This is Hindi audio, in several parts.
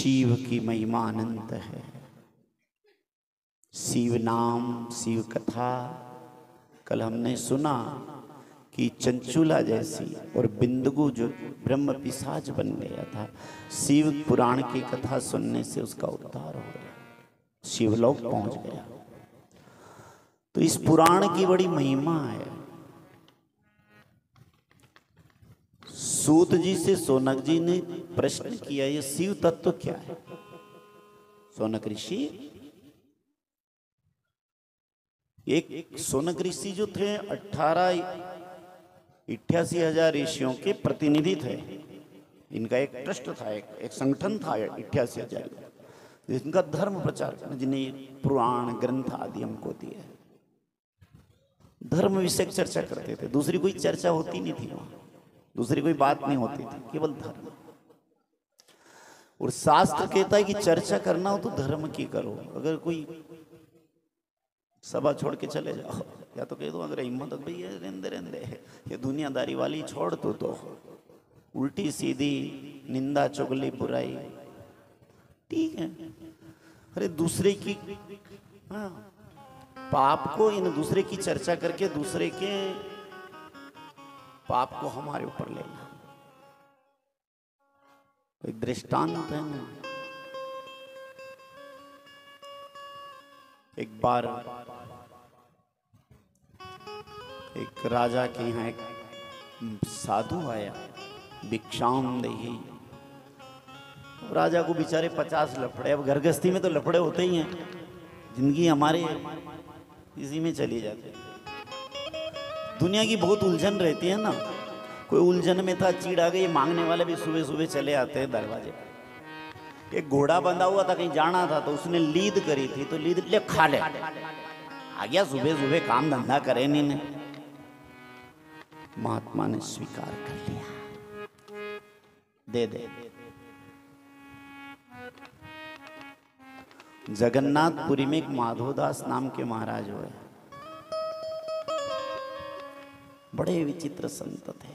शिव की महिमा अनंत है। शिव नाम, शिव कथा। कल हमने सुना कि चंचुला जैसी और बिंदुगु जो ब्रह्म पिशाच बन गया था, शिव पुराण की कथा सुनने से उसका उद्धार हो गया, शिवलोक पहुंच गया। तो इस पुराण की बड़ी महिमा है। सूत जी से सोनक जी ने प्रश्न किया, ये शिव तत्व क्या है? सोनक ऋषि, एक सोनक ऋषि जो थे 88,000 ऋषियों के प्रतिनिधि थे। इनका एक ट्रस्ट था, एक संगठन था 88,000, जिनका धर्म प्रचार करना, जिन्हें पुराण ग्रंथ आदि हमको दिए। धर्म विषय चर्चा करते थे, दूसरी कोई चर्चा होती नहीं थी वहां, दूसरी कोई बात नहीं होती थी, केवल धर्म। और शास्त्र कहता है कि चर्चा करना हो तो धर्म की करो। अगर कोई सभा छोड़ के चले जाओ, या तो कह दो अगर हिम्मत हो भैया रेंदे रेंदे, ये दुनियादारी वाली छोड़ तो उल्टी सीधी निंदा चुगली बुराई ठीक है। अरे दूसरे की पाप को, इन दूसरे की चर्चा करके दूसरे के पाप को हमारे ऊपर लेना, एक दृष्टांत है ना। एक बार एक राजा के यहाँ एक साधु आया, भिक्षाम देहि। राजा को बेचारे 50 लफड़े, अब घर गृहस्थी में तो लफड़े होते ही हैं, जिंदगी हमारे इसी में चली जाती है। दुनिया की बहुत उलझन रहती है ना, कोई उलझन में था, चीड़ आ गई, मांगने वाले भी सुबह सुबह चले आते हैं दरवाजे पर। एक घोड़ा बंधा हुआ था, कहीं जाना था, तो उसने लीद करी थी, तो लीद ले खा ले, आ गया सुबह सुबह, काम धंधा करे नहीं ने। महात्मा ने स्वीकार कर लिया, दे दे। जगन्नाथपुरी में एक माधोदास नाम के महाराज हुए, बड़े विचित्र संत थे।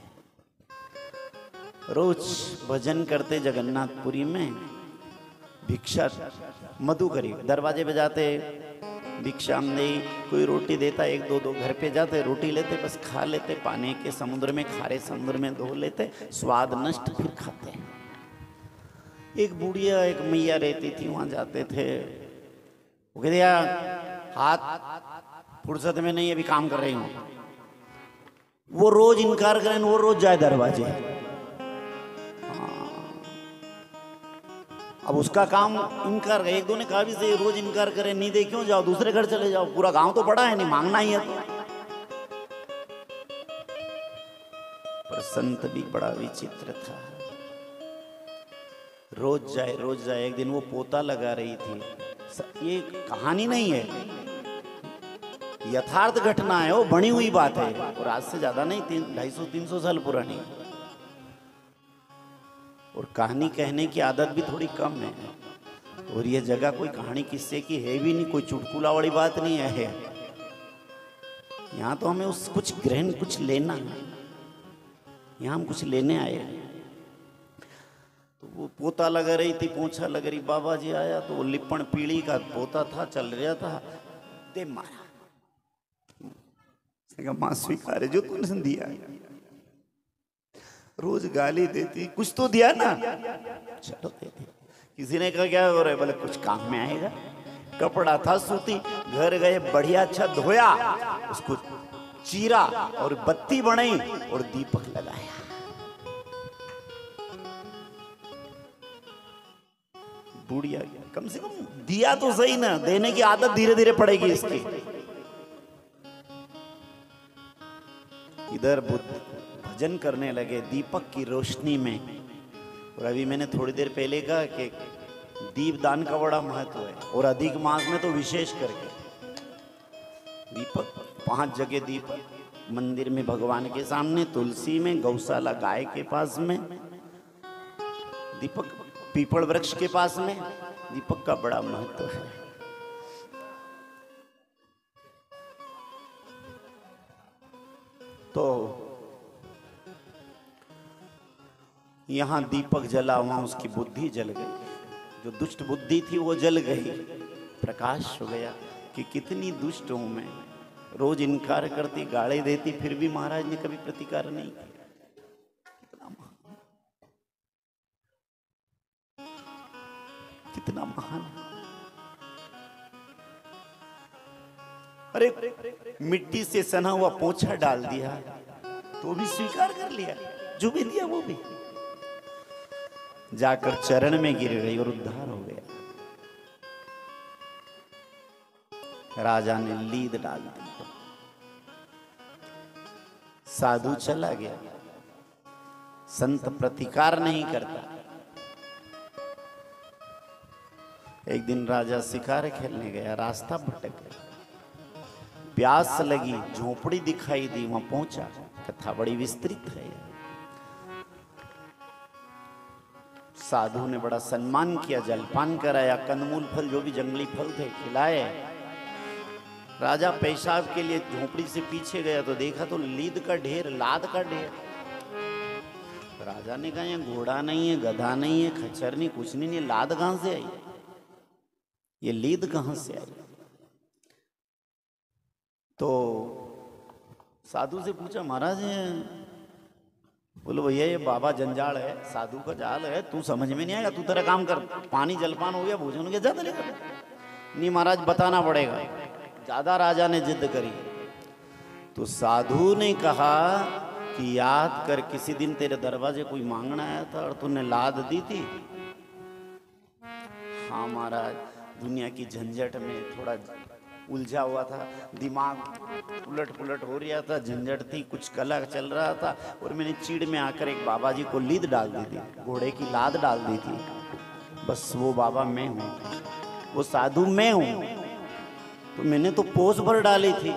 रोज भजन करते जगन्नाथपुरी में, भिक्षा मधुकरी दरवाजे पे जाते, भिक्षा नहीं, कोई रोटी देता, एक दो घर पे जाते, रोटी लेते, बस खा लेते, पानी के समुद्र में, खारे समुद्र में धो लेते, स्वाद नष्ट, फिर खाते। एक बुढ़िया एक मैया रहती थी, वहां जाते थे, वो कहते यार हाथ फुर्सत में नहीं, अभी काम कर रही हूं। वो रोज इनकार करें, वो रोज जाए दरवाजे। अब उसका काम इनकार, एक दो ने कहा भी से रोज इनकार करे, नहीं दे क्यों जाओ, दूसरे घर चले जाओ, पूरा गांव तो बड़ा है, नहीं मांगना ही है तो। पर संत भी बड़ा विचित्र था, रोज जाए। एक दिन वो पोता लगा रही थी, ये कहानी नहीं है, यथार्थ घटना है, वो बनी हुई बात है, और आज से ज्यादा नहीं, 250-300 साल पुरानी। और कहानी कहने की आदत भी थोड़ी कम है, और ये जगह कोई कहानी किस्से की है भी नहीं, कोई चुटकुला वाली बात नहीं है। यहाँ तो हमें उस कुछ ग्रहण, कुछ लेना है, यहाँ हम कुछ लेने आए हैं। तो वो पोता लगा रही थी, पोछा लग रही, बाबा जी आया तो वो लिपण पीढ़ी का पोता था, चल रहा था, दे मारा। मां स्वीकार है जो तूने दिया, रोज गाली देती, कुछ तो दिया ना, चलो देती। किसी ने कहा क्या हो रहा है, बोले कुछ काम में आएगा। कपड़ा था सूती, घर गए, बढ़िया अच्छा धोया, उसको चीरा और बत्ती बनाई और दीपक लगाया। बुढ़िया कम से कम दिया तो सही ना, देने की आदत धीरे धीरे पड़ेगी इसकी। इधर बुद्ध भजन करने लगे दीपक की रोशनी में। और अभी मैंने थोड़ी देर पहले कहा कि दीपदान का बड़ा महत्व है, और अधिक मास में तो विशेष करके दीपक, 5 जगह दीपक, मंदिर में भगवान के सामने, तुलसी में, गौशाला गाय के पास में दीपक, पीपल वृक्ष के पास में दीपक का बड़ा महत्व है। तो यहां दीपक जला, वहां उसकी बुद्धि जल गई। जो दुष्ट बुद्धि थी वो जल गई, प्रकाश हो गया कि कितनी दुष्ट हूं मैं। रोज इनकार करती, गाली देती, फिर भी महाराज ने कभी प्रतिकार नहीं किया। कितना महान। अरे मिट्टी से सना हुआ पोछा डाल दिया तो भी स्वीकार कर लिया, जो भी दिया वो भी। जाकर चरण में गिर गई और उद्धार हो गया। राजा ने लीद डाल दी, साधु चला गया। संत प्रतिकार नहीं करता। एक दिन राजा शिकार खेलने गया, रास्ता भटक गया, प्यास लगी, झोपड़ी दिखाई दी, वहां पहुंचा। कथा बड़ी विस्तृत है। साधु ने बड़ा सम्मान किया, जलपान कराया, कंदमूल फल जो भी जंगली फल थे खिलाए। राजा पेशाब के लिए झोपड़ी से पीछे गया तो देखा तो लीद का ढेर, लाद का ढेर। राजा ने कहा यहाँ घोड़ा नहीं है, गधा नहीं है, खच्चर नहीं, कुछ नहीं, लाद कहां से आई, ये लीद कहां से आई? तो साधु से पूछा, महाराज बोलो भैया ये बाबा जंजाल है, साधु का जाल है, तू समझ में नहीं आएगा, तू तेरा काम कर, पानी जलपान हो गया, भोजन हो गया, ज्यादा लेकर। नहीं महाराज बताना पड़ेगा। ज्यादा राजा ने जिद करी तो साधु ने कहा कि याद कर किसी दिन तेरे दरवाजे कोई मांगना आया था और तूने लाद दी थी। हाँ महाराज, दुनिया की झंझट में थोड़ा उलझा हुआ था, दिमाग उलट पुलट हो रहा था, झंझट थी, कुछ कला चल रहा था और मैंने चीड़ में आकर एक बाबा जी को लीद डाल दी थी, घोड़े की लाद डाल दी थी। बस वो बाबा मैं हूं, वो साधु मैं हूं। तो मैंने तो पोस भर डाली थी।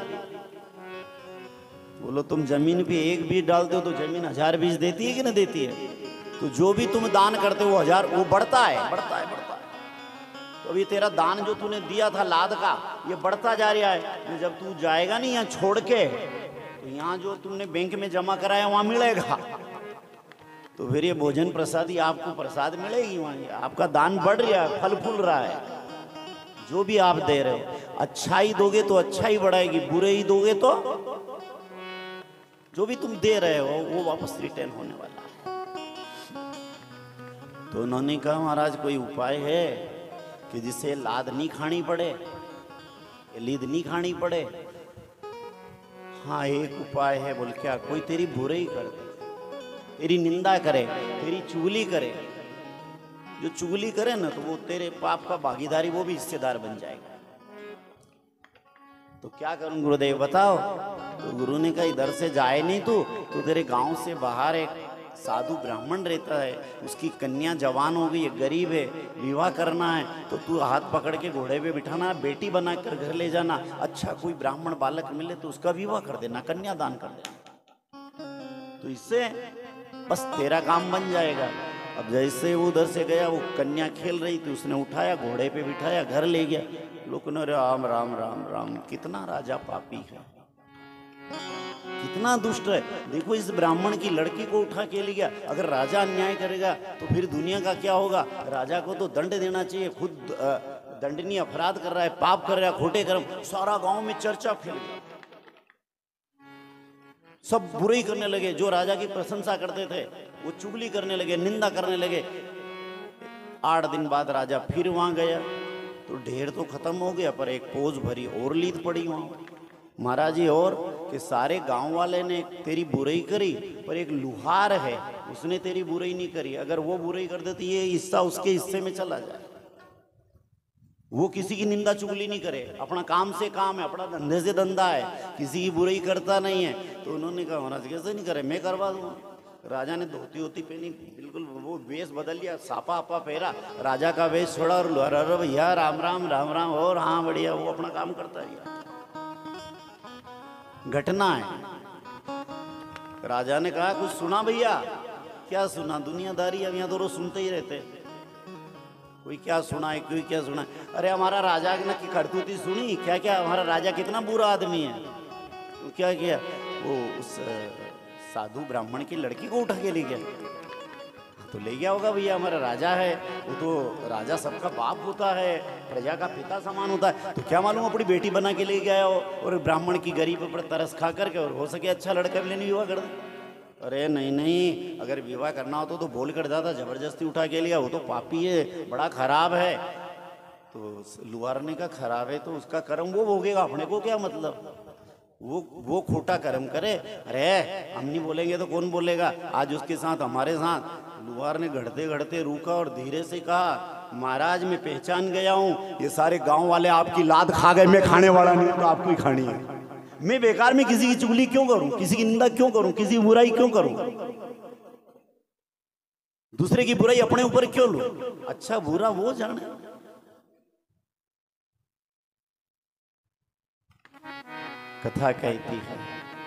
बोलो तुम जमीन पे एक बीज डालते हो तो जमीन 1000 बीज देती है कि नहीं देती है? तो जो भी तुम दान करते हो 1000 वो बढ़ता है, बढ़ता है, बढ़ता है। तो अभी तेरा दान जो तूने दिया था लाद का, ये बढ़ता जा रहा है। जब तू जाएगा नहीं यहाँ छोड़ के, तो यहाँ जो तुमने बैंक में जमा कराया वहां मिलेगा। तो फिर ये भोजन प्रसादी आपको प्रसाद मिलेगी वहां। आपका दान बढ़ रहा है, फल फूल रहा है। जो भी आप दे रहे हो, अच्छाई दोगे तो अच्छाई बढ़ाएगी, बुरे ही दोगे तो जो भी तुम दे रहे हो वो वापस रिटर्न होने वाला है। तो उन्होंने कहा महाराज कोई उपाय है कि जिसे लाद नहीं खानी पड़े, लीद नहीं खानी पड़े? हाँ एक उपाय है। बोल क्या? कोई तेरी बुराई कर दे, तेरी निंदा करे, तेरी चुगली करे। जो चुगली करे ना तो वो तेरे पाप का भागीदारी, वो भी हिस्सेदार बन जाएगा। तो क्या करूं गुरुदेव बताओ? तो गुरु ने कहा इधर से जाए नहीं तू तेरे गांव से बाहर एक साधु ब्राह्मण रहता है, उसकी कन्या जवान हो गई है, गरीब है, विवाह करना है, तो तू हाथ पकड़ के घोड़े पे बिठाना, बेटी बना कर घर ले जाना। अच्छा कोई ब्राह्मण बालक मिले तो उसका विवाह कर देना, कन्या दान कर देना। तो इससे बस तेरा काम बन जाएगा। अब जैसे वो उधर से गया, वो कन्या खेल रही थी, उसने उठाया, घोड़े पे बिठाया, घर ले गया। लोग ने राम राम राम राम, कितना राजा पापी है, कितना दुष्ट है। देखो इस ब्राह्मण की लड़की को उठा के ले गया। अगर राजा अन्याय करेगा तो फिर दुनिया का क्या होगा? राजा को तो दंड देना चाहिए, खुद दंडनीय अपराध कर रहा है, पाप कर रहा है, खोटे कर्म। सारा गांव में चर्चा फैल गई, सब बुराई करने लगे। जो राजा की प्रशंसा करते थे वो चुगली करने लगे, निंदा करने लगे। 8 दिन बाद राजा फिर वहां गया तो ढेर तो खत्म हो गया, पर एक पोज भरी और लीद पड़ी वहां। महाराज जी और कि सारे गांव वाले ने तेरी बुराई करी, पर एक लुहार है उसने तेरी बुराई नहीं करी। अगर वो बुराई कर देती ये हिस्सा उसके हिस्से में चला जाए। वो किसी की निंदा चुगली नहीं करे, अपना काम से काम है, अपना धंधे से धंधा है, किसी की बुराई करता नहीं है। तो उन्होंने कहा महाराज कैसे नहीं करे, मैं करवा दूंगा। राजा ने धोती होती पहनी, बिल्कुल वो वेश बदल लिया, सापा आपा पहरा, राजा का वेश छोड़ा और अरे भैया राम राम राम राम, और हाँ बढ़िया, वो अपना काम करता रहा। घटना है। राजा ने कहा कुछ सुना भैया? क्या सुना? दुनियादारी अब यहाँ तो रोज सुनते ही रहते, कोई क्या सुना है, कोई क्या सुना है। अरे हमारा राजा की करतूती सुनी? क्या क्या, हमारा राजा कितना बुरा आदमी है। तो क्या किया, वो उस साधु ब्राह्मण की लड़की को उठा के ले गया। तो ले गया होगा, भैया हमारा राजा है, वो तो राजा सबका बाप होता है, प्रजा का पिता समान होता है, तो क्या मालूम अपनी बेटी बना के ले गया हो और ब्राह्मण की गरीब पर तरस खा करके, और हो सके अच्छा लड़का भी लेने विवाह कर दे। अरे नहीं नहीं, अगर विवाह करना हो तो बोल कर जाता, जबरदस्ती उठा के लिया, वो तो पापी है, बड़ा खराब है। तो लुहारने का खराब है तो उसका कर्म वो भोगेगा, अपने को क्या मतलब, वो खोटा कर्म करे। अरे हम नहीं बोलेंगे तो कौन बोलेगा, आज उसके साथ हमारे साथ। लुहार ने घड़ते घड़ते रुका और धीरे से कहा, महाराज मैं पहचान गया हूँ, ये सारे गांव वाले आपकी लात खा गए, मैं खाने वाला नहीं तो आपको ही खानी है। मैं बेकार में किसी की चुगली क्यों करूं, किसी की निंदा क्यों करूं, किसी की बुराई क्यों करूं, दूसरे की बुराई अपने ऊपर क्यों लूं, अच्छा बुरा वो जाने। कथा कहती है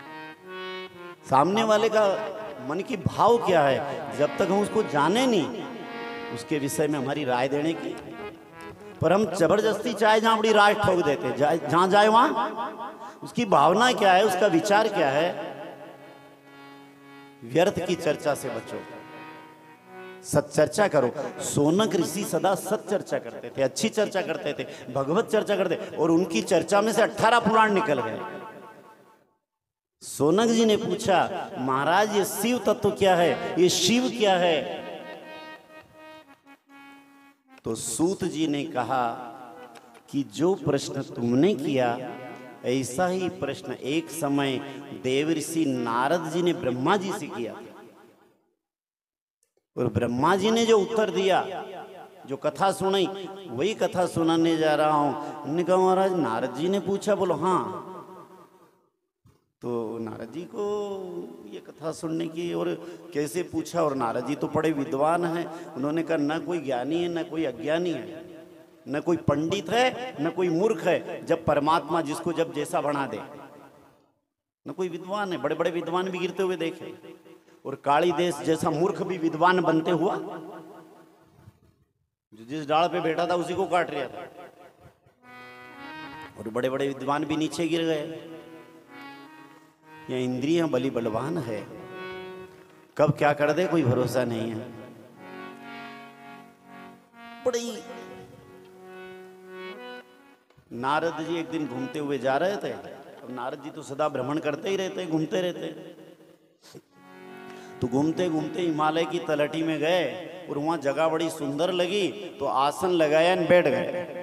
सामने वाले का मन की भाव क्या है, जब तक हम उसको जाने नहीं उसके विषय में हमारी राय देने की, पर हम जबरदस्ती चाहे जहां अपनी राय ठोक देते, जहां जाए वहां उसकी भावना क्या है, उसका विचार क्या है। व्यर्थ की चर्चा से बचो, सत चर्चा करो। सोनक ऋषि सदा सत चर्चा करते थे, अच्छी चर्चा करते थे, भगवत चर्चा करते, और उनकी चर्चा में से 18 पुराण निकल गए। सोनक जी ने पूछा, महाराज ये शिव तत्व क्या है, ये शिव क्या है। तो सूत जी ने कहा कि जो प्रश्न तुमने किया ऐसा ही प्रश्न एक समय देवऋषि नारद जी ने ब्रह्मा जी से किया, और ब्रह्मा जी ने जो उत्तर दिया, जो कथा सुनाई, वही कथा सुनाने जा रहा हूं। उन्होंने कहा महाराज नारद जी ने पूछा, बोलो हाँ। तो नारद जी को ये कथा सुनने की, और कैसे पूछा, और नारद जी तो बड़े विद्वान हैं, उन्होंने कहा न कोई ज्ञानी है न कोई अज्ञानी है, न कोई पंडित है न कोई मूर्ख है, जब परमात्मा जिसको जब जैसा बना दे, न कोई विद्वान है। बड़े बड़े विद्वान भी गिरते हुए देखे, और काली देश जैसा मूर्ख भी विद्वान बनते हुआ, जो जिस डाल पे बैठा था उसी को काट रहा था, और बड़े बड़े विद्वान भी नीचे गिर गए। यह इंद्रियां बली बलवान है, कब क्या कर दे कोई भरोसा नहीं है। बड़ी नारद जी एक दिन घूमते हुए जा रहे थे। अब नारद जी तो सदा भ्रमण करते ही रहते, घूमते रहते। तो घूमते घूमते हिमालय की तलहटी में गए, और वहां जगह बड़ी सुंदर लगी, तो आसन लगाया और बैठ गए।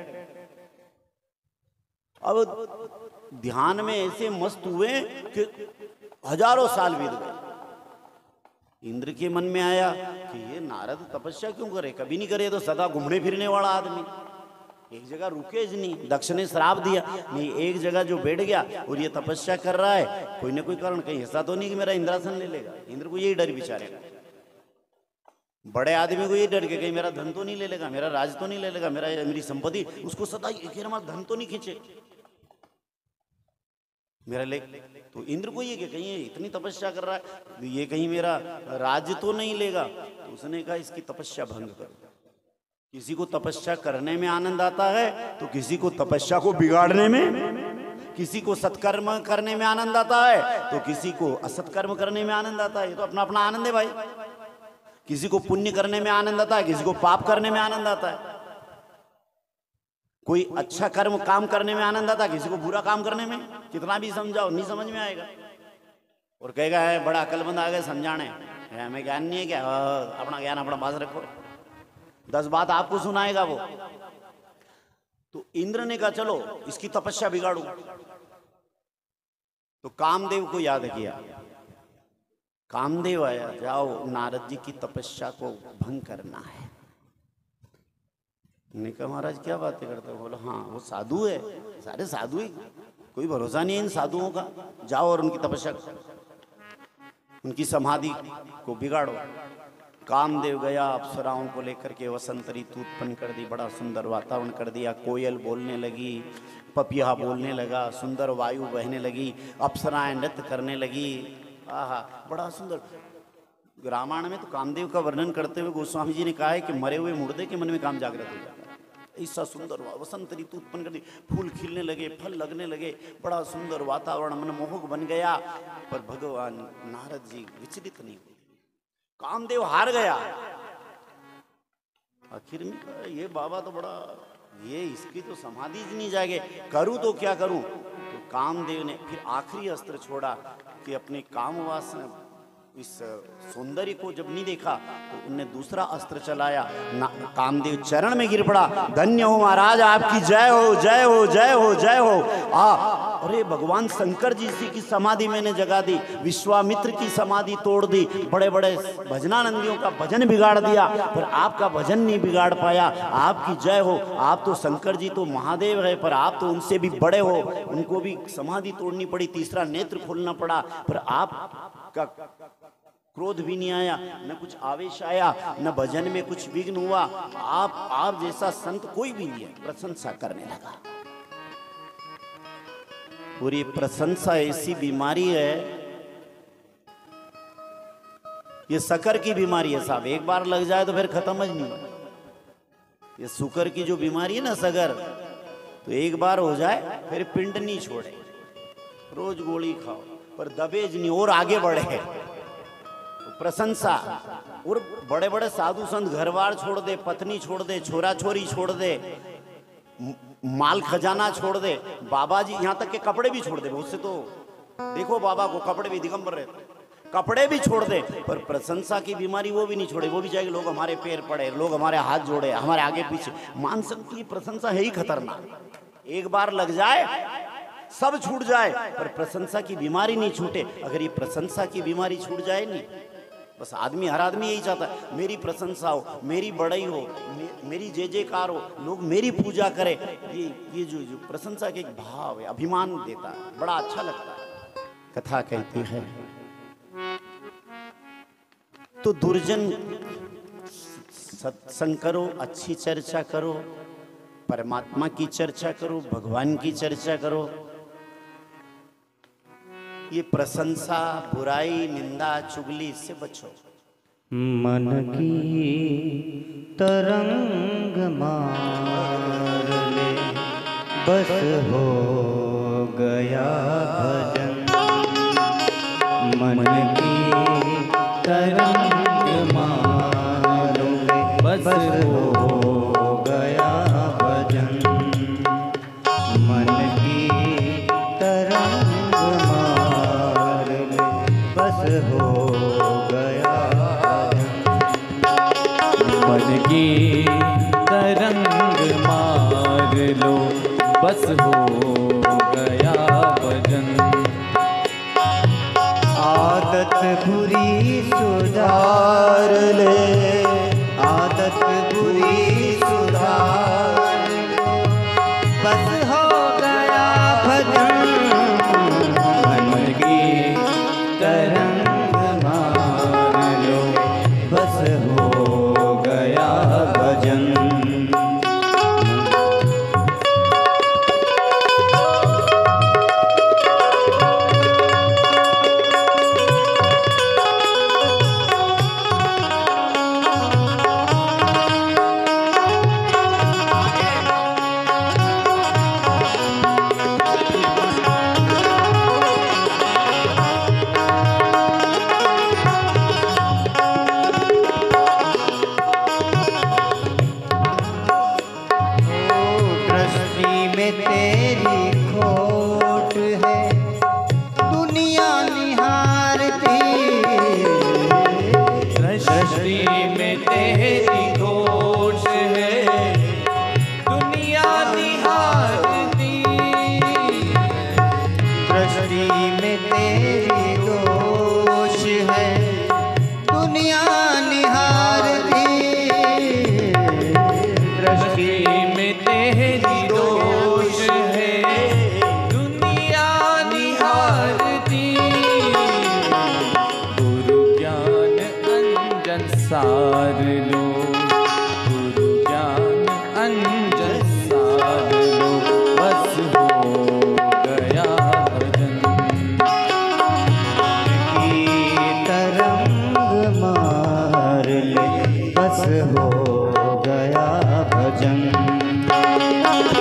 अब ध्यान में ऐसे मस्त हुए कि हजारों साल बीत गए। इंद्र के मन में आया कि ये नारद तपस्या क्यों करे, कभी नहीं करे तो सदा घूमने फिरने वाला आदमी, एक जगह रुके नहीं। दक्ष ने श्राप दिया, नहीं एक जगह जो बैठ गया और ये तपस्या कर रहा है, कोई ना कोई कारण, कहीं ऐसा तो नहीं कि मेरा इंद्रासन ले लेगा। इंद्र को यही डर बिचारेगा, बड़े आदमी को यही डर के कहीं मेरा धन तो नहीं ले लेगा, मेरा राज तो नहीं ले लेगा, मेरी संपत्ति, उसको सदा धन तो नहीं खींचे मेरा ले। तो इंद्र को ये कि कहीं ये इतनी तपस्या कर रहा है, ये कहीं मेरा राज्य तो नहीं लेगा। तो उसने कहा इसकी तपस्या भंग करो। किसी को तपस्या करने में आनंद आता है तो किसी को तपस्या को बिगाड़ने में, किसी को सत्कर्म करने में आनंद आता है तो किसी को असत्कर्म करने में आनंद आता है। ये तो अपना अपना आनंद है भाई। किसी को पुण्य करने में आनंद आता है, किसी को पाप करने में आनंद आता है। कोई अच्छा कर्म काम करने में आनंद आता है, किसी को बुरा काम करने में। कितना भी समझाओ नहीं समझ में आएगा, और कहेगा है बड़ा अकलमंद आ गए समझाने, हमें ज्ञान नहीं है क्या, अपना ज्ञान अपना पास रखो, 10 बात आपको सुनाएगा वो। तो इंद्र ने कहा चलो इसकी तपस्या बिगाड़ू। तो कामदेव को याद किया, कामदेव आया, जाओ नारद जी की तपस्या को भंग करना है। ने कहा महाराज क्या बातें करते हो। बोला हाँ वो साधु है, सारे साधु ही, कोई भरोसा नहीं है इन साधुओं का, जाओ और उनकी तपस्या उनकी समाधि को बिगाड़ो। कामदेव गया, अप्सराओं को लेकर के वसंत ऋतु उत्पन्न कर दी, बड़ा सुंदर वातावरण कर दिया। कोयल बोलने लगी, पपिया बोलने लगा, सुंदर वायु बहने लगी, अप्सराएं नृत्य करने लगी। आहा बड़ा सुंदर। रामायण में तो कामदेव का वर्णन करते हुए गोस्वामी जी ने कहा है कि मरे हुए मुर्दे के मन में काम जागृत हो जाता है। ऐसा सुंदर वसंत ऋतु उत्पन्न कर दी, फूल खिलने लगे, फल लगने लगे, बड़ा सुंदर वातावरण मनमोहक बन गया। पर भगवान नारद जी विचलित नहीं हुए। कामदेव हार गया, आखिर में ये बाबा तो बड़ा, ये इसकी तो समाधि ही नहीं जाएगी, करूं तो क्या करूं। तो कामदेव ने फिर आखिरी अस्त्र छोड़ा कि अपने काम वासना, इस सौंदर्य को जब नहीं देखा तो उनने दूसरा अस्त्र चलाया। कामदेव चरण में गिर पड़ा, धन्य हो महाराज, आपकी जय हो, जय हो, जय हो, जय हो। अरे भगवान शंकर जी की समाधि मैंने जगा दी, विश्वामित्र की समाधि तोड़ दी, बड़े बड़े भजनानंदियों का भजन बिगाड़ दिया, पर आपका भजन नहीं बिगाड़ पाया। आपकी जय हो। आप तो शंकर जी तो महादेव है, पर आप तो उनसे भी बड़े हो, उनको भी समाधि तोड़नी पड़ी, तीसरा नेत्र खोलना पड़ा, पर आपका क्रोध भी नहीं आया, न कुछ आवेश आया, न भजन में कुछ विघ्न हुआ। आप जैसा संत कोई भी नहीं है। प्रशंसा करने लगा। और ये प्रशंसा ऐसी बीमारी है, ये शक्कर की बीमारी है साहब, एक बार लग जाए तो फिर खत्म ही नहीं। ये शुगर की जो बीमारी है ना शक्कर, तो एक बार हो जाए फिर पिंड नहीं छोड़े, रोज गोली खाओ पर दबेज नहीं और आगे बढ़े। प्रशंसा। और बड़े बड़े साधु संत घरवार छोड़ दे, पत्नी छोड़ दे, छोरा छोरी छोड़ दे, माल खजाना छोड़ दे, बाबा जी यहाँ तक के कपड़े भी छोड़ दे। बहुत से तो देखो बाबा को कपड़े भी दिगंबर रहते, कपड़े भी छोड़ दे, पर प्रशंसा की बीमारी वो भी नहीं छोड़े। वो भी चाहे लोग हमारे पैर पड़े, लोग हमारे हाथ जोड़े, हमारे आगे पीछे। मानसिक की प्रशंसा है ही खतरनाक। एक बार लग जाए सब छूट जाए, पर प्रशंसा की बीमारी नहीं छूटे। अगर ये प्रशंसा की बीमारी छूट जाए नहीं, बस आदमी, हर आदमी यही चाहता है मेरी प्रशंसा हो, मेरी बड़ाई हो, मेरी जय जयकार हो, लोग मेरी पूजा करें। ये जो प्रशंसा के एक भाव है, अभिमान देता है, बड़ा अच्छा लगता है। कथा कहती है तो दुर्जन सत्संग करो, अच्छी चर्चा करो, परमात्मा की चर्चा करो, भगवान की चर्चा करो। ये प्रशंसा, बुराई, निंदा, चुगली, इससे बचो। मन की तरंग मार ले, बस हो गया भजन। मन की तरंग मार ले, बस हो गया भजन। मन की तरंग बस हो गया मन की तरंग मार लो, बस हो गया भजन। आदत बुरी सुधार ले, आदत बुरी सुधार ले, बस हो गया भजन। मन की तरंग मार लो, बस हो गया भजन। सार लो, गुरु ज्ञान अंजन सार लो, बस हो गया भजन। की तरंग मार ले, बस हो गया भजन।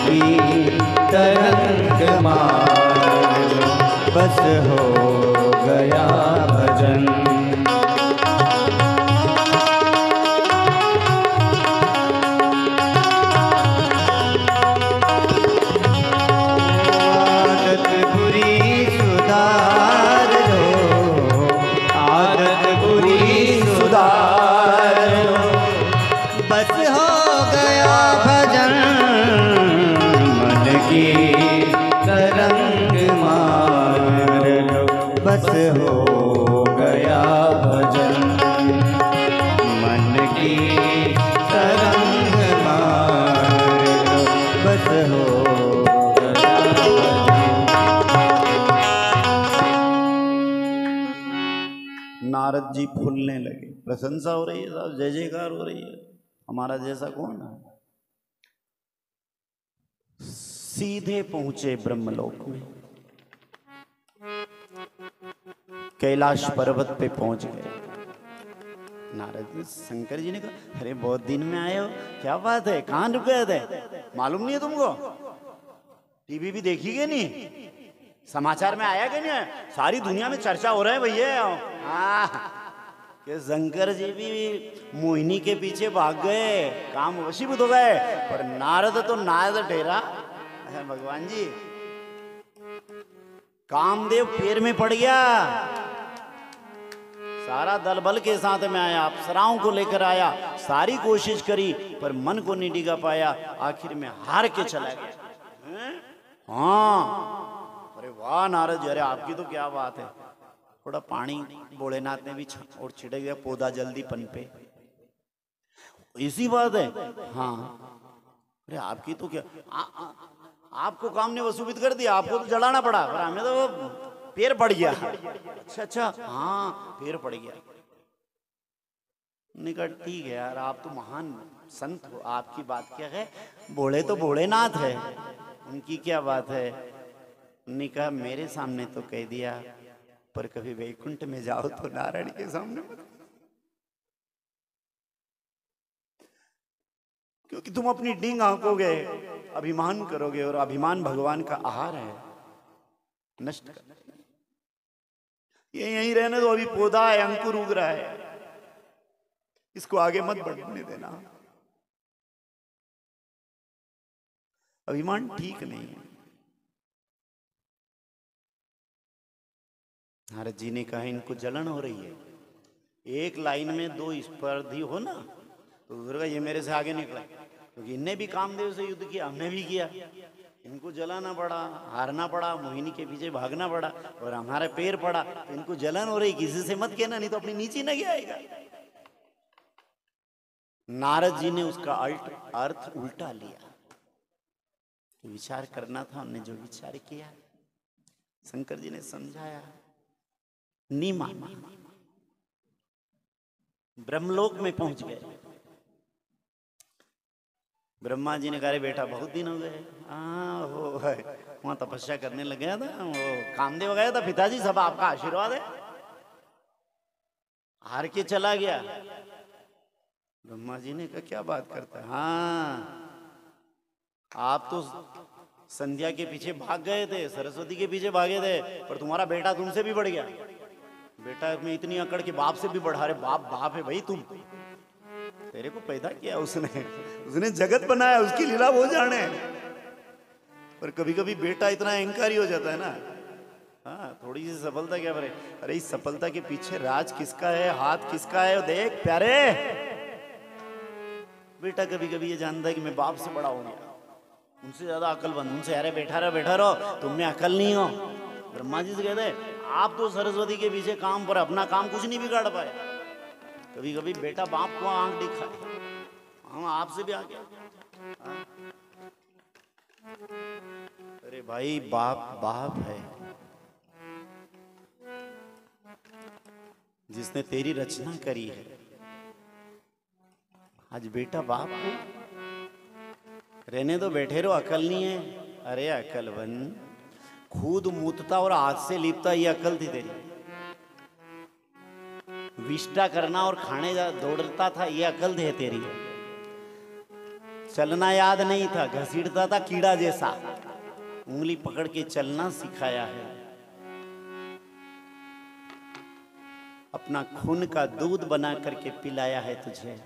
की तरंग मार लो, बस हो गया भजन। आदत बुरी सुधार लो, आदत बुरी सुधार लो, बस हो गया भजन। मन की तरंग मार लो, बस हो गया भजन। मन की तरंग मार लो, बस हो नारद जी फूलने लगे, प्रशंसा हो रही है साहब, जय जयकार हो रही है, हमारा जैसा कौन है। सीधे पहुंचे ब्रह्मलोक में, कैलाश पर्वत पे पहुंच गए। नारद जी, शंकर जी ने कहा, अरे बहुत दिन में आए हो, क्या बात है, कहाँ रुक गए थे, मालूम नहीं है तुमको, टीवी भी देखी गई नहीं, समाचार में आया कि नहीं, सारी दुनिया में चर्चा हो रहा है भैया। हाँ, कि शंकर जी भी मोहिनी के पीछे भाग गए, काम वशीभूत हो गए, पर नारद तो नारद ठहरा। भगवान जी, कामदेव पैर में पड़ गया, सारा दल बल के साथ में आया, अप्सराओं को लेकर आया, सारी कोशिश करी पर मन को नहीं डिगा पाया, आखिर में हार के चला गया। हाँ, अरे वाह नारद जी, अरे आपकी तो क्या बात है, थोड़ा पानी भोलेनाथ ने भी और छिड़क दिया, पौधा जल्दी पनपे, इसी बात है। हाँ, अरे आपकी तो क्या, आपको काम ने वसूबित कर दिया, आपको तो जलाना पड़ा, पर हमें तो पैर पड़ गया। अच्छा अच्छा, हाँ पैर पड़ गया। निकट ठीक है यार, आप तो महान संत हो, आपकी बात क्या है, भोले तो भोलेनाथ है, उनकी क्या बात है। ने कहा मेरे सामने तो कह दिया, पर कभी वैकुंठ में जाओ तो नारायण के सामने मत, क्योंकि तुम अपनी डींग आंकोगे, अभिमान करोगे, और अभिमान भगवान का आहार है, नष्ट कर। ये यहीं रहने दो, अभी पौधा है, अंकुर उग रहा है, इसको आगे मत बढ़ने देना। अभिमान ठीक नहीं है। नारद जी ने कहा इनको जलन हो रही है, एक लाइन में दो स्पर्धी हो ना, तो दूसरा ये मेरे से आगे निकला, क्योंकि इनने भी कामदेव से युद्ध किया, हमने भी किया, इनको जलाना पड़ा, हारना पड़ा, मोहिनी के पीछे भागना पड़ा, और हमारा पैर पड़ा, तो इनको जलन हो रही, किसी से मत कहना, नहीं तो अपनी नीचे न आएगा। नारद जी ने उसका अर्थ उल्टा लिया, विचार करना था, हमने जो विचार किया, शंकर जी ने समझाया, नहीं माना, ब्रह्मलोक में पहुंच गए। ब्रह्मा जी ने कहा बेटा बहुत दिन हो गए, हो वहां तपस्या करने लग गया था, वो कामदेव गया था, पिताजी सब आपका आशीर्वाद है, हार के चला गया। ब्रह्मा जी ने कहा क्या बात करता है, हाँ आप तो संध्या के पीछे भाग गए थे, सरस्वती के पीछे भागे थे, पर तुम्हारा बेटा तुमसे भी बढ़ गया, बेटा में इतनी अकड़ के बाप से भी बढ़ा रहे, बाप है भाई, तुम तेरे को पैदा किया उसने जगत बनाया, उसकी लीला वो जाने। पर कभी कभी बेटा इतना अहंकारी हो जाता है ना, हाँ थोड़ी सी सफलता क्या करे, अरे इस सफलता के पीछे राज किसका है, हाथ किसका है, देख प्यारे। बेटा कभी कभी ये जानता है कि मैं बाप से बड़ा हो गया, उनसे ज्यादा अकलमंद, उनसे अरे बैठा रहो, तुम में अकल नहीं हो। ब्रह्मा जी से कहते आप तो सरस्वती के पीछे काम पर अपना काम कुछ नहीं बिगाड़ पाए, कभी कभी बेटा बाप को आंख दिखाए, हम आपसे भी आगे। अरे भाई बाप है, जिसने तेरी रचना करी है, आज बेटा बाप को रहने दो, बैठे रहो, अकल नहीं है। अरे अकलवन, खुद मूतता और हाथ से लीपता, ये अकल थी तेरी, विष्टा करना और खाने दौड़ता था, ये अकल है तेरी। चलना याद नहीं था, घसीटता था कीड़ा जैसा। उंगली पकड़ के चलना सिखाया है। अपना खून का दूध बना करके पिलाया है तुझे।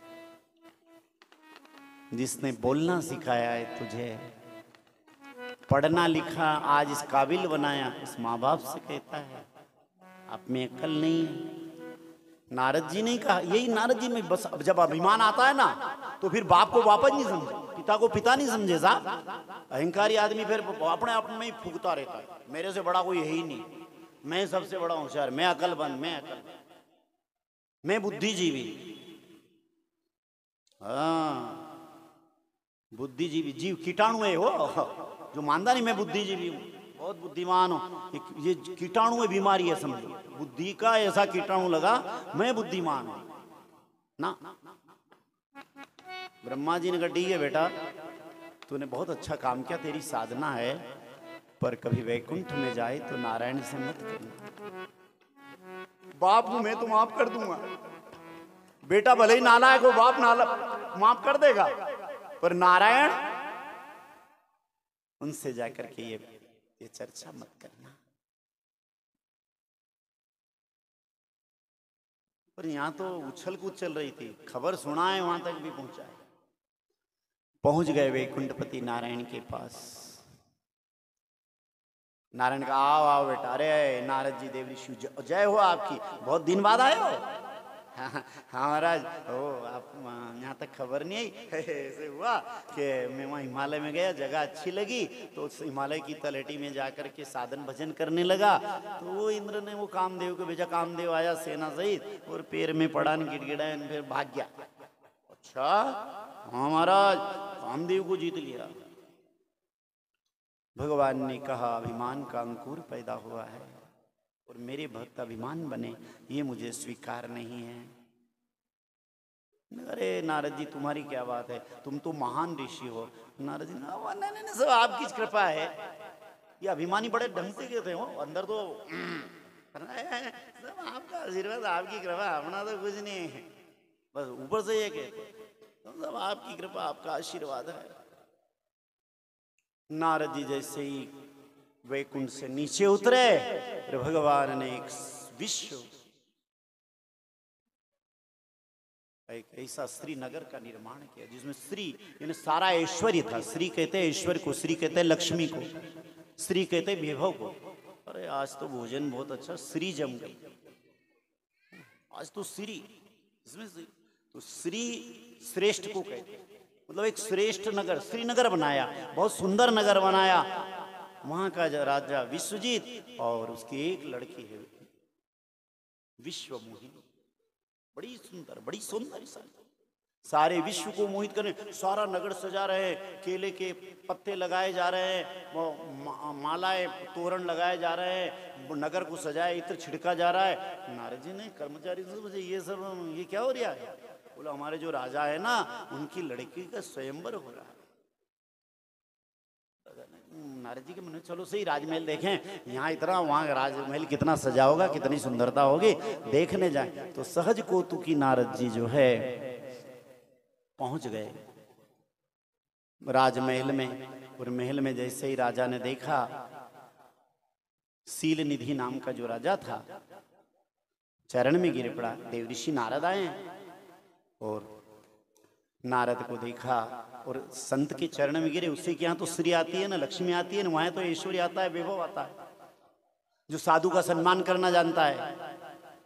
जिसने बोलना सिखाया है तुझे, पढ़ना लिखा आज इस काबिल बनाया, उस माँ बाप से कहता है आप में अक्ल नहीं है। नारद जी ने कहा, यही नारद जी में बस जब अभिमान आता है ना तो फिर बाप को वापस नहीं समझे, पिता को पिता नहीं समझे साहब। अहंकारी आदमी फिर अपने आप में ही फूकता रहता है, मेरे से बड़ा कोई है ही नहीं, मैं सबसे बड़ा होशियार, मैं अकलमंद, मैं बुद्धिजीवी। हाँ, बुद्धिजीवी जीव कीटाणु है वो जो मानता नहीं मैं बुद्धिजीवी हूँ, बहुत बुद्धिमान हूँ। ये कीटाणु है, बीमारी है समझो, बुद्धि का ऐसा कीटाणु लगा मैं बुद्धिमान हूँ ना। ब्रह्मा जी ने कहा ठीक है बेटा, तूने बहुत अच्छा काम किया, तेरी साधना है, पर कभी वैकुंठ में जाए तो नारायण से मत कहना। बाप हूं मैं तो माफ कर दूंगा। बेटा भले ही नालायक हो, बाप माफ कर देगा, पर नारायण उनसे जाकर के ये चर्चा मत करना। पर यहां तो उछल कूद चल रही थी, खबर सुना है वहां तक भी पहुंचा है। पहुंच गए वैकुंठपति नारायण के पास। नारायण का आओ आओ बेटा, अरे नारद जी देवऋषि जय हो आपकी, बहुत दिन बाद आए हो। हाँ महाराज, ओ आप यहाँ तक खबर नहीं आई। ऐसे हुआ कि मैं वहाँ हिमालय में गया, जगह अच्छी लगी तो उस हिमालय की तलहटी में जाकर के साधन भजन करने लगा, तो वो इंद्र ने वो कामदेव को भेजा। कामदेव आया सेना सहित और पैर में पड़ा, गिड़गिड़ाया, फिर भाग गया। अच्छा हाँ महाराज, कामदेव को जीत लिया। भगवान ने कहा अभिमान का अंकुर पैदा हुआ है और मेरे भक्त अभिमान बने, ये मुझे स्वीकार नहीं है। अरे नारद जी तुम्हारी क्या बात है, तुम तो महान ऋषि हो। नारद जी नहीं सब आपकी कृपा है। ये अभिमानी बड़े ढंग से कहते हो, अंदर तो सब आपका आशीर्वाद, आपकी कृपा, अपना तो कुछ नहीं है, बस ऊपर से ये कहते सब आपकी कृपा, आपका आशीर्वाद है। नारद जी जैसे ही वैकुंठ से नीचे उतरे, फिर भगवान ने एक ऐसा श्री नगर का निर्माण किया जिसमें श्री यानी सारा ऐश्वर्य था। श्री कहते हैं ऐश्वर्य को, श्री कहते हैं लक्ष्मी को, श्री कहते हैं वैभव को। अरे आज तो भोजन बहुत अच्छा, श्री जम गई आज तो श्री, इसमें तो श्री श्रेष्ठ को कहते हैं, मतलब एक श्रेष्ठ नगर, श्रीनगर बनाया, बहुत सुंदर नगर बनाया। वहां का राजा विश्वजीत और उसकी एक लड़की है विश्वमोहिनी, बड़ी सुंदर, बड़ी सुंदर, सारे विश्व को मोहित करने सारा नगर सजा रहे हैं, केले के पत्ते लगाए जा रहे हैं, मालाएं तोरण लगाए जा रहे हैं, नगर को सजाए, इत्र छिड़का जा रहा है। नारद जी ने कर्मचारी से पूछा ये सब ये क्या हो रहा है? बोला हमारे जो राजा है ना उनकी लड़की का स्वयंवर हो रहा है। नारद जी के मन में चलो सही राजमहल देखें, यहाँ इतना, वहाँ राजमहल कितना सजा होगा, कितनी सुंदरता होगी, देखने जाए। तो सहज कौतुकी नारद जी जो है पहुंच गए राजमहल में। और महल में जैसे ही राजा ने देखा, सील निधि नाम का जो राजा था चरण में गिर पड़ा। देवऋषि नारद आए और नारद को देखा और संत के चरण में गिरे। उससे क्या तो श्री आती है ना, लक्ष्मी आती है ना, वहां तो ऐश्वर्य आता है, वैभव आता है। जो साधु का सम्मान करना जानता है,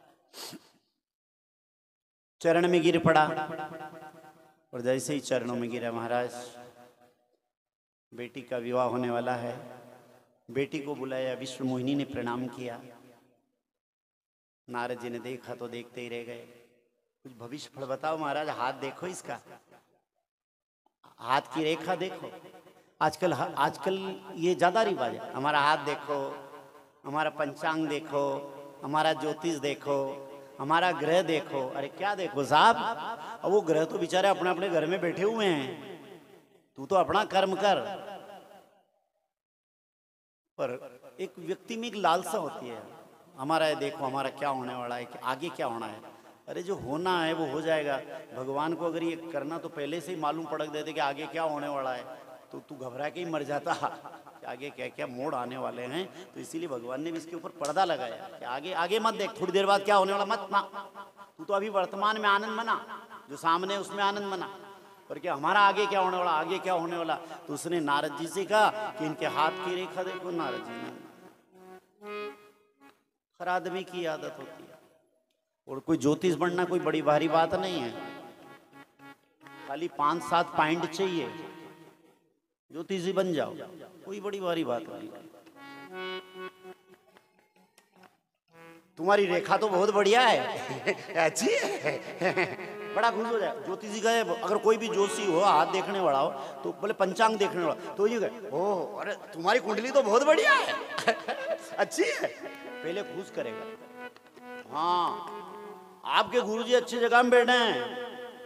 चरण में गिर पड़ा। और जैसे ही चरणों में गिरा, महाराज बेटी का विवाह होने वाला है। बेटी को बुलाया, विश्वमोहिनी ने प्रणाम किया। नारद जी ने देखा तो देखते ही रह गए। कुछ भविष्य फल बताओ महाराज, हाथ देखो इसका, हाथ की रेखा देखो। आजकल ये ज्यादा रिवाज है, हमारा हाथ देखो, हमारा पंचांग देखो, हमारा ज्योतिष देखो, हमारा ग्रह देखो। अरे क्या देखो साहब, अब वो ग्रह तो बेचारे अपने अपने घर में बैठे हुए हैं, तू तो अपना कर्म कर। पर एक व्यक्ति में एक लालसा होती है, हमारा ये देखो, हमारा क्या होने वाला है, कि आगे क्या होना है। अरे जो होना है वो हो जाएगा। भगवान को अगर ये करना तो पहले से ही मालूम पड़ देते कि आगे क्या होने वाला है, तो तू घबरा के ही मर जाता कि आगे क्या क्या मोड़ आने वाले हैं। तो इसीलिए भगवान ने भी इसके ऊपर पर्दा लगाया कि आगे आगे मत देख, थोड़ी देर बाद क्या होने वाला मत ना, तू तो अभी वर्तमान में आनंद मना, जो सामने उसमें आनंद मना, पर क्या हमारा आगे क्या होने वाला, आगे क्या होने वाला। तो उसने नारद जी से कहा कि इनके हाथ की रेखा देखो। नारद जी ने, हर आदमी की आदत होती है, और कोई ज्योतिष बनना कोई बड़ी भारी बात नहीं है, खाली 5-7 पॉइंट चाहिए, ज्योतिषी बन जाओ, कोई बड़ी भारी बात नहीं। तुम्हारी रेखा तो बहुत बढ़िया है, अच्छी है, बड़ा खुश हो जाए। ज्योतिषी गए, अगर कोई भी जोशी हो, हाथ देखने वाला हो, तो बोले पंचांग देखने वाला, तो ये गए, ओह अरे तुम्हारी कुंडली तो बहुत बढ़िया है, अच्छी है, पहले खुश करेगा। हाँ आपके गुरुजी अच्छी जगह में बैठे हैं,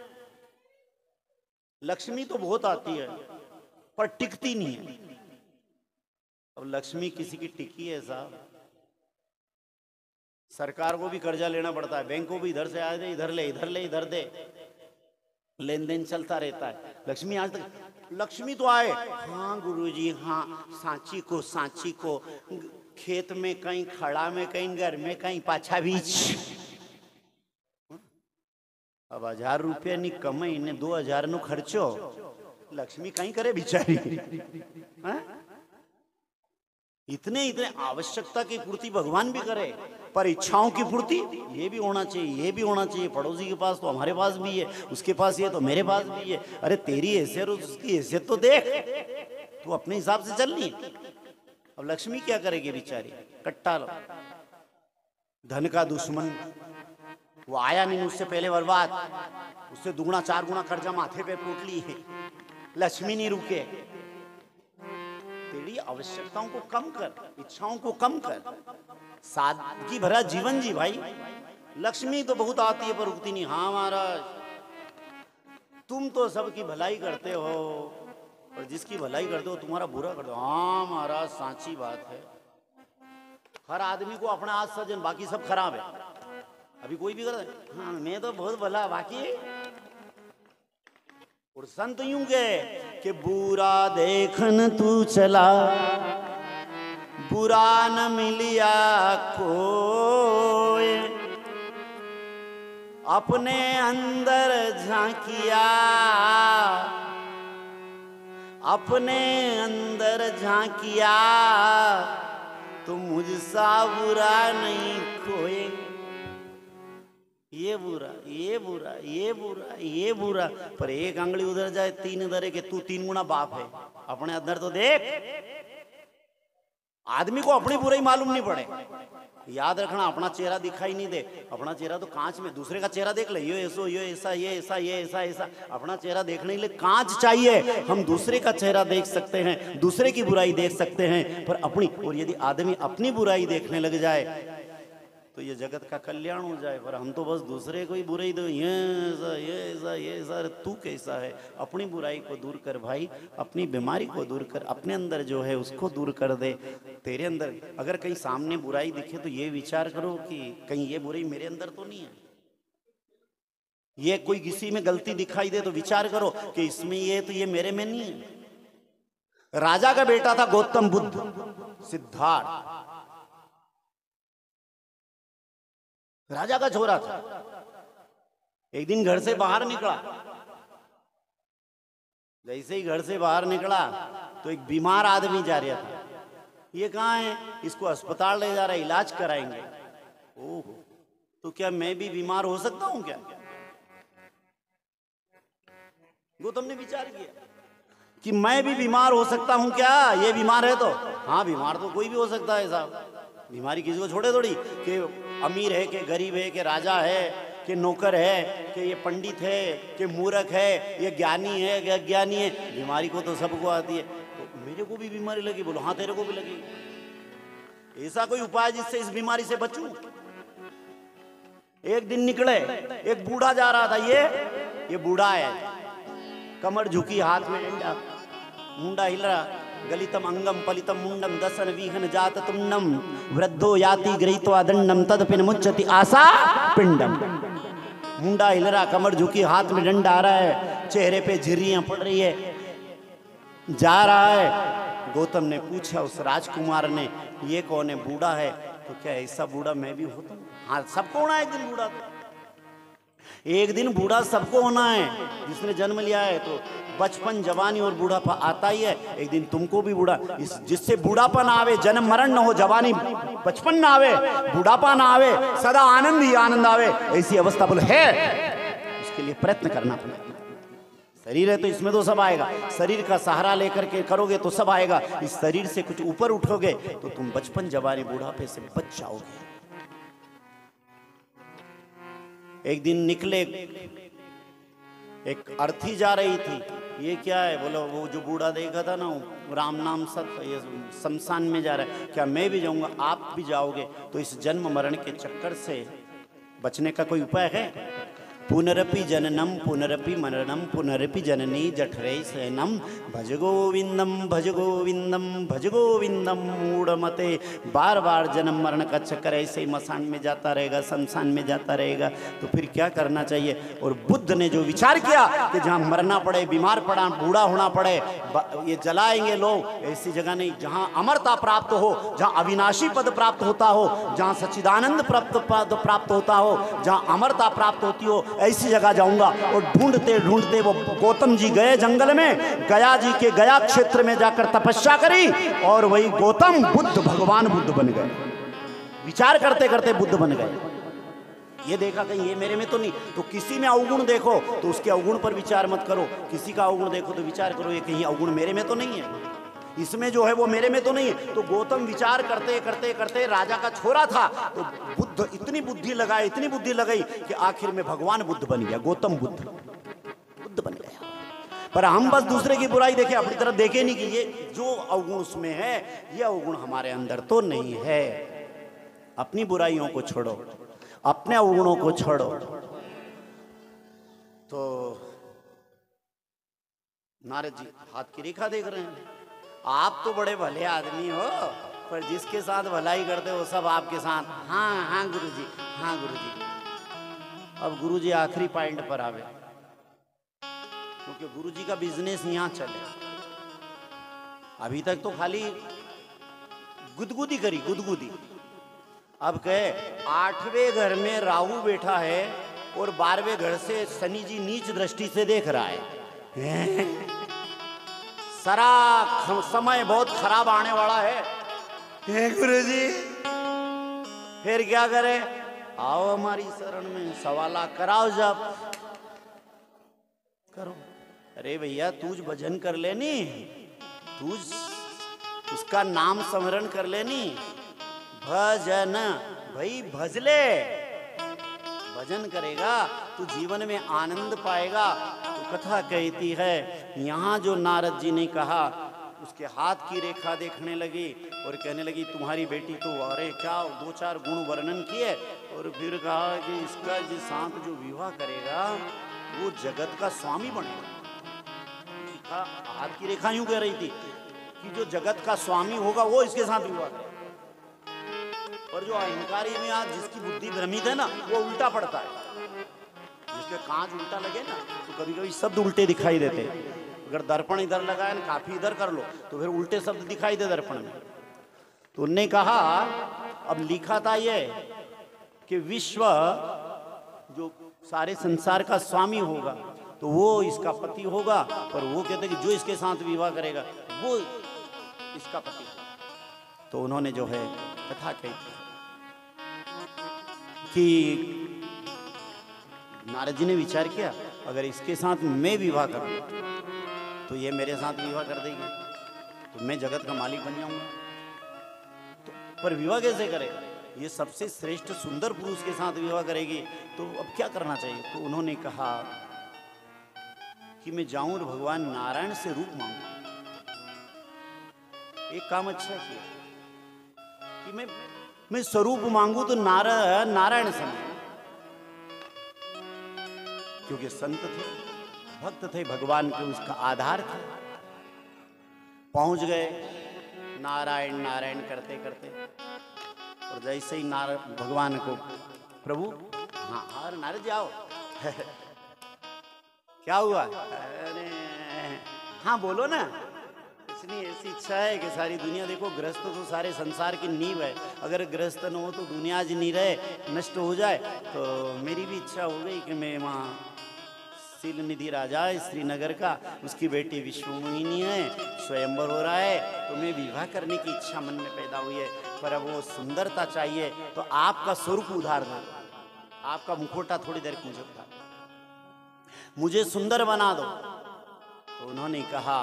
लक्ष्मी तो बहुत आती है पर टिकती नहीं है। अब लक्ष्मी किसी की टिकी है साहब, सरकार को भी कर्जा लेना पड़ता है, बैंक को भी इधर से आ दे, इधर ले, इधर ले, इधर दे, लेन देन चलता रहता है। लक्ष्मी आज तक, लक्ष्मी तो आए, हाँ गुरुजी हाँ, सांची को खेत में कहीं, खड़ा में कहीं, घर में कहीं, पाछा बीच। अब 1000 रुपया नहीं कमाई ने 2000 नु खर्चो, लक्ष्मी कहीं करे बिचारी। इतने आवश्यकता की पूर्ति भगवान भी करे, पर इच्छाओं की पूर्ति ये भी होना चाहिए, ये भी होना चाहिए। पड़ोसी के पास तो हमारे पास भी है, उसके पास ये तो मेरे पास भी है। अरे तेरी हैसियत और उसकी हैसियत तो देख, तू अपने हिसाब से चल नहीं। अब लक्ष्मी क्या करेगी बेचारी, कट्टा धन का दुश्मन, वो आया नहीं उससे पहले बर्बाद, उससे दुगुना 4 गुना कर्जा माथे पे पोट ली है। लक्ष्मी नहीं रुके, तेरी आवश्यकताओं को कम कर, इच्छाओं को कम कर, सादगी भरा जीवन जी भाई। लक्ष्मी तो बहुत आती है पर रुकती नहीं। हाँ महाराज तुम तो सबकी भलाई करते हो, और जिसकी भलाई करते हो तुम्हारा बुरा करते हो। हाँ महाराज सांची बात है, हर आदमी को अपना आज सजन, बाकी सब खराब है। अभी कोई भी कर रहा है, हाँ मैं तो बहुत भला, बाकी। और संत यूं गए कि बुरा देखन तू चला, बुरा न मिलिया कोई, अपने अंदर झांकिया, अपने अंदर झांकिया, तो मुझसा बुरा नहीं कोई। ये बुरा, ये बुरा, ये बुरा, ये बुरा, पर एक आंगली उधर जाए 3 इधर है कि तू 3 गुना बाप है। अपने अंदर तो देख। आदमी को अपनी बुराई मालूम नहीं पड़े, याद रखना अपना चेहरा दिखाई नहीं दे। अपना चेहरा तो कांच में, दूसरे का चेहरा देख ले, ये ऐसा, ये ऐसा, ये ऐसा, ये ऐसा, ऐसा। अपना चेहरा देखने के लिए कांच चाहिए। हम दूसरे का चेहरा देख सकते हैं, दूसरे की बुराई देख सकते हैं, पर अपनी, और यदि आदमी अपनी बुराई देखने लग जाए तो ये जगत का कल्याण हो जाए। पर हम तो बस दूसरे को ही बुराई दो, ये ऐसा, ये ऐसा, ये ऐसा। तू कैसा है? अपनी बुराई को दूर कर भाई, अपनी बीमारी को दूर कर, अपने अंदर जो है उसको दूर कर दे। तेरे अंदर अगर कहीं सामने बुराई दिखे तो ये विचार करो कि कहीं ये बुराई मेरे अंदर तो नहीं है। ये कोई किसी में गलती दिखाई दे तो विचार करो कि इसमें ये तो ये मेरे में नहीं है। राजा का बेटा था गौतम बुद्ध, सिद्धार्थ राजा का छोरा था। एक दिन घर से बाहर निकला, जैसे ही घर से बाहर निकला तो एक बीमार आदमी जा रहा था। ये कहाँ है? इसको अस्पताल ले जा रहा है, इलाज कराएंगे। ओह, तो क्या मैं भी बीमार हो सकता हूं क्या? गौतम ने विचार किया कि मैं भी बीमार हो सकता हूं क्या? ये बीमार है तो हाँ, बीमार तो कोई भी हो सकता है साहब। बीमारी किसी को छोड़े थोड़ी, कि अमीर है कि गरीब है, कि राजा है कि नौकर है, कि ये पंडित है कि मूर्ख है, ये ज्ञानी है कि अज्ञानी है। बीमारी को तो सबको आती है। तो मेरे को भी बीमारी लगी, बोलो हाँ तेरे को भी लगी। ऐसा कोई उपाय जिससे इस बीमारी से बचूं? एक दिन निकले, एक बूढ़ा जा रहा था। ये बूढ़ा है, कमर झुकी, हाथ में डंडा, मुंडा हिल रहा। गलितम अंगम पलितम मुंडम दसन विघन जात तुंडम वृद्धो याति गृहीत्वा दंडम तदपिन मुच्यति आशा पिंडम। मुंडा हिल रहा, कमर झुकी, हाथ में डंडा आ रहा है, चेहरे पे झिर्रियां पड़ रही है, जा रहा है। गौतम ने पूछा उस राजकुमार ने, ये कौन है? बूढ़ा है। तो क्या ऐसा बूढ़ा मैं भी होता हूँ? हाँ, सबको होना है एक दिन बूढ़ा। एक दिन बूढ़ा सबको होना है, जिसने जन्म लिया है। तो बचपन, जवानी और बूढ़ापा आता ही है, एक दिन तुमको भी बूढ़ा, इस जिससे बूढ़ापा ना आवे, जन्म मरण ना हो, जवानी बचपन ना आवे, बूढ़ापा ना आवे, सदा आनंद ही आनंद आवे, ऐसी अवस्था बोले है, उसके लिए प्रयत्न करना पड़ेगा। शरीर है तो इसमें तो सब आएगा, शरीर का सहारा लेकर के करोगे तो सब आएगा। इस शरीर से कुछ ऊपर उठोगे तो तुम बचपन, जवानी, बूढ़ापे से बच जाओगे। एक दिन निकले, एक अर्थी जा रही थी। ये क्या है? बोलो वो जो बूढ़ा देखा था ना, राम नाम सत, ये शमशान में जा रहा है। क्या मैं भी जाऊंगा? आप भी जाओगे? तो इस जन्म मरण के चक्कर से बचने का कोई उपाय है? पुनरपि जननम पुनरपि मरणम पुनरपि जननी जठरे शयनम भज गोविंदम भज गोविंदम भज गोविंदम मूढ़मते। बार बार जन्म मरण का चक्कर ऐसे ही मसान में जाता रहेगा, शमशान में जाता रहेगा। तो फिर क्या करना चाहिए? और बुद्ध ने जो विचार किया कि जहाँ मरना पड़े, बीमार पड़ा, बूढ़ा होना पड़े, ये जलाएंगे लोग, ऐसी जगह नहीं। जहाँ अमरता प्राप्त हो, जहाँ अविनाशी पद प्राप्त होता हो, जहाँ सच्चिदानंद प्राप्त होता हो, जहाँ अमरता प्राप्त होती हो, ऐसी जगह जाऊंगा। और ढूंढते ढूंढते वो गौतम जी गए जंगल में, गया जी के गया क्षेत्र में जाकर तपस्या करी, और वही गौतम बुद्ध, भगवान बुद्ध बन गए। विचार करते करते बुद्ध बन गए। ये देखा कहीं ये मेरे में तो नहीं, तो किसी में अवगुण देखो तो उसके अवगुण पर विचार मत करो, किसी का अवगुण देखो तो विचार करो ये कहीं अवगुण मेरे में तो नहीं है, इसमें जो है वो मेरे में तो नहीं है। तो गौतम विचार करते करते करते, राजा का छोरा था, तो बुद्ध इतनी बुद्धि लगाई, इतनी बुद्धि लगाई कि आखिर में भगवान बुद्ध बन गया, गौतम बुद्ध बन गया। पर हम बस दूसरे की बुराई देखे, अपनी तरफ देखे नहीं कि ये जो अवगुण उसमें है, ये अवगुण हमारे अंदर तो नहीं है। अपनी बुराइयों को छोड़ो, अपने अवगुणों को छोड़ो। तो नारद जी हाथ की रेखा देख रहे हैं, आप तो बड़े भले आदमी हो, पर जिसके साथ भलाई करते हो सब आपके साथ। हाँ हाँ गुरुजी, हाँ गुरुजी। अब गुरुजी आखिरी पॉइंट पर आवे, क्योंकि गुरुजी का बिजनेस यहाँ चले। अभी तक तो खाली गुदगुदी करी, गुदगुदी। अब कहे 8वें घर में राहु बैठा है और 12वें घर से शनि जी नीच दृष्टि से देख रहा है। सारा समय बहुत खराब आने वाला है। गुरुजी फिर क्या करे? आओ हमारी शरण में, सवाला कराओ, जब करो। अरे भैया तूज भजन कर लेनी, तूज उसका नाम स्मरण कर लेनी, भजन भाई भज ले। भजन करेगा तो जीवन में आनंद पाएगा। तो कथा कहती है, यहाँ जो नारद जी ने कहा, उसके हाथ की रेखा देखने लगी और कहने लगी तुम्हारी बेटी तो, अरे क्या 2-4 गुण वर्णन किए, और फिर कहा कि इसका जिस साथ जो विवाह करेगा वो जगत का स्वामी बनेगा। हाथ की रेखा यूं कह रही थी कि जो जगत का स्वामी होगा वो इसके साथ विवाह करेगा। और जो अहंकारी में आज जिसकी बुद्धि भ्रमित है ना, वो उल्टा पड़ता है। जिसके कांच उल्टा लगे ना तो कभी कभी शब्द उल्टे दिखाई देते हैं। अगर दर्पण इधर लगा है, काफी इधर कर लो तो फिर उल्टे शब्द दिखाई दे दर्पण में। तो उनने कहा, अब लिखा था ये कि विश्व जो सारे संसार का स्वामी होगा तो वो इसका पति होगा, पर वो कहते कि जो इसके साथ विवाह करेगा वो इसका पति होगा। तो उन्होंने जो है कथा कही कि नारद जी ने विचार किया, अगर इसके साथ मैं विवाह करूं तो ये मेरे साथ विवाह कर देगी, तो मैं जगत का मालिक बन जाऊंगा। तो पर विवाह कैसे करेगा? ये सबसे श्रेष्ठ सुंदर पुरुष के साथ विवाह करेगी, तो अब क्या करना चाहिए? तो उन्होंने कहा कि मैं जाऊं और भगवान नारायण से रूप मांगू। एक काम अच्छा किया कि मैं स्वरूप मांगू तो नारायण से मांगू, क्योंकि संत थे, भक्त थे, भगवान के उसका आधार था। पहुंच गए नारायण नारायण करते करते, और जैसे ही भगवान को, प्रभु हाँ हाँ नारद जी आओ, क्या हुआ? अरे हाँ बोलो ना। इतनी ऐसी इच्छा है कि सारी दुनिया देखो, गृहस्थ तो सारे संसार की नींव है। अगर गृहस्थ न हो तो दुनिया आज नहीं रहे, नष्ट हो जाए। तो मेरी भी इच्छा हो गई कि मैं वहाँ शील निधि राजा है श्रीनगर का, उसकी बेटी विश्वमोहिनी है, स्वयंवर हो रहा है, तो मैं विवाह करने की इच्छा मन में पैदा हुई है। पर अब वो सुंदरता चाहिए, तो आपका स्वरूप उधार दो, आपका मुखोटा थोड़ी देर मुझे उधार, मुझे सुंदर बना दो। तो उन्होंने कहा,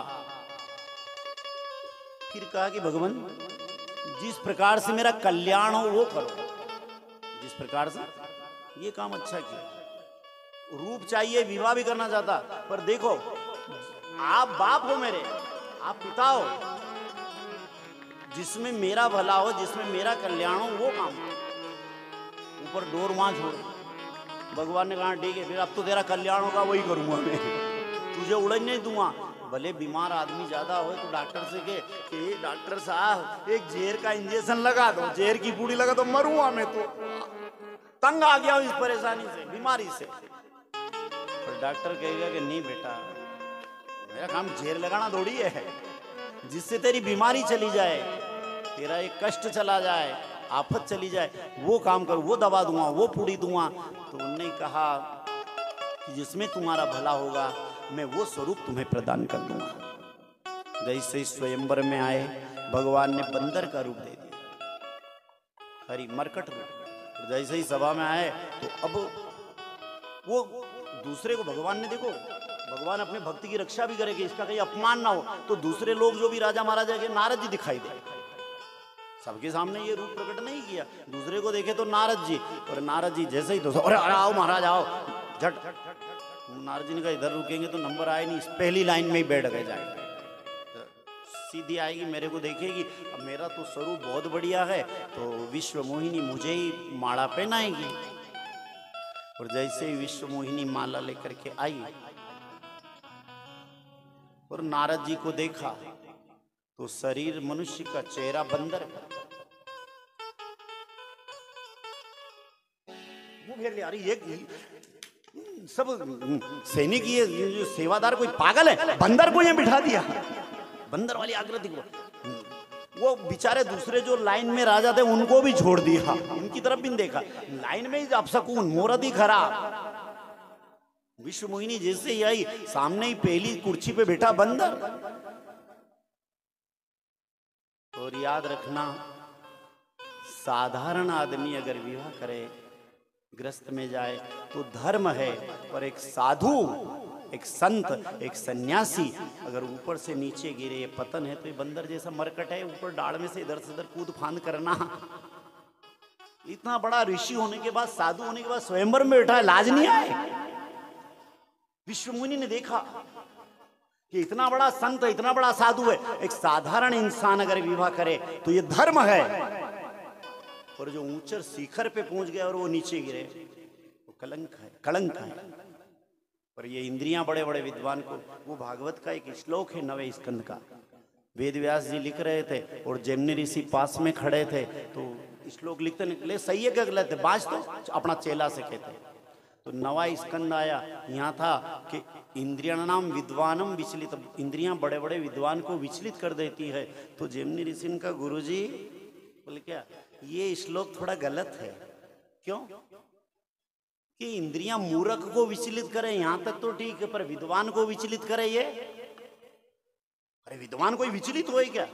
फिर कहा कि भगवान जिस प्रकार से मेरा कल्याण हो वो करो, जिस प्रकार से ये काम अच्छा किया। रूप चाहिए, विवाह भी करना चाहता, पर देखो आप बाप हो मेरे, आप पिता हो, जिसमें मेरा भला हो, जिसमें मेरा कल्याण हो वो काम। ऊपर डोर वहां छोड़, भगवान ने कहा ठीक है, फिर अब तो तेरा कल्याण होगा वही करूंगा मैं, तुझे उड़न नहीं दूंगा। भले बीमार आदमी ज्यादा हो तो डॉक्टर से कहे कि डॉक्टर साहब एक जेर का इंजेक्शन लगा दो, जेर की पूड़ी लगा तो मरूंगा मैं, तो तंग आ गया हूं इस परेशानी से, बीमारी से। पर डॉक्टर कहेगा कि नहीं बेटा, मेरा काम जेर लगाना थोड़ी है, जिससे तेरी बीमारी चली जाए, तेरा एक कष्ट चला जाए, आफत चली जाए, वो काम करूं, वो दवा दूंगा, वो पूड़ी दूंगा। तो उन्होंने कहा कि जिसमें तुम्हारा भला होगा मैं वो स्वरूप तुम्हें प्रदान कर दूंगा। जैसे ही स्वयंवर में आए, भगवान ने बंदर का रूप दे दिया, हरी मरकट रूप। जैसे ही सभा में आए तो अब वो दूसरे को भगवान ने, देखो भगवान अपने भक्ति की रक्षा भी करे कि इसका कहीं अपमान ना हो। तो दूसरे लोग जो भी राजा महाराजा के, नारद जी दिखाई दे, सबके सामने ये रूप प्रकट नहीं किया। दूसरे को देखे तो नारद जी, और नारद जी जैसे ही तो अरे आओ महाराज आओ, झट। नारद जी ने कहा इधर रुकेंगे तो नंबर आए नहीं, पहली लाइन में ही बैठ गए जाएंगे, सीधी आएगी, मेरे को देखेगी। अब मेरा तो स्वरूप बहुत बढ़िया है, तो विश्वमोहिनी मुझे ही माला पहनाएगी। और जैसे ही विश्वमोहिनी माला लेकर के आई और नारद जी को देखा तो शरीर मनुष्य का, चेहरा बंदर का। वो घेर लिया, अरे ये सब सैनिक, ये जो सेवादार कोई पागल है, बंदर को ये बिठा दिया। बंदर वाली आकृति को, वो बेचारे दूसरे जो लाइन में राजा थे उनको भी छोड़ दिया, इनकी तरफ भी नहीं देखा, लाइन में ही अपशकुन, मोरद ही खराब। विश्वमोहिनी जैसे ही आई, सामने ही पहली कुर्सी पे बैठा बंदर। और याद रखना, साधारण आदमी अगर विवाह करे, ग्रस्त में जाए तो धर्म है, और एक साधु, एक संत, एक सन्यासी अगर ऊपर से नीचे गिरे, ये पतन है। तो ये बंदर जैसा मरकट है, ऊपर डाड़ में से इधर से उधर कूद फांद करना। इतना बड़ा ऋषि होने के बाद, साधु होने के बाद स्वयंवर में बैठा है, लाज नहीं आए? विश्वमुनि ने देखा कि इतना बड़ा संत, इतना बड़ा साधु है, एक साधारण इंसान अगर विवाह करे तो ये धर्म है। और जो ऊंचर शिखर पे पहुंच गया और वो नीचे गिरे, वो कलंक है, कलंक है। पर ये इंद्रियां बड़े बड़े विद्वान को, वो भागवत का एक श्लोक है 9वें स्कंद का, वेद व्यास जी लिख रहे थे और जैमिनी ऋषि पास में खड़े थे, तो श्लोक लिखते निकले, सही है क्या गलत है, बाज तो अपना चेला से कहते। तो 9वां स्कंद आया, यहाँ था कि इंद्रियाणाम विद्वानम विचलित, इंद्रियां बड़े बड़े विद्वान को विचलित कर देती है। तो जैमिनी ऋषि का गुरुजी बोले क्या ये श्लोक थोड़ा गलत है। क्यों? कि इंद्रियां मूर्ख को विचलित करे यहां तक तो ठीक है, पर विद्वान को विचलित करे ये, अरे विद्वान कोई विचलित होए क्या?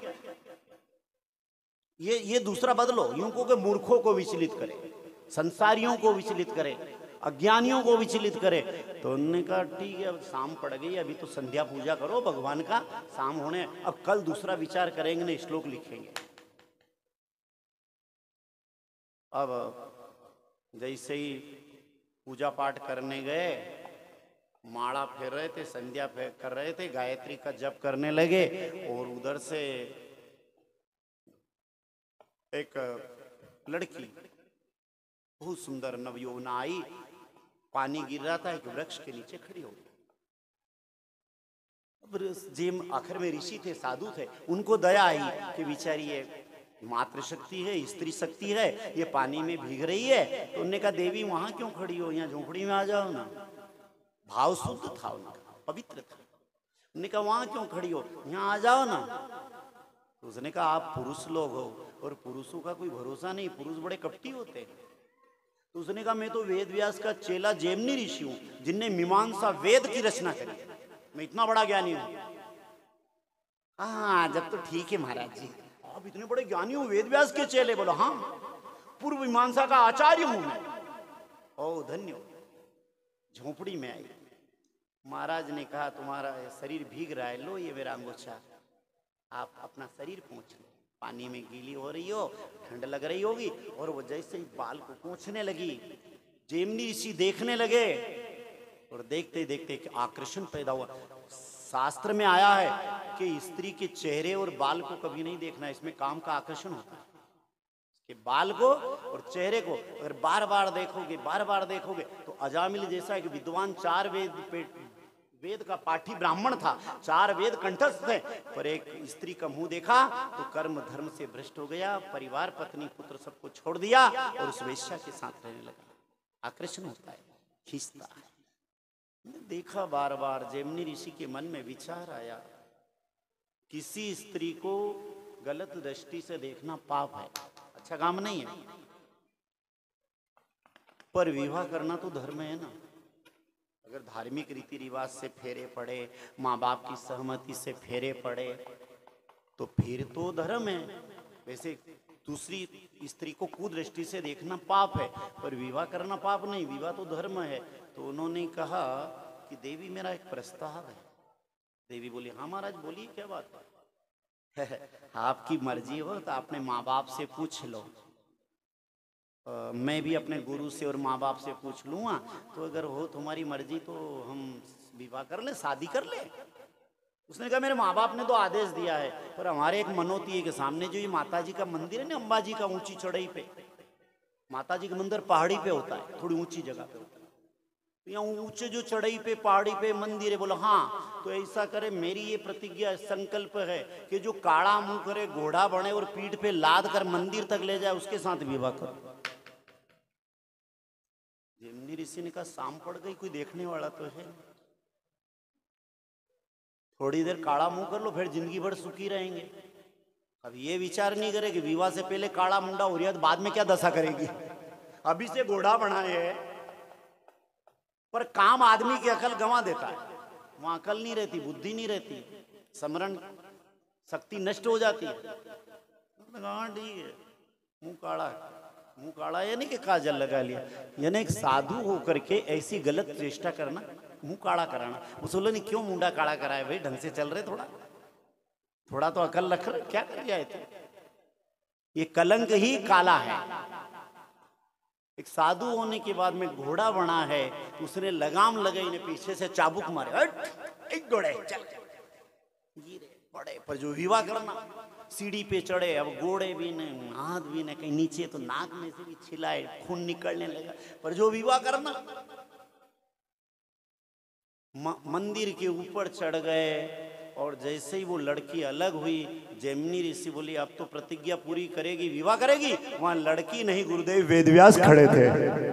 ये दूसरा बदलो, यूं को के मूर्खों को विचलित करे, संसारियों को विचलित करे, अज्ञानियों को विचलित करे। तो उन्होंने कहा ठीक है, अब शाम पड़ गई, अभी तो संध्या पूजा करो भगवान का, शाम होने, अब कल दूसरा विचार करेंगे ना, श्लोक लिखेंगे। अब जैसे ही पूजा पाठ करने गए, माला फेर रहे थे, संध्या कर रहे थे, गायत्री का जप करने लगे, और उधर से एक लड़की बहुत सुंदर नवयौवना आई, पानी गिर रहा था, एक वृक्ष के नीचे खड़ी हो गई। जिम आखिर में ऋषि थे, साधु थे, उनको दया आई कि बेचारी ये मातृ शक्ति है, स्त्री शक्ति है, ये पानी में भीग रही है। तो उन्होंने कहा देवी वहां क्यों खड़ी हो, यहाँ झोपड़ी में आ जाओ ना। भाव शुद्ध था उनका, पवित्र था। उन्होंने कहा वहां क्यों खड़ी हो, यहाँ आ जाओ ना। तो उसने कहा आप पुरुष लोग हो और पुरुषों का कोई भरोसा नहीं, पुरुष बड़े कपटी होते हैं। तो उसने कहा मैं तो वेद व्यास का चेला जैमिनी ऋषि हूं, जिनने मीमांसा वेद की रचना करी, मैं इतना बड़ा ज्ञानी हूं। हाँ जब तो ठीक है महाराज जी, आप इतने बड़े ज्ञानी हो, वेद व्यास के चेले? बोलो हाँ, पूर्व मीमांसा का आचार्य हूं मैं। ओ धन्य हो। झोपड़ी में आई, महाराज ने कहा तुम्हारा शरीर भीग रहा है, लो ये मेरा अंगोछा, आप अपना शरीर पोंछ लो। पानी में गीली हो रही हो, ठंड लग रही होगी। और वो जैसे ही बाल को पोंछने लगी, जैमिनी ऋषि देखने लगे और देखते देखते आकर्षण पैदा हुआ। शास्त्र में आया है कि स्त्री के चेहरे और बाल को कभी नहीं देखना, इसमें काम का आकर्षण होता है। कि बाल को और चेहरे को अगर बार बार देखोगे तो अजामिल जैसा एक विद्वान, 4 वेद का पाठी ब्राह्मण था, 4 वेद कंठस्थ थे, पर एक स्त्री का मुंह देखा तो कर्म धर्म से भ्रष्ट हो गया, परिवार पत्नी पुत्र सबको छोड़ दिया और उस वेश्या के साथ रहने लगा। आकर्षण होता है, खींचता है। देखा बार बार, जैमिनी ऋषि के मन में विचार आया, किसी स्त्री को गलत दृष्टि से देखना पाप है, अच्छा काम नहीं है, पर विवाह करना तो धर्म है ना। अगर धार्मिक रीति रिवाज से फेरे पड़े, माँ बाप की सहमति से फेरे पड़े, तो फिर तो धर्म है। वैसे दूसरी स्त्री को कुदृष्टि से देखना पाप है, पर विवाह करना पाप नहीं, विवाह तो धर्म है। तो उन्होंने कहा कि देवी मेरा एक प्रस्ताव है। देवी बोली हाँ महाराज बोलिए, क्या बात है? आपकी मर्जी हो तो अपने माँ बाप से पूछ लो, मैं भी अपने गुरु से और माँ बाप से पूछ लूँगा, तो अगर हो तुम्हारी मर्जी तो हम विवाह कर ले, शादी कर ले। उसने कहा मेरे माँ बाप ने तो आदेश दिया है, पर हमारे एक मनोती है कि सामने जो ये माता जी का मंदिर है ना, अम्बा जी का, ऊंची चढ़ाई पे, माता जी का मंदिर पहाड़ी पे होता है, थोड़ी ऊंची जगह पे होता है, तो यहाँ ऊंचे जो चढ़ाई पे पहाड़ी पे मंदिर है। बोला हाँ, तो ऐसा करे, मेरी ये प्रतिज्ञा संकल्प है कि जो काड़ा मुंह करे, घोड़ा बने और पीठ पे लाद कर मंदिर तक ले जाए, उसके साथ विवाह करो। जैमिनी ऋषि ने कहा शाम पड़ गई, कोई देखने वाला तो है, थोड़ी देर काड़ा मुंह कर लो, फिर जिंदगी भर सुखी रहेंगे। अब ये विचार नहीं करे कि विवाह से पहले काड़ा मुंडा हो रही है तो बाद में क्या दशा करेगी, अभी से घोड़ा बनाए है। पर काम आदमी की अकल गंवा देता है, वहां अकल नहीं रहती, बुद्धि नहीं रहती, स्मरण शक्ति नष्ट हो जाती है। हाँ ठीक है, मुंह काड़ा यानी कि काजल लगा लिया, यानी एक साधु होकर के ऐसी गलत चेष्टा करना, मुंह काड़ा कराना। मुसल्लो ने क्यों मुंडा काड़ा कराया भाई, ढंग से चल रहे, थोड़ा तो अकल रख रहे, क्या कर जाए थे? ये कलंक ही काला है। एक साधु होने के बाद में घोड़ा बना है, उसने लगाम लगाई ने पीछे से चाबुक मारे, एक घोड़े चल गिरे पड़े। पर जो विवाह करना, सीढ़ी पे चढ़े, अब घोड़े भी नहीं, हाथ भी नहीं, कहीं नीचे तो नाक में से भी छिलाए, खून निकलने लगा। पर जो विवाह करना, मंदिर के ऊपर चढ़ गए और जैसे ही वो लड़की अलग हुई, जैमिनी ऋषि बोली अब तो प्रतिज्ञा पूरी करेगी, विवाह करेगी। वहां लड़की नहीं, गुरुदेव वेदव्यास खड़े थे।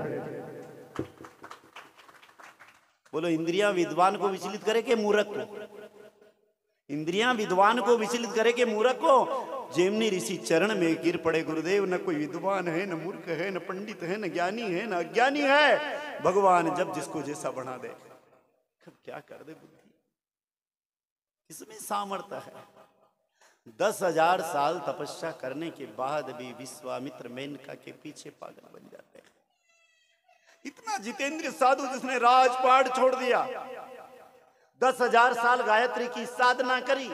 बोलो इंद्रियां विद्वान को विचलित करे के मूर्ख को? इंद्रियां विद्वान को विचलित करे के मूर्ख को? जैमिनी ऋषि चरण में गिर पड़े, गुरुदेव न कोई विद्वान है, न मूर्ख है, न पंडित है, न ज्ञानी है, न अज्ञानी है, भगवान जब जिसको जैसा बना दे। क्या कर दे बुद्धि, इसमें सामर्थ्य है। 10,000 साल तपस्या करने के बाद भी विश्वामित्र मेनका के पीछे पागल बन जाते हैं। इतना जितेंद्र साधु जिसने राजपाट छोड़ दिया, 10,000 साल गायत्री की साधना करी,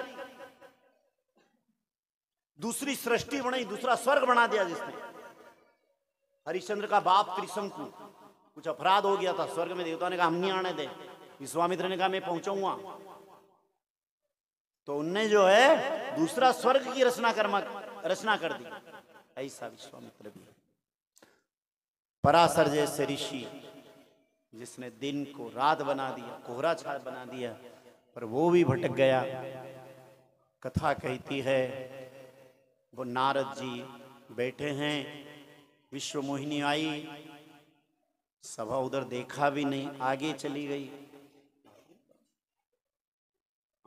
दूसरी सृष्टि बनाई, दूसरा स्वर्ग बना दिया जिसने। हरिश्चंद्र का बाप त्रिशंकु, कुछ अपराध हो गया था स्वर्ग में, देवता ने कहा हम नहीं आने दे, विश्वामित्र ने कहा मैं पहुंचाऊंगा, तो उनने जो है दूसरा स्वर्ग की रचना कर दी। ऐसा विश्वामित्र भी, पराशर जैसे ऋषि जिसने दिन को रात बना दिया, कोहरा छाया बना दिया, पर वो भी भटक गया। कथा कहती है वो नारद जी बैठे हैं, विश्व मोहिनी आई, सभा उधर देखा भी नहीं, आगे चली गई।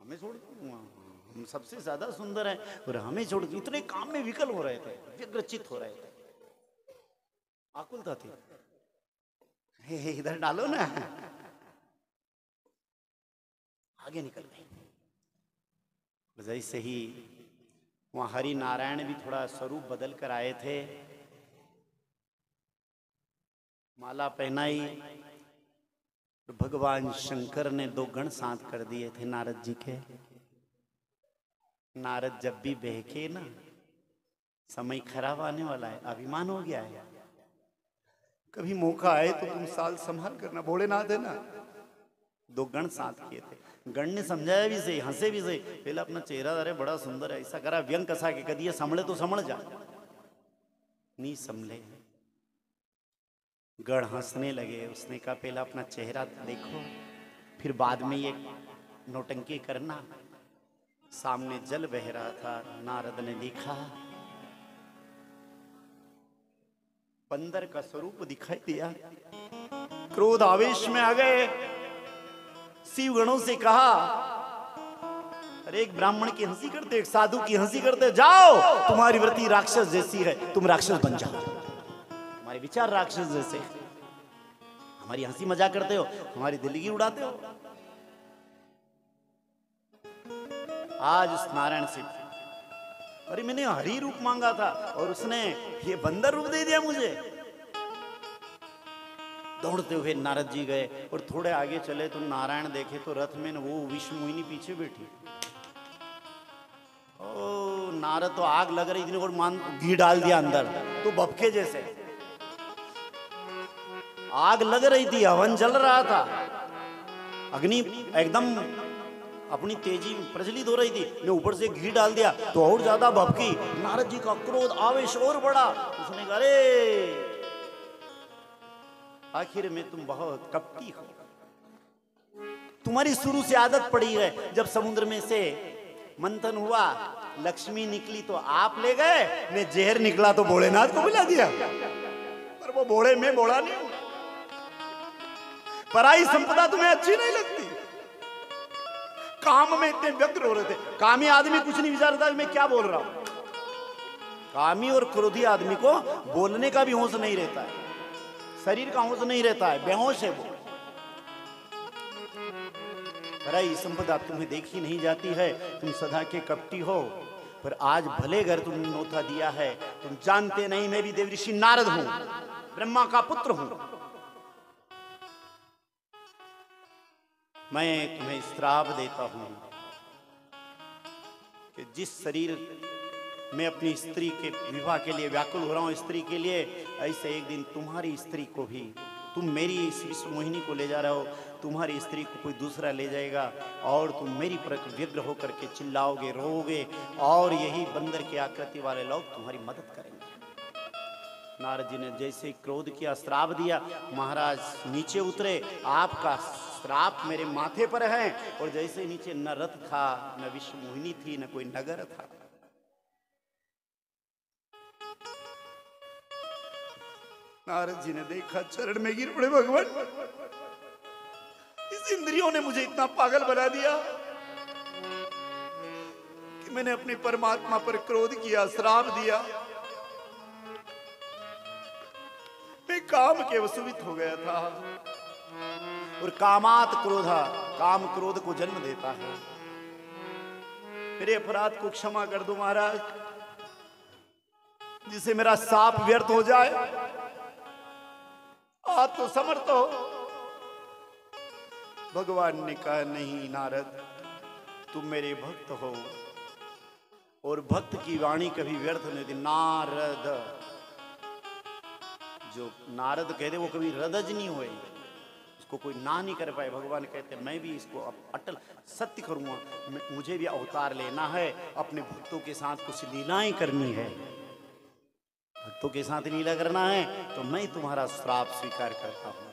हमें छोड़ के हम सबसे ज्यादा सुंदर हैं और हमें छोड़ के इतने काम में विकल हो रहे थे, व्यग्रचित हो रहे थे, आकुलता थी। हे इधर डालो ना, आगे निकल गए। जैसे ही वहां हरि नारायण भी थोड़ा स्वरूप बदल कर आए थे, माला पहनाई, भगवान शंकर ने 2 गण शांत कर दिए थे नारद जी के। नारद जब भी बहके ना, समय खराब आने वाला है, अभिमान हो गया है, कभी मौका आए तो तुम साल संभाल करना, भोलेनाथ है ना। 2 गण साथ किए थे। गण ने समझाया भी सही, हंसे भी सही, पहले अपना चेहरा अरे बड़ा सुंदर है, ऐसा करा व्यंग कसा के कदी संभले तो संभल जा, नहीं संभले। गण हंसने लगे। उसने कहा पहला अपना चेहरा देखो, फिर बाद में ये नौटंकी करना। सामने जल बह रहा था, नारद ने देखा, बंदर का स्वरूप दिखाई दिया। क्रोध आवेश में आ गए, शिव गणों से कहा, अरे एक ब्राह्मण की हंसी करते, एक साधु की हंसी करते, जाओ तुम्हारी वृत्ति राक्षस जैसी है, तुम राक्षस बन जाओ, हमारे विचार राक्षस जैसे, हमारी हंसी मजाक करते हो, हमारी दिल्ली उड़ाते हो। आज उस नारायण से, अरे मैंने हरि रूप मांगा था और उसने ये बंदर रूप दे दिया मुझे। दौड़ते हुए नारद जी गए और थोड़े आगे चले तो नारायण देखे तो रथ में वो विष्णु मोहिनी पीछे बैठी। ओ नारद तो आग लग रही थी और मान घी डाल दिया अंदर, तो बपके जैसे आग लग रही थी, हवन जल रहा था, अग्नि एकदम अपनी तेजी प्रज्वलित हो रही थी, मैं ऊपर से घी डाल दिया तो और ज्यादा भभकी। नारद जी का क्रोध आवेश और बढ़ा। उसने कहा अरे आखिर में तुम बहुत कपटी हो, तुम्हारी शुरू से आदत पड़ी है, जब समुद्र में से मंथन हुआ, लक्ष्मी निकली तो आप ले गए, मैं जहर निकला तो भोलेनाथ को बुला दिया, पर वो भोले में बोला नहीं हूं। पराई संपदा तुम्हें अच्छी नहीं लगती। काम में इतने व्यग्र हो रहे थे, कामी आदमी कुछ नहीं विचारता मैं क्या बोल रहा हूं। कामी और क्रोधी आदमी को बोलने का भी होश नहीं रहता है, शरीर का होश नहीं रहता है, बेहोश है वो। पराई संपदा तुम्हें देखी नहीं जाती है, तुम सदा के कपटी हो। पर आज भले घर तुमने नौथा दिया है, तुम जानते नहीं मैं भी देवऋषि नारद हूं, ब्रह्मा का पुत्र हूं। मैं तुम्हें श्राप देता हूं कि जिस शरीर में अपनी स्त्री के विवाह के लिए व्याकुल हो रहा हूं, स्त्री के लिए, ऐसे एक दिन तुम्हारी स्त्री को भी, तुम मेरी इस विश्व मोहिनी को ले जा रहे हो, तुम्हारी स्त्री को कोई दूसरा ले जाएगा और तुम मेरी पर व्यग्र होकर के चिल्लाओगे, रोओगे, और यही बंदर की आकृति वाले लोग तुम्हारी मदद करेंगे। नारद जी ने जैसे क्रोध किया, श्राप दिया, महाराज नीचे उतरे, आपका श्राप मेरे माथे पर है। और जैसे नीचे न रथ था, न विश्व मोहिनी थी, न कोई नगर था। नारद जी ने देखा, चरण में गिर पड़े, भगवान इस इंद्रियों ने मुझे इतना पागल बना दिया कि मैंने अपने परमात्मा पर क्रोध किया, श्राप दिया, मैं काम के वसूवित हो गया था। और कामात क्रोधा, काम क्रोध को जन्म देता है। मेरे अपराध को क्षमा कर दो महाराज, जिसे मेरा साप व्यर्थ हो जाए। आप तो समर्थ हो। भगवान ने कहा नहीं नारद, तुम मेरे भक्त हो और भक्त की वाणी कभी व्यर्थ नहीं होती। नारद, जो नारद कहते वो कभी रदज नहीं हुए, उसको कोई ना नहीं कर पाए। भगवान कहते मैं भी इसको अटल सत्य करूंगा, मुझे भी अवतार लेना है, अपने भक्तों के साथ कुछ लीलाएं करनी है, भक्तों के साथ लीला करना है, तो मैं तुम्हारा श्राप स्वीकार करता हूं।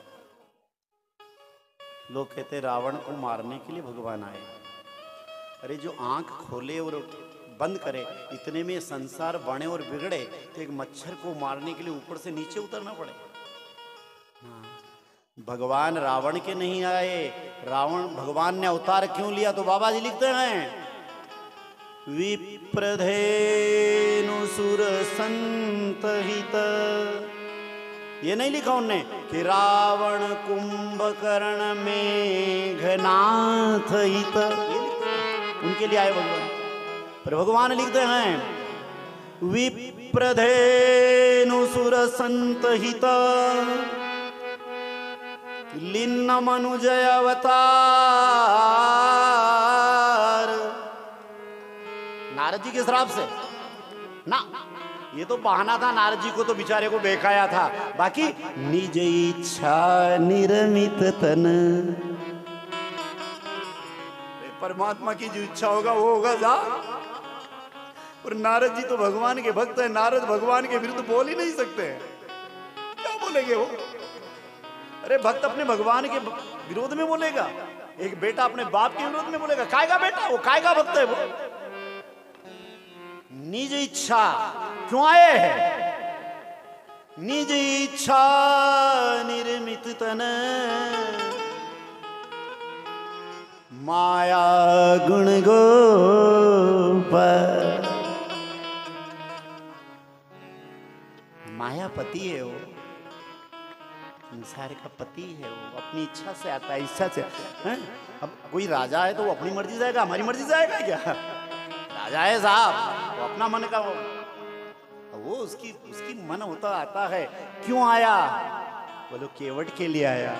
लोग कहते रावण को मारने के लिए भगवान आए। अरे जो आंख खोले और बंद करे, इतने में संसार बने और बिगड़े, तो एक मच्छर को मारने के लिए ऊपर से नीचे उतरना पड़े। भगवान रावण के नहीं आए। रावण भगवान ने अवतार क्यों लिया? तो बाबा जी लिखते हैं विप्रधेनु सुर संतहित, ये नहीं लिखा उनने कि रावण कुंभकर्ण मेघनाथ हित, उनके लिए आए भगवान। पर भगवान लिखते हैं विप्रधेनु सुर संतहित लिन्न मनुजय अवतार। नारद जी के श्राप से ना, ये तो बहाना था, नारद जी को तो बेचारे को बेकाया था। बाकी निज इच्छा निर्मित तन, परमात्मा की जो इच्छा होगा वो होगा जा। और नारद जी तो भगवान के भक्त है, नारद भगवान के विरुद्ध बोल ही नहीं सकते, क्या बोलेंगे वो? अरे भक्त अपने भगवान के विरोध में बोलेगा? एक बेटा अपने बाप के विरोध में बोलेगा? काय का बेटा वो, काय का भक्त है वो? निज इच्छा क्यों आए हैं? निज इच्छा निर्मित तन माया गुण गोपर। मायापति है वो, संसार का पति है वो, अपनी इच्छा से आता है, इच्छा से है? अब कोई राजा है तो वो अपनी मर्जी जाएगा, हमारी मर्जी जाएगा क्या? राजा है साहब, वो अपना मन का वो उसकी मन होता आता है। क्यों आया? बोलो केवट के लिए आया,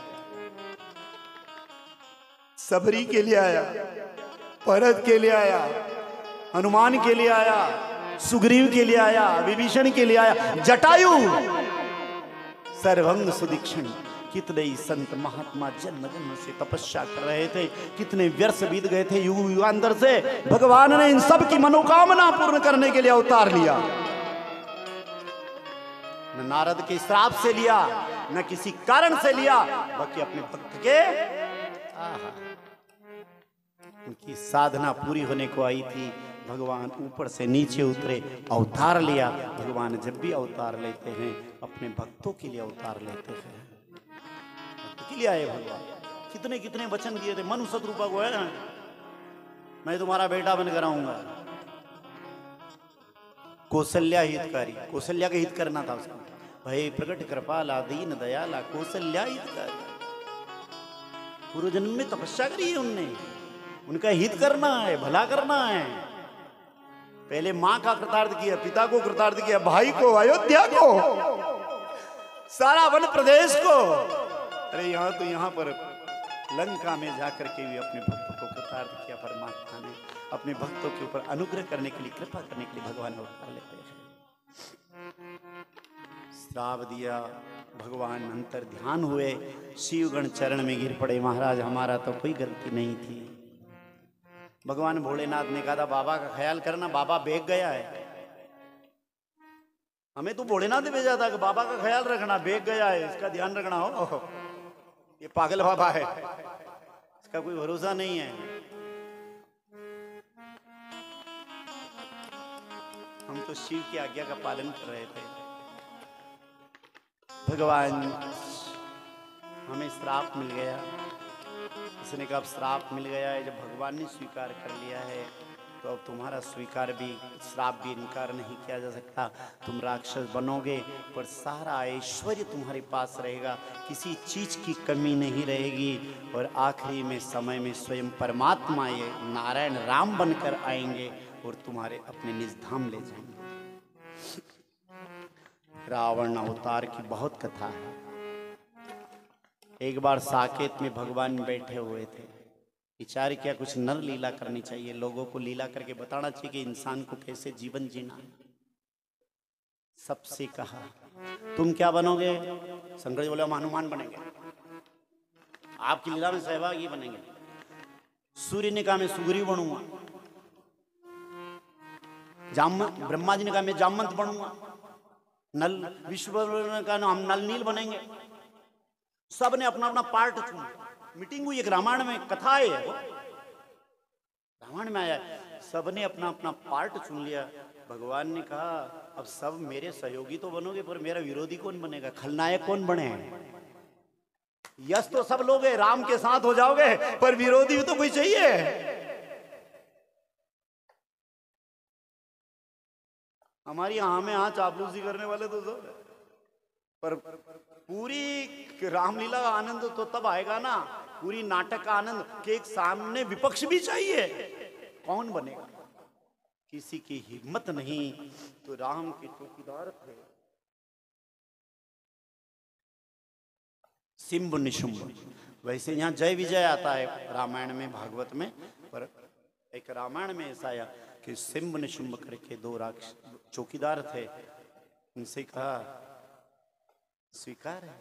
सबरी के लिए आया, भरत के लिए आया, हनुमान के लिए आया, सुग्रीव के लिए आया, विभीषण के लिए आया, जटायु सर्वंग सुदीक्षण। कितने ही संत महात्मा जन्म जन्म से तपस्या कर रहे थे, कितने वर्ष बीत गए थे युग युगांतर से, भगवान ने इन सब की मनोकामना पूर्ण करने के लिए अवतार लिया। न नारद के श्राप से लिया, न किसी कारण से लिया, बाकी अपने भक्त के उनकी साधना पूरी होने को आई थी। भगवान ऊपर से नीचे उतरे, अवतार लिया। भगवान जब भी अवतार लेते हैं अपने भक्तों के लिए अवतार लेते हैं, भक्त के लिए आए भगवान। कितने कितने वचन दिए थे मनु शत्रुपा को, है ना, मैं तुम्हारा बेटा बनकर आऊंगा। कौशल्या हितकारी, कौशल्या का हित करना था उसको। भय प्रकट कृपाला दीन दयाला कौशल्या हितकारी। पूर्व जन्म में तपस्या करी है उनने, उनका हित करना है, भला करना है। पहले मां का कृतार्थ किया, पिता को कृतार्थ किया, भाई को, अयोध्या को, सारा वन प्रदेश को। अरे यहाँ तो यहाँ पर लंका में जाकर के भी अपने भक्तों को कृतार्थ किया। परमात्मा ने अपने भक्तों के ऊपर अनुग्रह करने के लिए, कृपा करने के लिए भगवान अवतार लेते हैं। श्राप दिया, भगवान अंतर ध्यान हुए, शिवगण चरण में गिर पड़े। महाराज हमारा तो कोई गलती नहीं थी। भगवान भोलेनाथ ने कहा था बाबा का ख्याल करना, बाबा बेग गया है। हमें तो भोलेनाथ ने भेजा था कि बाबा का ख्याल रखना, बेग गया है, इसका ध्यान रखना हो। ये पागल बाबा है, इसका कोई भरोसा नहीं है। हम तो शिव की आज्ञा का पालन कर रहे थे। भगवान हमें श्राप मिल गया। इसने कहा अब श्राप मिल गया है, जब भगवान ने स्वीकार कर लिया है तो अब तुम्हारा स्वीकार भी, श्राप भी इनकार नहीं किया जा सकता। तुम राक्षस बनोगे पर सारा ऐश्वर्य तुम्हारे पास रहेगा, किसी चीज की कमी नहीं रहेगी। और आखिरी में समय में स्वयं परमात्मा ये नारायण राम बनकर आएंगे और तुम्हारे अपने निज धाम ले जाएंगे। रावण अवतार की बहुत कथा है। एक बार साकेत में भगवान बैठे हुए थे, विचार किया कुछ नर लीला करनी चाहिए, लोगों को लीला करके बताना चाहिए कि इंसान को कैसे जीवन जीना। सबसे कहा तुम क्या बनोगे? शंकर जी बोले हम हनुमान बनेंगे, आपकी लीला में सहभागी बनेंगे। सूर्य ने कहा मैं सुग्रीव बनूंगा। ब्रह्मा जी ने कहा मैं जामवंत बनूंगा। नल विश्व ने कहा हम नल नील बनेंगे। सब ने अपना अपना पार्ट चुना। मीटिंग हुई, एक रामायण में कथा है, रामायण में आया, सब ने अपना अपना पार्ट चुन लिया। भगवान ने कहा अब सब मेरे सहयोगी तो बनोगे पर मेरा विरोधी कौन बनेगा, खलनायक कौन बने? यश तो सब लोग हैं, राम के साथ हो जाओगे, पर विरोधी भी तो कोई चाहिए। हमारी में चापलूसी करने वाले तो सब, पर पूरी रामलीला का आनंद तो तब आएगा ना, पूरी नाटक का आनंद कि एक सामने विपक्ष भी चाहिए। कौन बनेगा? किसी की हिम्मत नहीं, तो राम के चौकीदार थे सिंब निशुंब। वैसे यहाँ जय विजय आता है रामायण में, भागवत में, पर एक रामायण में ऐसा आया कि सिंब निशुंब करके दो राक्षस चौकीदार थे। उनसे कहा स्वीकार है,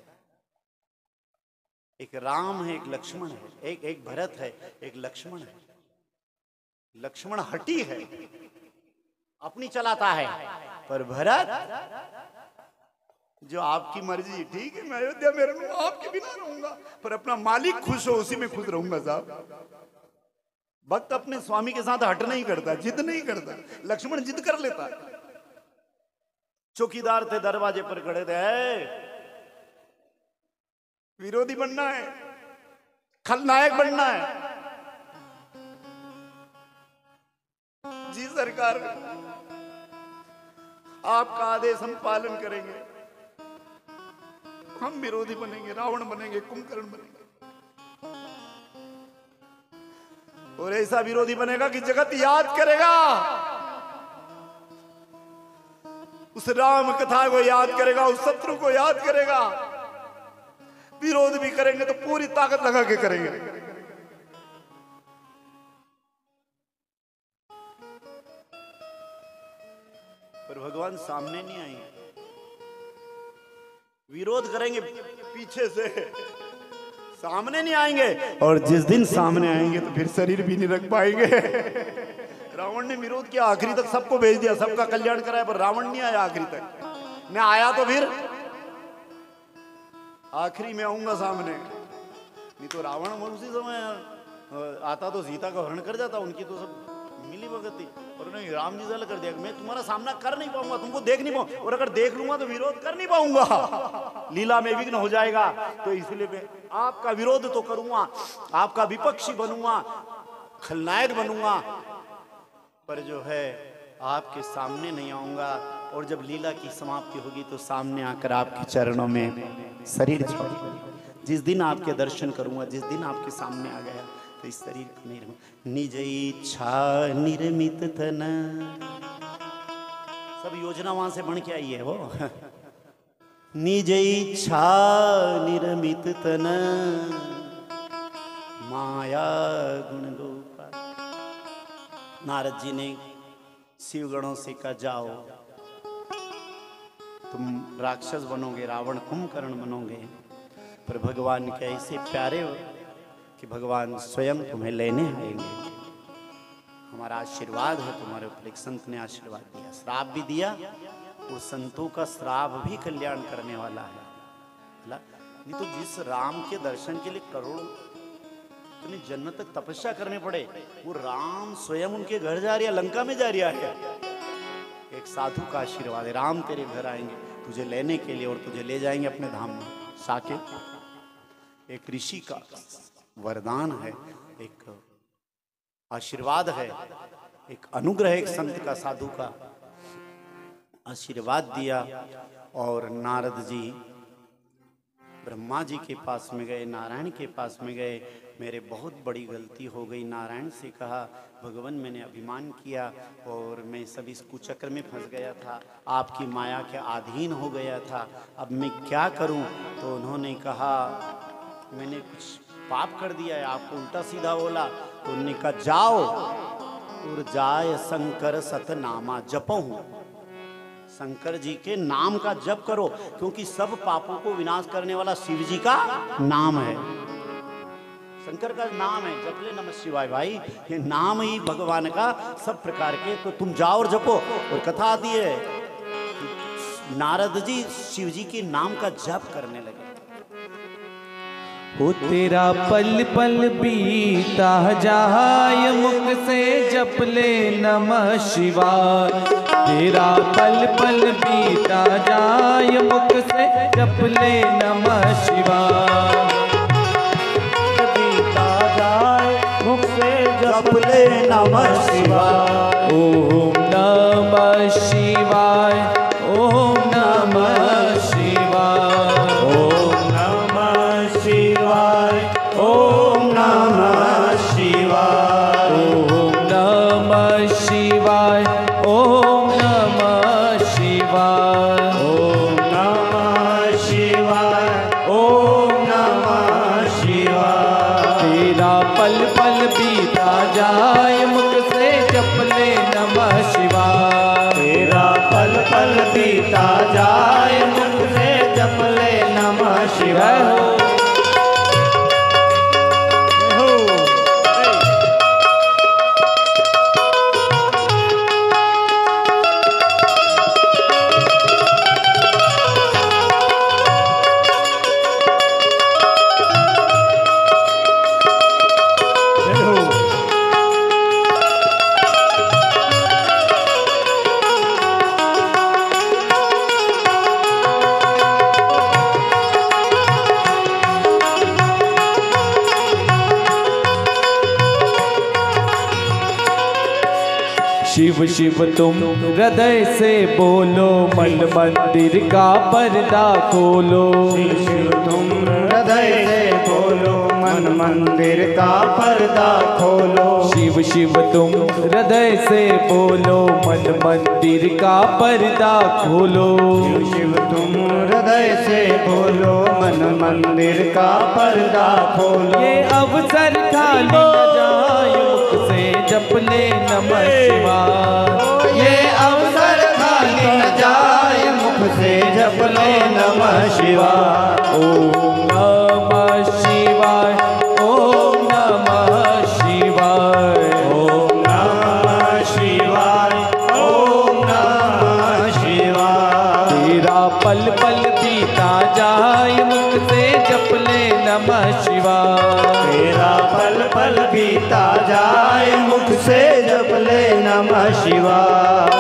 एक राम है, एक लक्ष्मण है, एक भरत है, एक लक्ष्मण है। लक्ष्मण हठी है, अपनी चलाता है, पर भरत जो आपकी मर्जी, ठीक है मैं अयोध्या में रहूंगा, आपके बिना रहूंगा, पर अपना मालिक खुश हो उसी में खुश रहूंगा। साहब भक्त अपने स्वामी के साथ हट नहीं करता, जिद नहीं करता। लक्ष्मण जिद कर लेता। चौकीदार थे दरवाजे पर खड़े थे, विरोधी बनना है, खलनायक बनना है। जी सरकार, आपका आदेश हम पालन करेंगे, हम विरोधी बनेंगे, रावण बनेंगे, कुंभकर्ण बनेंगे, और ऐसा विरोधी बनेगा कि जगत याद करेगा, उस राम कथा को याद करेगा, उस शत्रु को याद करेगा। विरोध भी करेंगे तो पूरी ताकत लगा के करेंगे। पर भगवान सामने नहीं आएंगे, विरोध करेंगे पीछे से, सामने नहीं आएंगे। और जिस दिन सामने आएंगे तो फिर शरीर भी नहीं रख पाएंगे। रावण ने विरोध किया, आखिरी तक सबको भेज दिया, सबका कल्याण कराया, पर रावण नहीं आया आखिरी तक। मैं आया तो फिर आखिरी में आऊंगा सामने, नहीं तो रावण उसी समय आता तो सीता का हरण कर जाता, उनकी तो सब मिली भगत थी। और नहीं, राम जी से कर दिया, मैं तुम्हारा सामना कर नहीं पाऊंगा, तुमको देख नहीं पाऊंगा, और अगर देख लूंगा तो विरोध कर नहीं पाऊंगा, लीला में विघ्न हो जाएगा। तो इसलिए मैं आपका विरोध तो करूंगा, आपका विपक्षी बनूंगा, खलनायक बनूंगा, पर जो है आपके सामने नहीं आऊंगा। और जब लीला की समाप्ति होगी तो सामने आकर आपके चरणों में शरीर छोड़, जिस दिन आपके दर्शन करूंगा, जिस दिन आपके सामने आ गया तो इस शरीर को नहीं रहूंगा। निज इच्छा निर्मित तन, सब योजना वहां से बन के आई है वो। निज इच्छा निर्मित तन, माया गुण गोपाल। नारद जी ने शिवगणों से कहा, जाओ तुम राक्षस बनोगे, रावण कुंभकर्ण बनोगे, पर भगवान के ऐसे प्यारे हो कि भगवान स्वयं तुम्हें लेने आएंगे। हमारा आशीर्वाद है तुम्हारे ऊपर। एक संत ने आशीर्वाद दिया, श्राप भी दिया, वो संतों का श्राप भी कल्याण करने वाला है। नहीं तो जिस राम के दर्शन के लिए करोड़ों तुम्हें जन्नत तक तपस्या करने पड़े, वो राम स्वयं उनके घर जा रहा है, लंका में जा रहा है। एक साधु का आशीर्वाद है, राम तेरे घर आएंगे तुझे लेने के लिए और तुझे ले जाएंगे अपने धाम में। साकेत एक ऋषि का वरदान है, एक आशीर्वाद है, एक अनुग्रह, एक संत का, साधु का आशीर्वाद दिया। और नारद जी ब्रह्मा जी के पास में गए, नारायण के पास में गए। मेरे बहुत बड़ी गलती हो गई, नारायण से कहा, भगवान मैंने अभिमान किया और मैं सब इस कुचक्र में फंस गया था, आपकी माया के अधीन हो गया था, अब मैं क्या करूं? तो उन्होंने कहा मैंने कुछ पाप कर दिया है, आपको उल्टा सीधा बोला। तो उन्होंने कहा जाओ और जाय शंकर सतनामा जपो, शंकर जी के नाम का जप करो, क्योंकि सब पापों को विनाश करने वाला शिव जी का नाम है, शंकर का नाम है। जप ले नमः शिवाय भाई, ये नाम ही भगवान का सब प्रकार के। तो तुम जाओ और जपो। और कथा आती है कि नारद जी शिव जी के नाम का जप करने लगे। हो तेरा पल पल बीता जाए, मुख से जप ले नमः शिवाय। तेरा पल पल बीता जाए, मुख से जप ले नमः शिवाय। जप ले नमः शिवाय। ओम नमः शिवाय, ओम नमः शिवाय, ओम नमः शिवाय, ओम नमः शिवाय, ओम नमः शिवाय, ओम नमः शिवाय, ओम नमः शिवाय, ओम नमः शिवाय। तेरा पल पल बीता जाए मुख से जप ले नमः शिवाय। तेरा पल पल बीता जाए मुख से जप ले नमः शिवाय। शिव शिव तुम हृदय से बोलो, मन मंदिर का पर्दा खोलो। शिव तुम हृदय से बोलो, मन मंदिर का पर्दा खोलो। शिव शिव तुम हृदय से बोलो, मन मंदिर का पर्दा खोलो। शिव तुम हृदय से बोलो, मन मंदिर का पर्दा खोलो। ये अवसर खाली न जाए मुख से जप ले नमः शिवाय। ये अवसर खाली न जाए मुख से जप ले नमः शिवाय। ओम नमः शिवाय, ओम नमः शिवाय, ओम नमः शिवाय, ओम नमः शिवाय। तेरा पल पल बीता जाए मुख से जप ले नमः शिवाय। तेरा पल पल बीता जाए मुख से जप ले नमः शिवाय।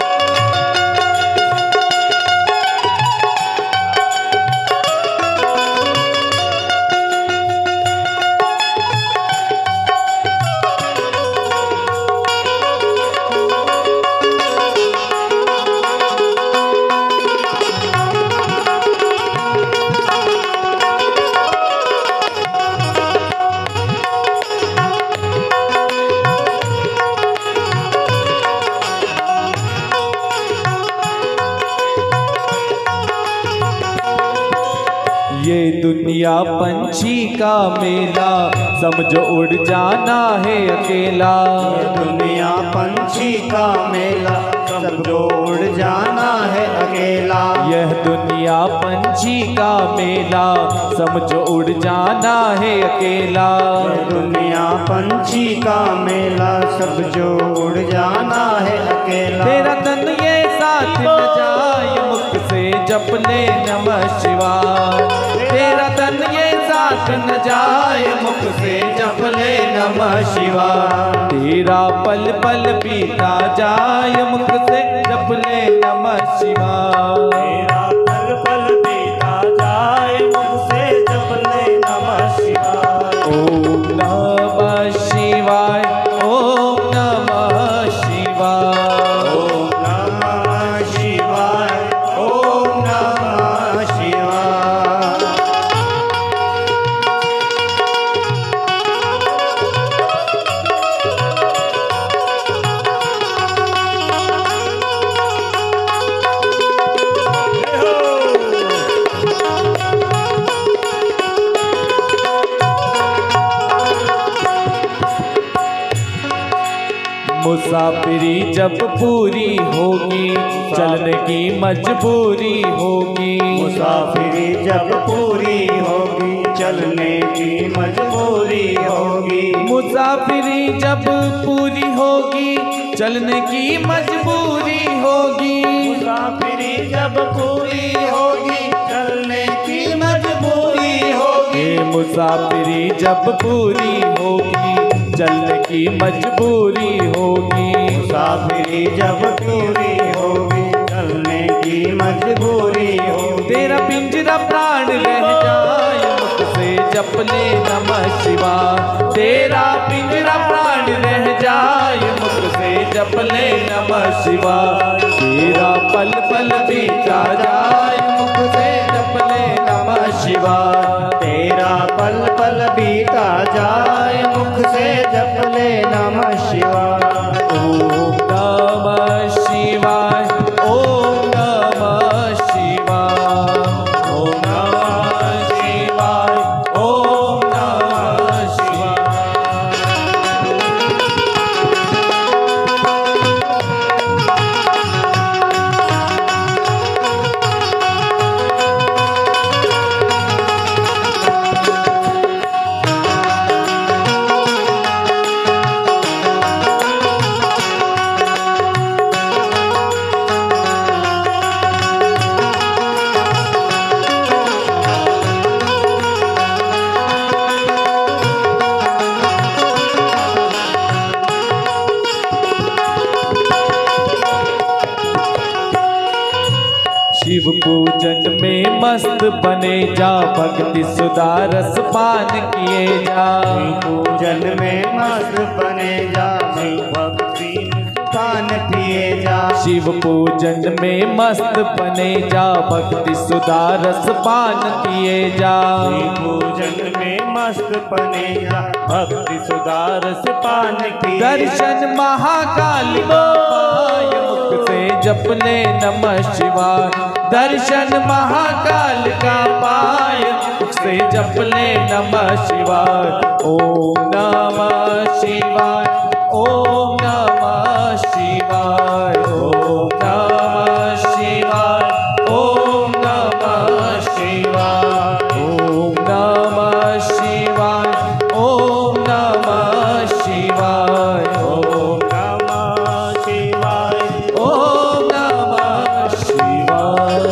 ये दुनिया पंछी का मेला, समझो उड़ जाना है अकेला। दुनिया पंछी का मेला, समझो उड़ जाना है अकेला। यह दुनिया पंछी का मेला, समझो उड़ जाना है अकेला। दुनिया पंछी का मेला, सब जो उड़ जाना है अकेला। तेरा तन ये साथ न जाए मुख से जप ले नमः शिवाय। तेरा तन ये साथ न जाए मुख से जप ले नमः शिवाय। तेरा पल पल बीता जाए मुख से जप ले नमः शिवाय। तेरा पल पल बीता जाए मुख से जप ले नमः शिवाय। ओम नमः शिवाय, ओम नमः शिवाय, ओम नमः शिवाय, ओम नमः शिवाय। मुसाफिरी जब पूरी होगी, चलने की मजबूरी होगी। मुसाफिरी जब पूरी होगी, चलने की मजबूरी होगी। मुसाफिरी जब पूरी होगी, चलने की मजबूरी होगी। मुसाफिरी जब पूरी होगी, चलने की मजबूरी होगी। मुसाफिरी जब पूरी होगी, चलने की मजबूरी होगी। मुसाफिरी जब पूरी होगी, चलने की मजबूरी होगी। तेरा पिंजरा प्राण रह जाए मुख से जप ले नमः शिवाय। तेरा पिंजरा प्राण रह जाए मुख से जप ले नमः शिवाय। तेरा पल पल बीता जाए मुख से जप ले नमः शिवाय। तेरा पल पल बीता जाए मुख से जप ले नमः शिवाय। ओम नमः शिवाय, ओम नमः शिवाय, ओम नमः शिवाय, ओम नमः शिवाय। शिव पूजन में मस्त बने जा, भक्ति सुधा रस पान किए जा। पूजन में मस्त बने जा, भक्ति पान पिए जा। शिव पूजन में मस्त बने जा, भक्ति सुधा रस पान किए जा। पूजन में मस्त बने जा, भक्ति सुधा रस पान किए। दर्शन महाकाल को पाय मुख से जप ले नमः शिवाय। दर्शन महाकाल का पाय मुख से जप ले नमः शिवाय। ओम नमः शिवाय, ओम नमः शिवाय, ओम नमः शिवाय, ओम नमः शिवाय, ओम नमः शिवाय, ओम नमः शिवाय, ओम नमः शिवाय, ओम नमः शिवाय।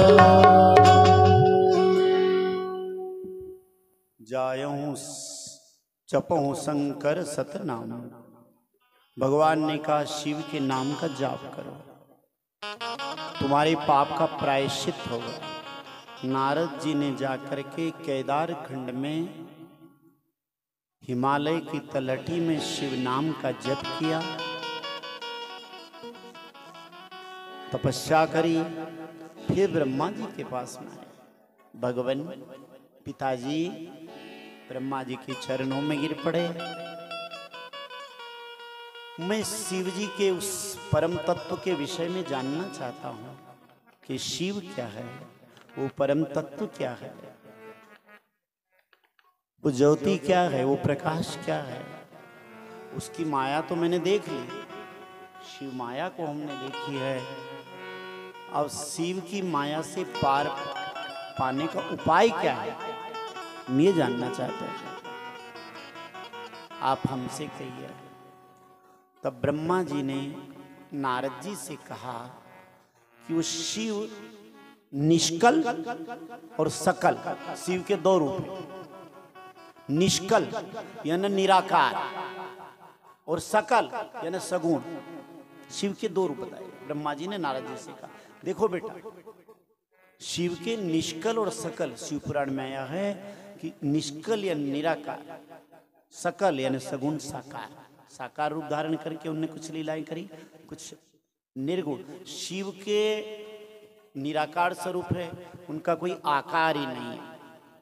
जायूं जपऊं शंकर सतनाम। भगवान ने कहा शिव के नाम का जाप करो, तुम्हारे पाप का प्रायश्चित होगा। नारद जी ने जाकर के केदार खंड में हिमालय की तलहटी में शिव नाम का जप किया, तपस्या करी। फिर ब्रह्मा जी के पास में आए। भगवान पिताजी ब्रह्मा जी के चरणों में गिर पड़े। मैं शिव जी के उस परम तत्व के विषय में जानना चाहता हूं कि शिव क्या है, वो परम तत्व क्या है, वो ज्योति क्या है, वो प्रकाश क्या है। उसकी माया तो मैंने देख ली, शिव माया को हमने देखी है। अब शिव की माया से पार पाने का उपाय क्या है, हम ये जानना चाहते हैं। आप हमसे कहिए। तब ब्रह्मा जी ने नारद जी से कहा कि वो शिव निष्कल और सकल, शिव के दो रूप हैं। निष्कल यानी निराकार और सकल यानी सगुण, शिव के दो रूप बताए। ब्रह्मा जी ने नारद जी से कहा देखो बेटा, शिव के निष्कल और सकल, शिव पुराण में आया है कि निष्कल या निराकार, सकल यानी सगुण साकार। साकार रूप धारण करके उनने कुछ लीलाएं करी, कुछ निर्गुण। शिव के निराकार स्वरूप है, उनका कोई आकार ही नहीं है।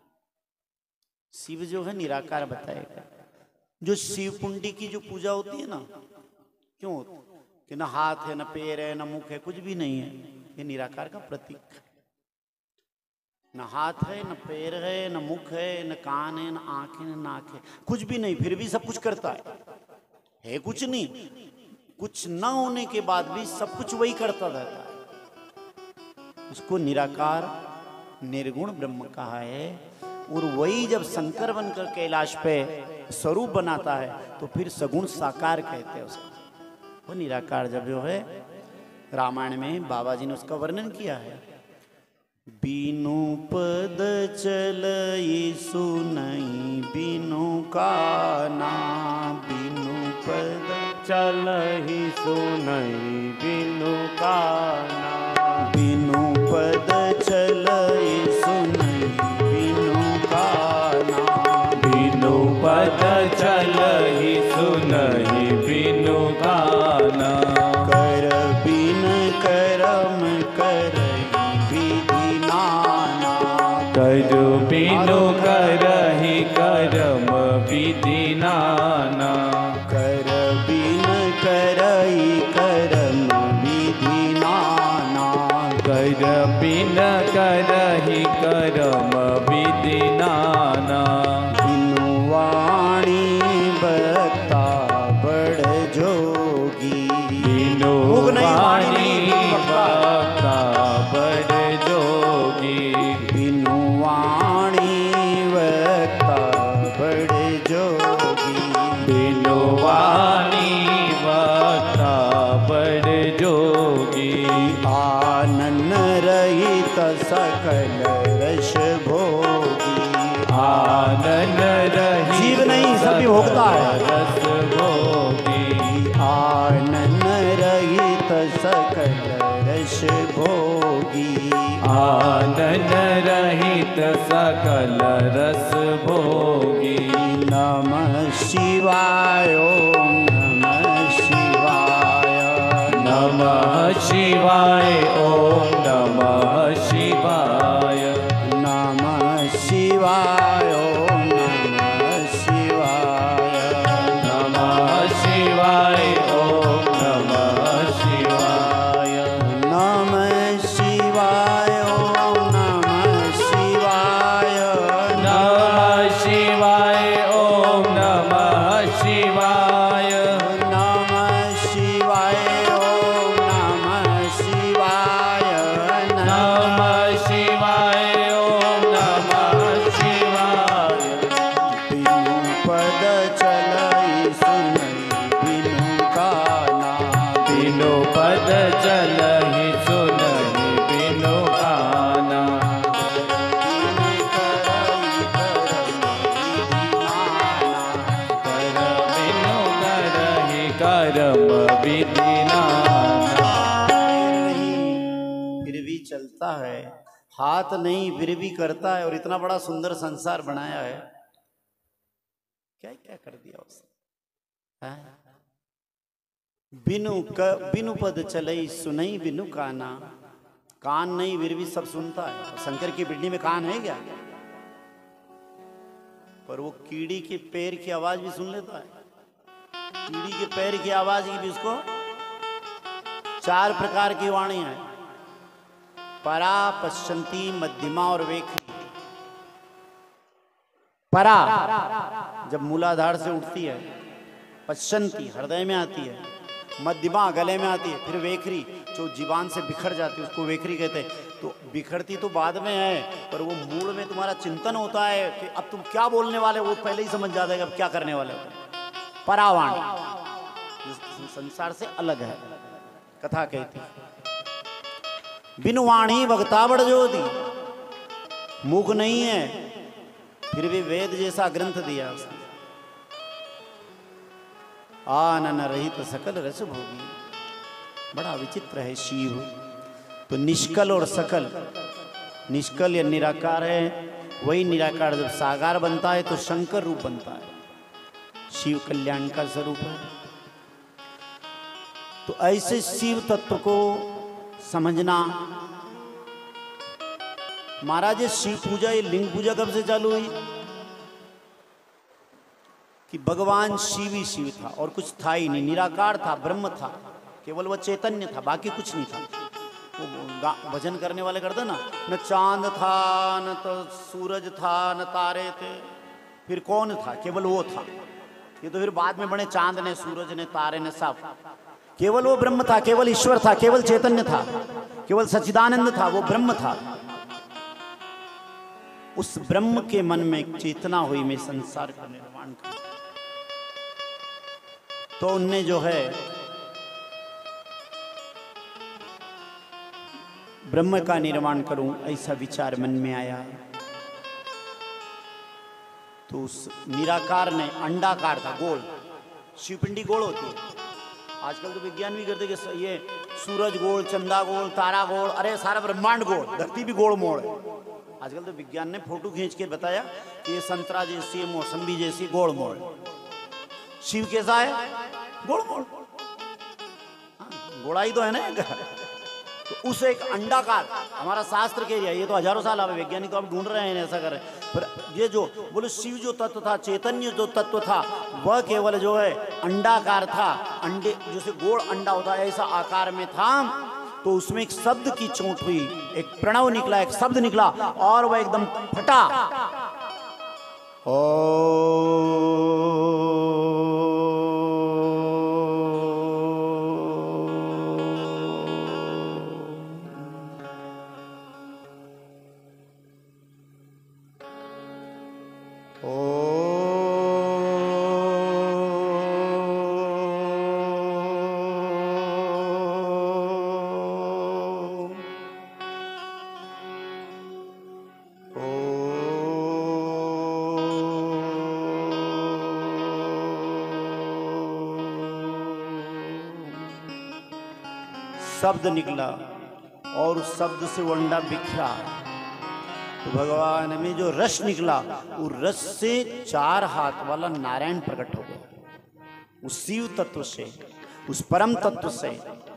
शिव जो है निराकार बताएगा। जो शिव कुंडी की जो पूजा होती है ना, क्यों होती कि ना हाथ है, ना पैर है, ना मुख है, कुछ भी नहीं है, ये निराकार का प्रतीक है। न हाथ है, न पैर है, न मुख है, न कान है, न आंख है, न नाक है, कुछ भी नहीं, फिर भी सब कुछ करता है कुछ नहीं। कुछ न होने के बाद भी सब कुछ वही करता रहता है। उसको निराकार निर्गुण ब्रह्म कहा है। और वही जब शंकर बनकर कैलाश पे स्वरूप बनाता है तो फिर सगुण साकार कहते हैं उसको। वो निराकार जब जो है, रामायण में बाबा जी ने उसका वर्णन किया है। बिनु पद चलई सुनई बिनु काना, बिनु पद चलहि सुनई बिनु काना। बिनु पद चलई सुनई बिनु काना, बिनु पद चलहि सुनहि करम करई विधि नाना। कर बिनु करहि करम विधि नाना। कर बिन करई करम विधि नाना। कर बिन करहि करम विधि नाना। बिनु वाणी बता बड़ जोगी। बिनु मुख नहीं, वाणी नहीं, वक्ता बड़ जोगी। बिनु वाणी वक्ता बड़ जोगी। बिनु वाणी वक्ता बड़ जोगी। आनन रहित सकल रस भोगी। आनन रहित जीव नहीं, सब भी भोगता है। रस भोगी। आनन रहित सकल रस भोगी। आनन रहित सकल रस भोगी। नमः शिवाय ओम नमः शिवाय। नमः शिवाय ओम नमः शिवाय। नमः शिवाय ओम नमः शिवाय। नमः शिवाय ओम नमः शिवाय। नमः शिवाय ओम नमः शिवाय। नमः शिवाय ओम नमः शिवाय। नमः शिवाय ओम नमः शिवाय। नमः शिवाय ओम नमः शिवाय। बिनु पद चलई सुनई बिनु गाना। बिनु पद चलहि सुनहि बिनु गाना। कर बिनु करहि करम विधि नाना। फिर भी चलता है, हाथ नहीं फिर भी करता है, और इतना बड़ा सुंदर संसार बनाया है। क्या क्या कर दिया उसने, हैं? बिनु पद चलई सुनई बिनु काना। कान नहीं फिर भी सब सुनता है। और शंकर की बिल्ली में कान है क्या? पर वो कीड़ी के पैर की आवाज भी सुन लेता है। कीड़ी के पैर की आवाज की भी उसको 4 प्रकार की वाणी है। परा, पश्चंती, मध्यमा और वेखरी। परा जब मूलाधार से उठती है, पश्चंती हृदय में आती है, मध्यमा गले में आती है, फिर वेखरी जो जीवान से बिखर जाती है उसको वेखरी कहते हैं। तो बिखरती तो बाद में है, पर वो मूल में तुम्हारा चिंतन होता है कि अब तुम क्या बोलने वाले, वो पहले ही समझ जाता है कि अब क्या करने वाले हो। परावाणी संसार से अलग है, कथा कहती है। बिनु वाणी वक्ता बड़ ज्योति। मुख नहीं है फिर भी वेद जैसा ग्रंथ दिया उसने। आनन रहित सकल रस भोगी। बड़ा विचित्र है शिव। तो निष्कल और सकल, निष्कल या निराकार है, वही निराकार जब साकार बनता है तो शंकर रूप बनता है। शिव कल्याण का स्वरूप है। तो ऐसे शिव तत्व को समझना। महाराज ये शिव पूजा, ये लिंग पूजा कब से चालू हुई? कि भगवान शिव ही शिव था और कुछ था ही नहीं, निराकार था, ब्रह्म था, केवल वह चैतन्य था, बाकी कुछ नहीं था। वो भजन करने वाले करते ना, न चांद था, न तो सूरज था, न तारे थे, फिर कौन था? केवल वो था। ये तो फिर बाद में बने चांद ने, सूरज ने, तारे ने, सब। केवल वो ब्रह्म था, केवल ईश्वर था, केवल चैतन्य था, केवल सच्चिदानंद था, वो ब्रह्म था। उस ब्रह्म के मन में एक चेतना हुई, मैं संसार का निर्माण करूं। तो उनने जो है ब्रह्म का निर्माण करूं, ऐसा विचार मन में आया। तो उस निराकार ने, अंडाकार था, गोल, शिवपिंडी गोल होती है। आजकल तो विज्ञान भी करते कि ये सूरज गोल, चंदा गोल, तारा गोल, अरे सारा ब्रह्मांड गोल, धरती भी गोल मोड़ है। आजकल तो विज्ञान ने फोटो खींच के बताया कि ये संतरा जैसी, मौसम्बी जैसी गोल मोड़। शिव कैसा है? गोल मोड़। गोड़ाई तो है ना। तो उस एक अंडाकार, हमारा शास्त्र के ये तो हजारों साल अब वैज्ञानिक तो अब ढूंढ रहे हैं ऐसा कर रहे हैं, पर ये जो बोले शिव जो तत्व था, चैतन्य जो तत्व था, वह केवल जो है अंडाकार था। अंडे जैसे गोल अंडा होता है ऐसा आकार में था। तो उसमें एक शब्द की चोट हुई, एक प्रणव निकला, एक शब्द निकला और वह एकदम फटा। शब्द निकला और उस शब्द से वो अंडा बिखरा। तो भगवान में जो रस निकला, उस रस से 4 हाथ वाला नारायण प्रकट हो गया। उस शिव तत्व से, उस परम तत्व से,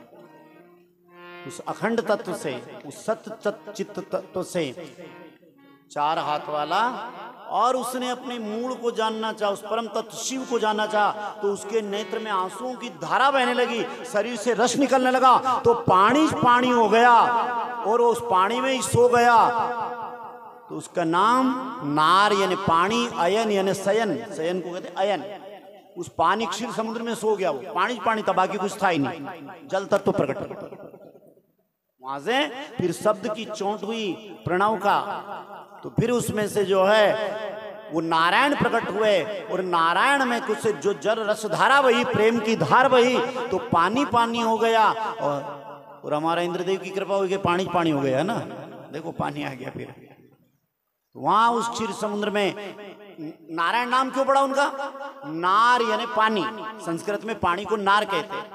उस अखंड तत्व से, उस सत्य चित्त तत्व से 4 हाथ वाला। और उसने अपने मूल को जानना चाहा, उस परम तत्व शिव को जानना चाहा, तो उसके नेत्र में आंसुओं की धारा बहने लगी, शरीर से रस निकलने लगा, तो पानी पानी हो गया और उस पानी में ही सो गया। तो उसका नाम नार यानी पानी, अयन यानी शयन, शयन को कहते अयन। उस पानी क्षीर समुद्र में सो गया, वो पानी पानी था, बाकी कुछ था ही नहीं, जल तत्व प्रकट। वहां से फिर शब्द की चोट हुई प्रणव का, तो फिर उसमें से जो है वो नारायण प्रकट हुए और नारायण में कुछ जो जल रस धारा वही, प्रेम की धार वही, तो पानी पानी हो गया। और हमारा इंद्रदेव की कृपा हुई कि पानी पानी हो गया ना, देखो पानी आ गया। फिर वहां उस क्षीर समुद्र में नारायण नाम क्यों पड़ा उनका? नार यानी पानी, संस्कृत में पानी को नार कहते हैं,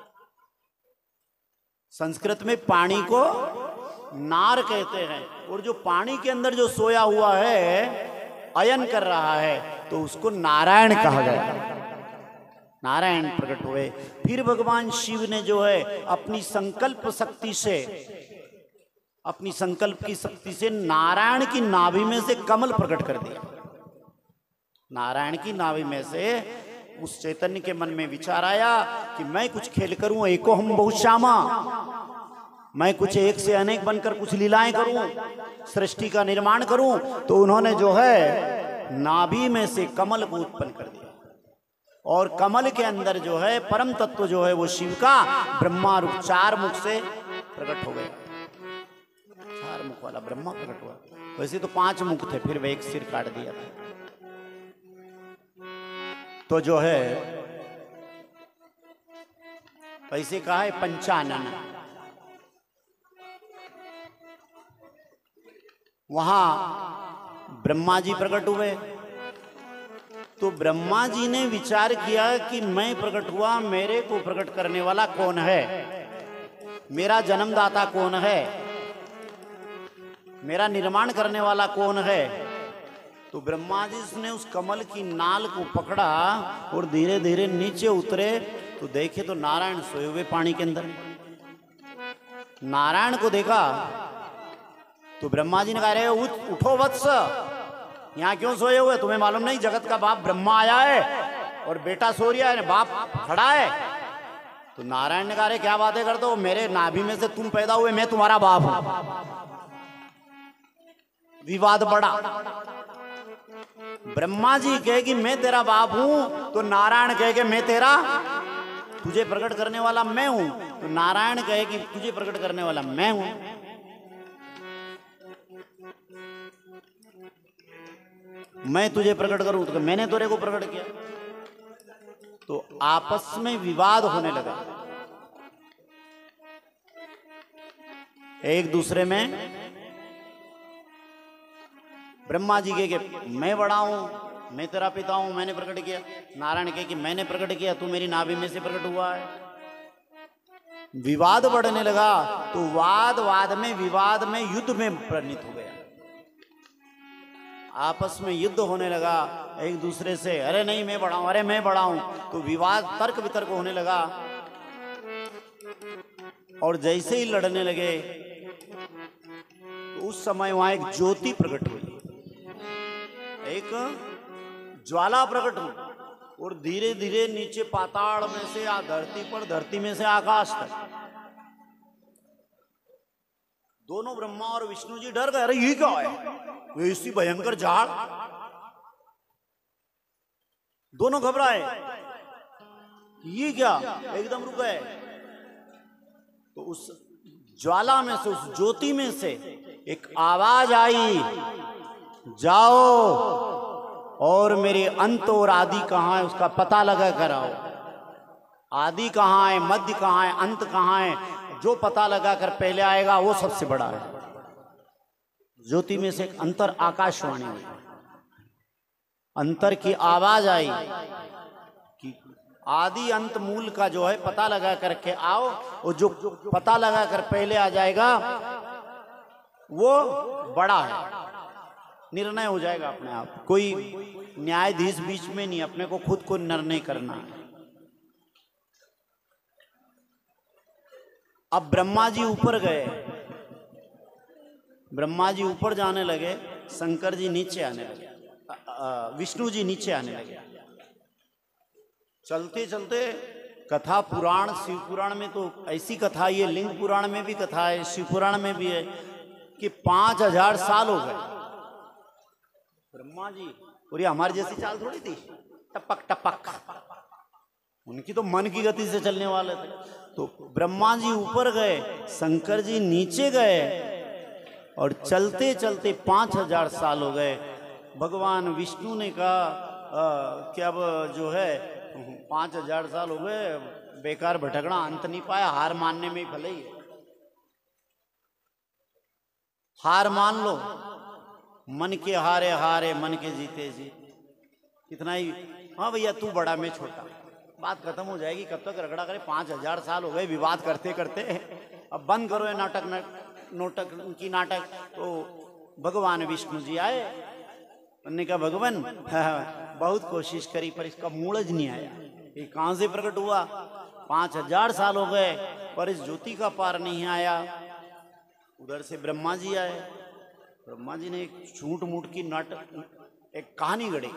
संस्कृत में पानी को नार कहते हैं। और जो पानी के अंदर जो सोया हुआ है, अयन कर रहा है, तो उसको नारायण कहा गया। नारायण प्रकट हुए। फिर भगवान शिव ने जो है अपनी संकल्प शक्ति से, अपनी संकल्प की शक्ति से नारायण की नाभि में से कमल प्रकट कर दिया। नारायण की नाभि में से उस चैतन्य के मन में विचार आया कि मैं कुछ खेल करूं, एको हम बहुत श्यामा, मैं कुछ एक से अनेक बनकर कुछ लीलाएं करूं, सृष्टि का निर्माण करूं। तो उन्होंने जो है नाभि में से कमल को उत्पन्न कर दिया और कमल के अंदर जो है परम तत्व जो है वो शिव का ब्रह्मा रूप 4 मुख से प्रकट हो गया। 4 मुख वाला ब्रह्मा प्रकट हुआ। वैसे तो 5 मुख थे, फिर वे एक सिर काट दिया था। तो जो है ऐसे कहा है पंचानन, वहां ब्रह्मा जी प्रकट हुए। तो ब्रह्मा जी ने विचार किया कि मैं प्रकट हुआ, मेरे को प्रकट करने वाला कौन है, मेरा जन्मदाता कौन है, मेरा निर्माण करने वाला कौन है। तो ब्रह्मा जी ने उस कमल की नाल को पकड़ा और धीरे धीरे नीचे उतरे, तो देखे तो नारायण सोए हुए पानी के अंदर। नारायण को देखा तो ब्रह्मा जी ने कहा, अरे उठो वत्स, यहाँ क्यों सोए हुए, तुम्हें मालूम नहीं जगत का बाप ब्रह्मा आया है और बेटा सो रहा है, बाप खड़ा है। तो नारायण ने कहा, अरे क्या बातें करते हो, मेरे नाभि में से तुम पैदा हुए, मैं तुम्हारा बाप हूं। विवाद बढ़ा। ब्रह्मा जी कहे कि मैं तेरा बाप हूं, तो नारायण कहे कि मैं तेरा, तुझे प्रकट करने वाला मैं हूं। तो नारायण कहे कि तुझे प्रकट करने वाला मैं हूं। मैं तुझे प्रकट करूं तो मैंने तेरे को प्रकट किया। तो आपस में विवाद होने लगा, एक दूसरे में। ब्रह्मा जी कहे कि मैं बड़ा हूं, मैं तेरा पिता हूं, मैंने प्रकट किया। नारायण कहे कि मैंने प्रकट किया, तू मेरी नाभि में से प्रकट हुआ है। विवाद बढ़ने लगा। तो वाद में विवाद में युद्ध में परिणत हो गया। आपस में युद्ध होने लगा एक दूसरे से, अरे नहीं मैं बड़ा हूं, अरे मैं बड़ा हूं। तो विवाद तर्क वितर्क होने लगा। और जैसे ही लड़ने लगे तो उस समय वहां एक ज्योति प्रकट हुई, एक ज्वाला प्रकट हुई, और धीरे धीरे नीचे पाताल में से धरती पर, धरती में से आकाश तक। दोनों ब्रह्मा और विष्णु जी डर गए, अरे ये क्या है, ऐसी भयंकर झाड़। दोनों घबराए, ये क्या, एकदम रुक गए। तो उस ज्वाला में से, उस ज्योति में से एक आवाज आई, जाओ और मेरे अंत और आदि कहाँ है उसका पता लगा कर आओ। आदि कहाँ है, मध्य कहाँ है, अंत कहाँ है, जो पता लगा कर पहले आएगा वो सबसे बड़ा है। ज्योति में से एक अंतर आकाशवाणी हुई, अंतर की आवाज आई कि आदि अंत मूल का जो है पता लगा करके आओ, और जो पता लगा कर पहले आ जाएगा वो बड़ा है। निर्णय हो जाएगा अपने आप, कोई न्यायाधीश बीच में नहीं, अपने को खुद को निर्णय करना है। अब ब्रह्मा जी ऊपर गए, ब्रह्मा जी ऊपर जाने लगे, शंकर जी नीचे आने लगे, विष्णु जी नीचे आने लगे। चलते चलते कथा पुराण, शिव पुराण में तो ऐसी कथा, ये लिंग पुराण में भी कथा है, शिव पुराण में भी है कि 5000 साल हो गए ब्रह्मा जी, और ये हमारी जैसी चाल थोड़ी थी, टपक टपक, उनकी तो मन की गति से चलने वाले थे। तो ब्रह्मा जी ऊपर गए, शंकर जी नीचे गए, और चलते चलते 5000 साल हो गए। भगवान विष्णु ने कहा कि अब जो है 5000 साल हो गए, बेकार भटकना, अंत नहीं पाया, हार मानने में ही भले ही है, हार मान लो, मन के हारे हारे मन के जीते जीत। इतना ही, हाँ भैया तू बड़ा मैं छोटा, बात खत्म हो जाएगी। कब तक रगड़ा करे, 5000 साल हो गए विवाद करते करते, अब बंद करो ये नाटक की नाटक। तो भगवान विष्णु जी आए, उन्होंने कहा भगवान बहुत कोशिश करी पर इसका मूलज नहीं आया, ये कहां से प्रकट हुआ, 5000 साल हो गए पर इस ज्योति का पार नहीं आया। उधर से ब्रह्मा जी आए, ब्रह्मा जी ने एक झूठ मूठ की नाटक, एक कहानी गढ़ी,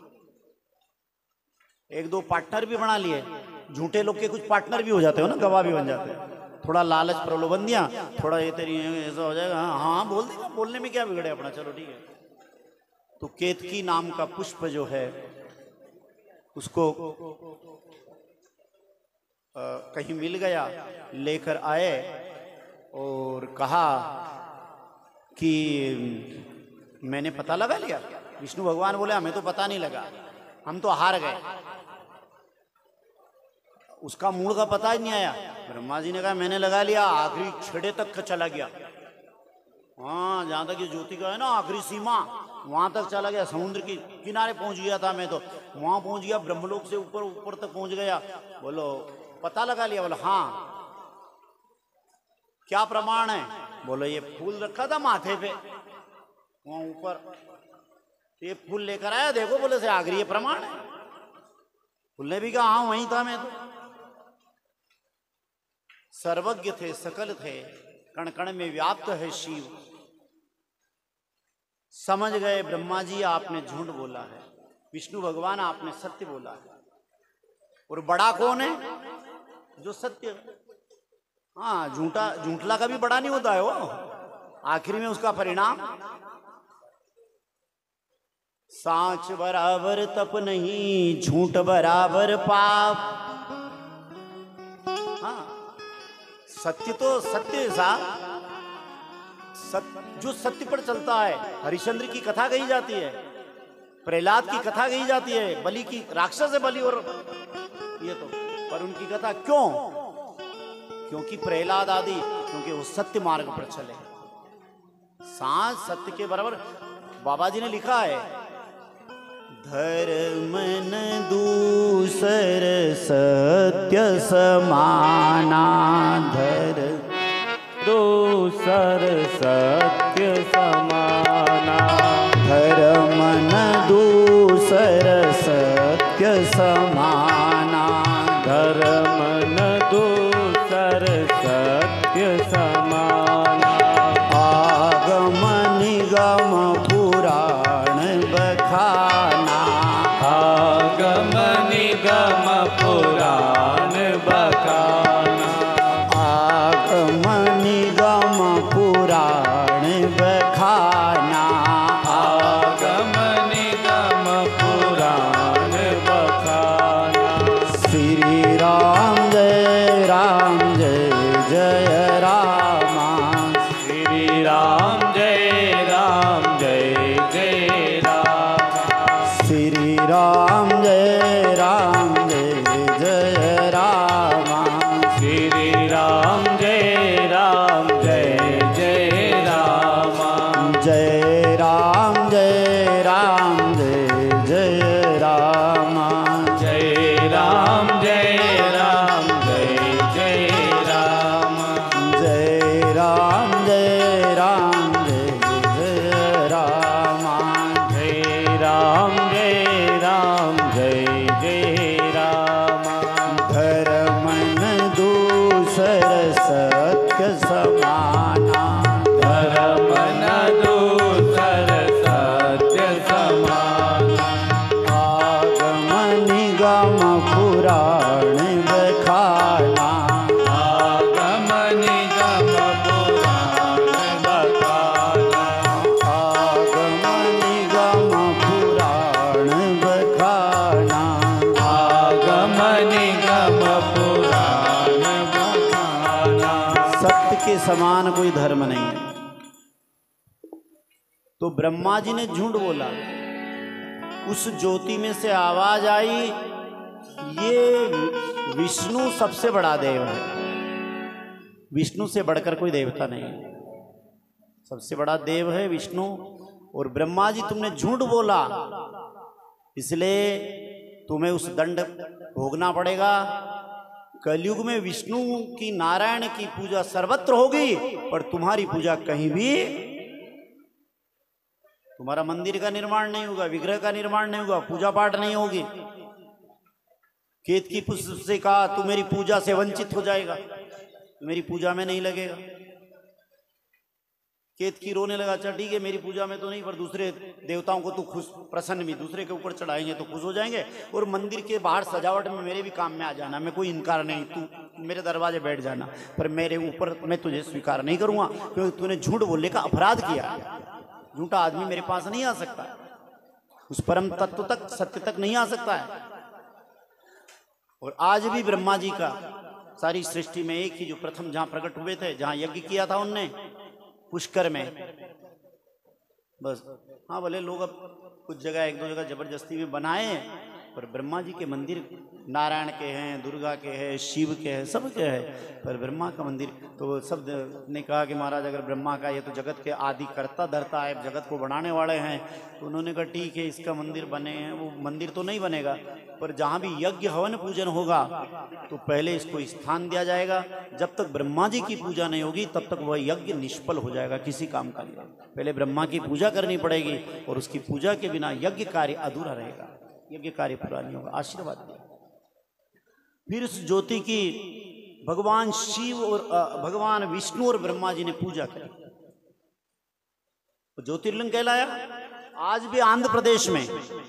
एक दो पार्टनर भी बना लिए। झूठे लोग के कुछ पार्टनर भी हो जाते हो ना, गवाह भी बन जाते हैं। थोड़ा लालच प्रलोभन दिया, थोड़ा ये तेरी ऐसा हो जाएगा, हाँ बोल देगा, बोलने में क्या बिगड़े अपना, चलो ठीक है। तो केतकी नाम का पुष्प जो है उसको कहीं मिल गया, लेकर आए और कहा कि मैंने पता लगा लिया। विष्णु भगवान बोले हमें तो पता नहीं लगा, हम तो हार गए, उसका मूल का पता ही नहीं आया। ब्रह्मा जी ने कहा मैंने लगा लिया, आखिरी छेड़े तक चला गया, हाँ जहां तक ये ज्योति का है ना आखिरी सीमा, वहां तक चला गया, समुद्र की किनारे पहुंच गया था मैं, तो वहां पहुंच गया, ब्रह्मलोक से ऊपर ऊपर तक पहुंच गया। बोलो पता लगा लिया? बोलो हाँ। क्या प्रमाण है? बोलो ये फूल रखा था माथे पे वहां ऊपर, ये फूल लेकर आया देखो, बोले से आखिरी ये प्रमाण है। फूल ने भी कहा हाँ वहीं था मैं तो। सर्वज्ञ थे, सकल थे, कण कण में व्याप्त है शिव। समझ गए ब्रह्मा जी आपने झूठ बोला है, विष्णु भगवान आपने सत्य बोला है। और बड़ा कौन है? जो सत्य, हाँ झूठला का भी बड़ा नहीं होता है वो, आखिर में उसका परिणाम। सांच बराबर तप नहीं, झूठ बराबर पाप। हाँ सत्य तो सत्य सा, जो सत्य पर चलता है। हरिश्चंद्र की कथा कही जाती है, प्रहलाद की कथा कही जाती है, बलि की, राक्षस है बलि और ये तो, पर उनकी कथा क्यों? क्योंकि प्रहलाद आदि, क्योंकि वो सत्य मार्ग पर चले। सांच सत्य के बराबर। बाबा जी ने लिखा है, धर्म न दूसर सत्य समाना, दूसर सत्य समाना, धर्म न दूसर सत्य समाना, धर्म न दूसर सत्य पुराण बखाना, आगम निगम पुराण बखाना। श्री राम जय जय रामा, श्री राम जय जय राम। श्री राम जय जय रामा, श्री राम जय जय राम। जय राम जय जय रामा, जय राम जय जय राम। जय राम जय जय रामा, जय राम जय जय राम। धर्म न दूसर सत्य समाना, धर्म न दूसर सत्य समाना। आगम निगम पुराण बखाना, आगम निगम पुराण बखाना। आगम निगम पुराण बखाना, आगम निगम पुराण बखाना। सत्य के समान कोई धर्म नहीं है। तो ब्रह्मा जी ने झूठ बोला, उस ज्योति में से आवाज आई, ये विष्णु सबसे बड़ा देव है, विष्णु से बढ़कर कोई देवता नहीं है, सबसे बड़ा देव है विष्णु। और ब्रह्मा जी तुमने झूठ बोला, इसलिए तुम्हें उस दंड भोगना पड़ेगा। कलयुग में विष्णु की, नारायण की पूजा सर्वत्र होगी, पर तुम्हारी पूजा कहीं भी, तुम्हारा मंदिर का निर्माण नहीं होगा, विग्रह का निर्माण नहीं होगा, पूजा पाठ नहीं होगी। केतकी पुष्प से कहा तू मेरी पूजा से वंचित हो जाएगा, तू मेरी पूजा में नहीं लगेगा। केतकी रोने लगा, अच्छा ठीक है मेरी पूजा में तो नहीं, पर दूसरे देवताओं को तू खुश प्रसन्न भी, दूसरे के ऊपर चढ़ाएंगे तो खुश हो जाएंगे, और मंदिर के बाहर सजावट में मेरे भी काम में आ जाना, मैं कोई इनकार नहीं, तू मेरे दरवाजे बैठ जाना, पर मेरे ऊपर मैं तुझे स्वीकार नहीं करूंगा, क्योंकि तूने झूठ बोलने का अपराध किया। झूठा आदमी मेरे पास नहीं आ सकता, उस परम तत्व तक, सत्य तक नहीं आ सकता है। और आज भी ब्रह्मा जी का सारी सृष्टि में एक ही जो प्रथम जहां प्रकट हुए थे, जहां यज्ञ किया था उनने पुष्कर में, बस। हाँ भले लोग अब कुछ जगह, एक दो जगह जबरदस्ती में बनाए, पर ब्रह्मा जी के मंदिर नारायण के हैं, दुर्गा के हैं, शिव के हैं, सब के हैं, पर ब्रह्मा का मंदिर तो सब ने कहा कि महाराज अगर ब्रह्मा का, ये तो जगत के आदि करता धरता है, जगत को बनाने वाले हैं, तो उन्होंने कहा ठीक है इसका मंदिर बने। वो मंदिर तो नहीं बनेगा, पर जहाँ भी यज्ञ हवन पूजन होगा तो पहले इसको स्थान दिया जाएगा। जब तक ब्रह्मा जी की पूजा नहीं होगी तब तक वह यज्ञ निष्फल हो जाएगा, किसी काम का नहीं। पहले ब्रह्मा की पूजा करनी पड़ेगी, और उसकी पूजा के बिना यज्ञ कार्य अधूरा रहेगा, यज्ञ कार्य पूरा नहीं होगा। आशीर्वाद दिया। फिर उस ज्योति की भगवान शिव और भगवान विष्णु और ब्रह्मा जी ने पूजा करी, तो ज्योतिर्लिंग कहलाया। आज भी आंध्र प्रदेश में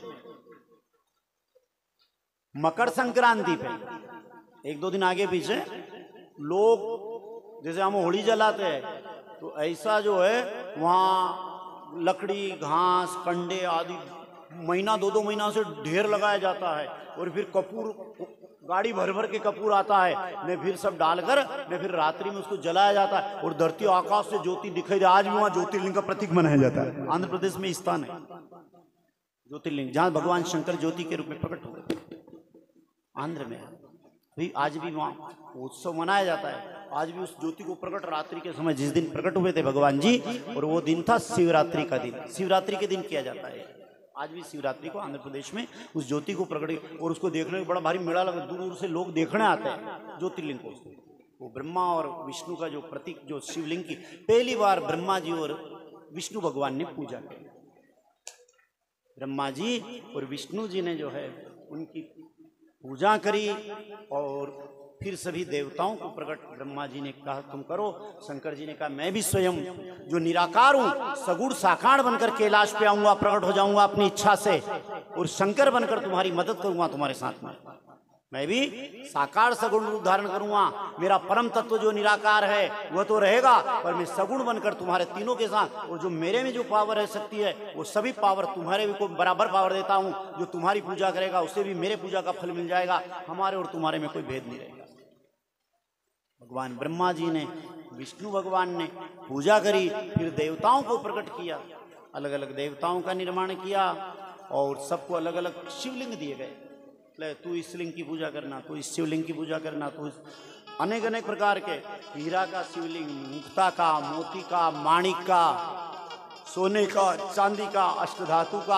मकर संक्रांति पे, एक दो दिन आगे पीछे, लोग जैसे हम होली जलाते हैं, तो ऐसा जो है वहाँ लकड़ी, घास, कंडे आदि महीना, दो महीना से ढेर लगाया जाता है, और फिर कपूर, गाड़ी भर भर के कपूर आता है, ने फिर सब डालकर ने फिर रात्रि में उसको जलाया जाता है, और धरती आकाश से ज्योति दिखाई दे। आज भी वहाँ ज्योतिर्लिंग का प्रतीक मनाया जाता है। आंध्र प्रदेश में स्थान है ज्योतिर्लिंग, जहाँ भगवान शंकर ज्योति के रूप में प्रकट हुए, आंध्र में है। आज भी वहाँ उत्सव मनाया जाता है। आज भी उस ज्योति को प्रकट, रात्रि के समय जिस दिन प्रकट हुए थे भगवान जी, और वो दिन था शिवरात्रि का दिन, शिवरात्रि के दिन किया जाता है। आज भी शिवरात्रि को आंध्र प्रदेश में उस ज्योति को प्रकट, और उसको देखने में बड़ा भारी मेला लगा, दूर दूर से लोग देखने आते हैं ज्योतिर्लिंग को। वो ब्रह्मा और विष्णु का जो प्रतीक, जो शिवलिंग की पहली बार ब्रह्मा जी और विष्णु भगवान ने पूजा की। ब्रह्मा जी और विष्णु जी ने जो है उनकी पूजा करी, और फिर सभी देवताओं को प्रकट ब्रह्मा जी ने कहा तुम करो। शंकर जी ने कहा मैं भी स्वयं जो निराकार हूं, सगुण साकार बनकर कैलाश पे आऊंगा, प्रकट हो जाऊंगा अपनी इच्छा से, और शंकर बनकर तुम्हारी मदद करूंगा तुम्हारे साथ में। मैं भी साकार सगुण रूप धारण करूंगा। मेरा परम तत्व जो निराकार है वह तो रहेगा, पर मैं सगुण बनकर तुम्हारे तीनों के साथ, और जो मेरे में जो पावर है, शक्ति है, वो सभी पावर तुम्हारे भी को बराबर पावर देता हूं। जो तुम्हारी पूजा करेगा उसे भी मेरे पूजा का फल मिल जाएगा। हमारे और तुम्हारे में कोई भेद नहीं रहेगा। भगवान ब्रह्मा जी ने, विष्णु भगवान ने पूजा करी, फिर देवताओं को प्रकट किया, अलग अलग देवताओं का निर्माण किया और सबको अलग अलग शिवलिंग दिए गए। ले तू इस लिंग की पूजा करना, तू इस शिवलिंग की पूजा करना, तू अनेक अनेक प्रकार के हीरा का शिवलिंग, मुक्ता का, मोती का, माणिक का, सोने का, चांदी का, अष्टधातु का,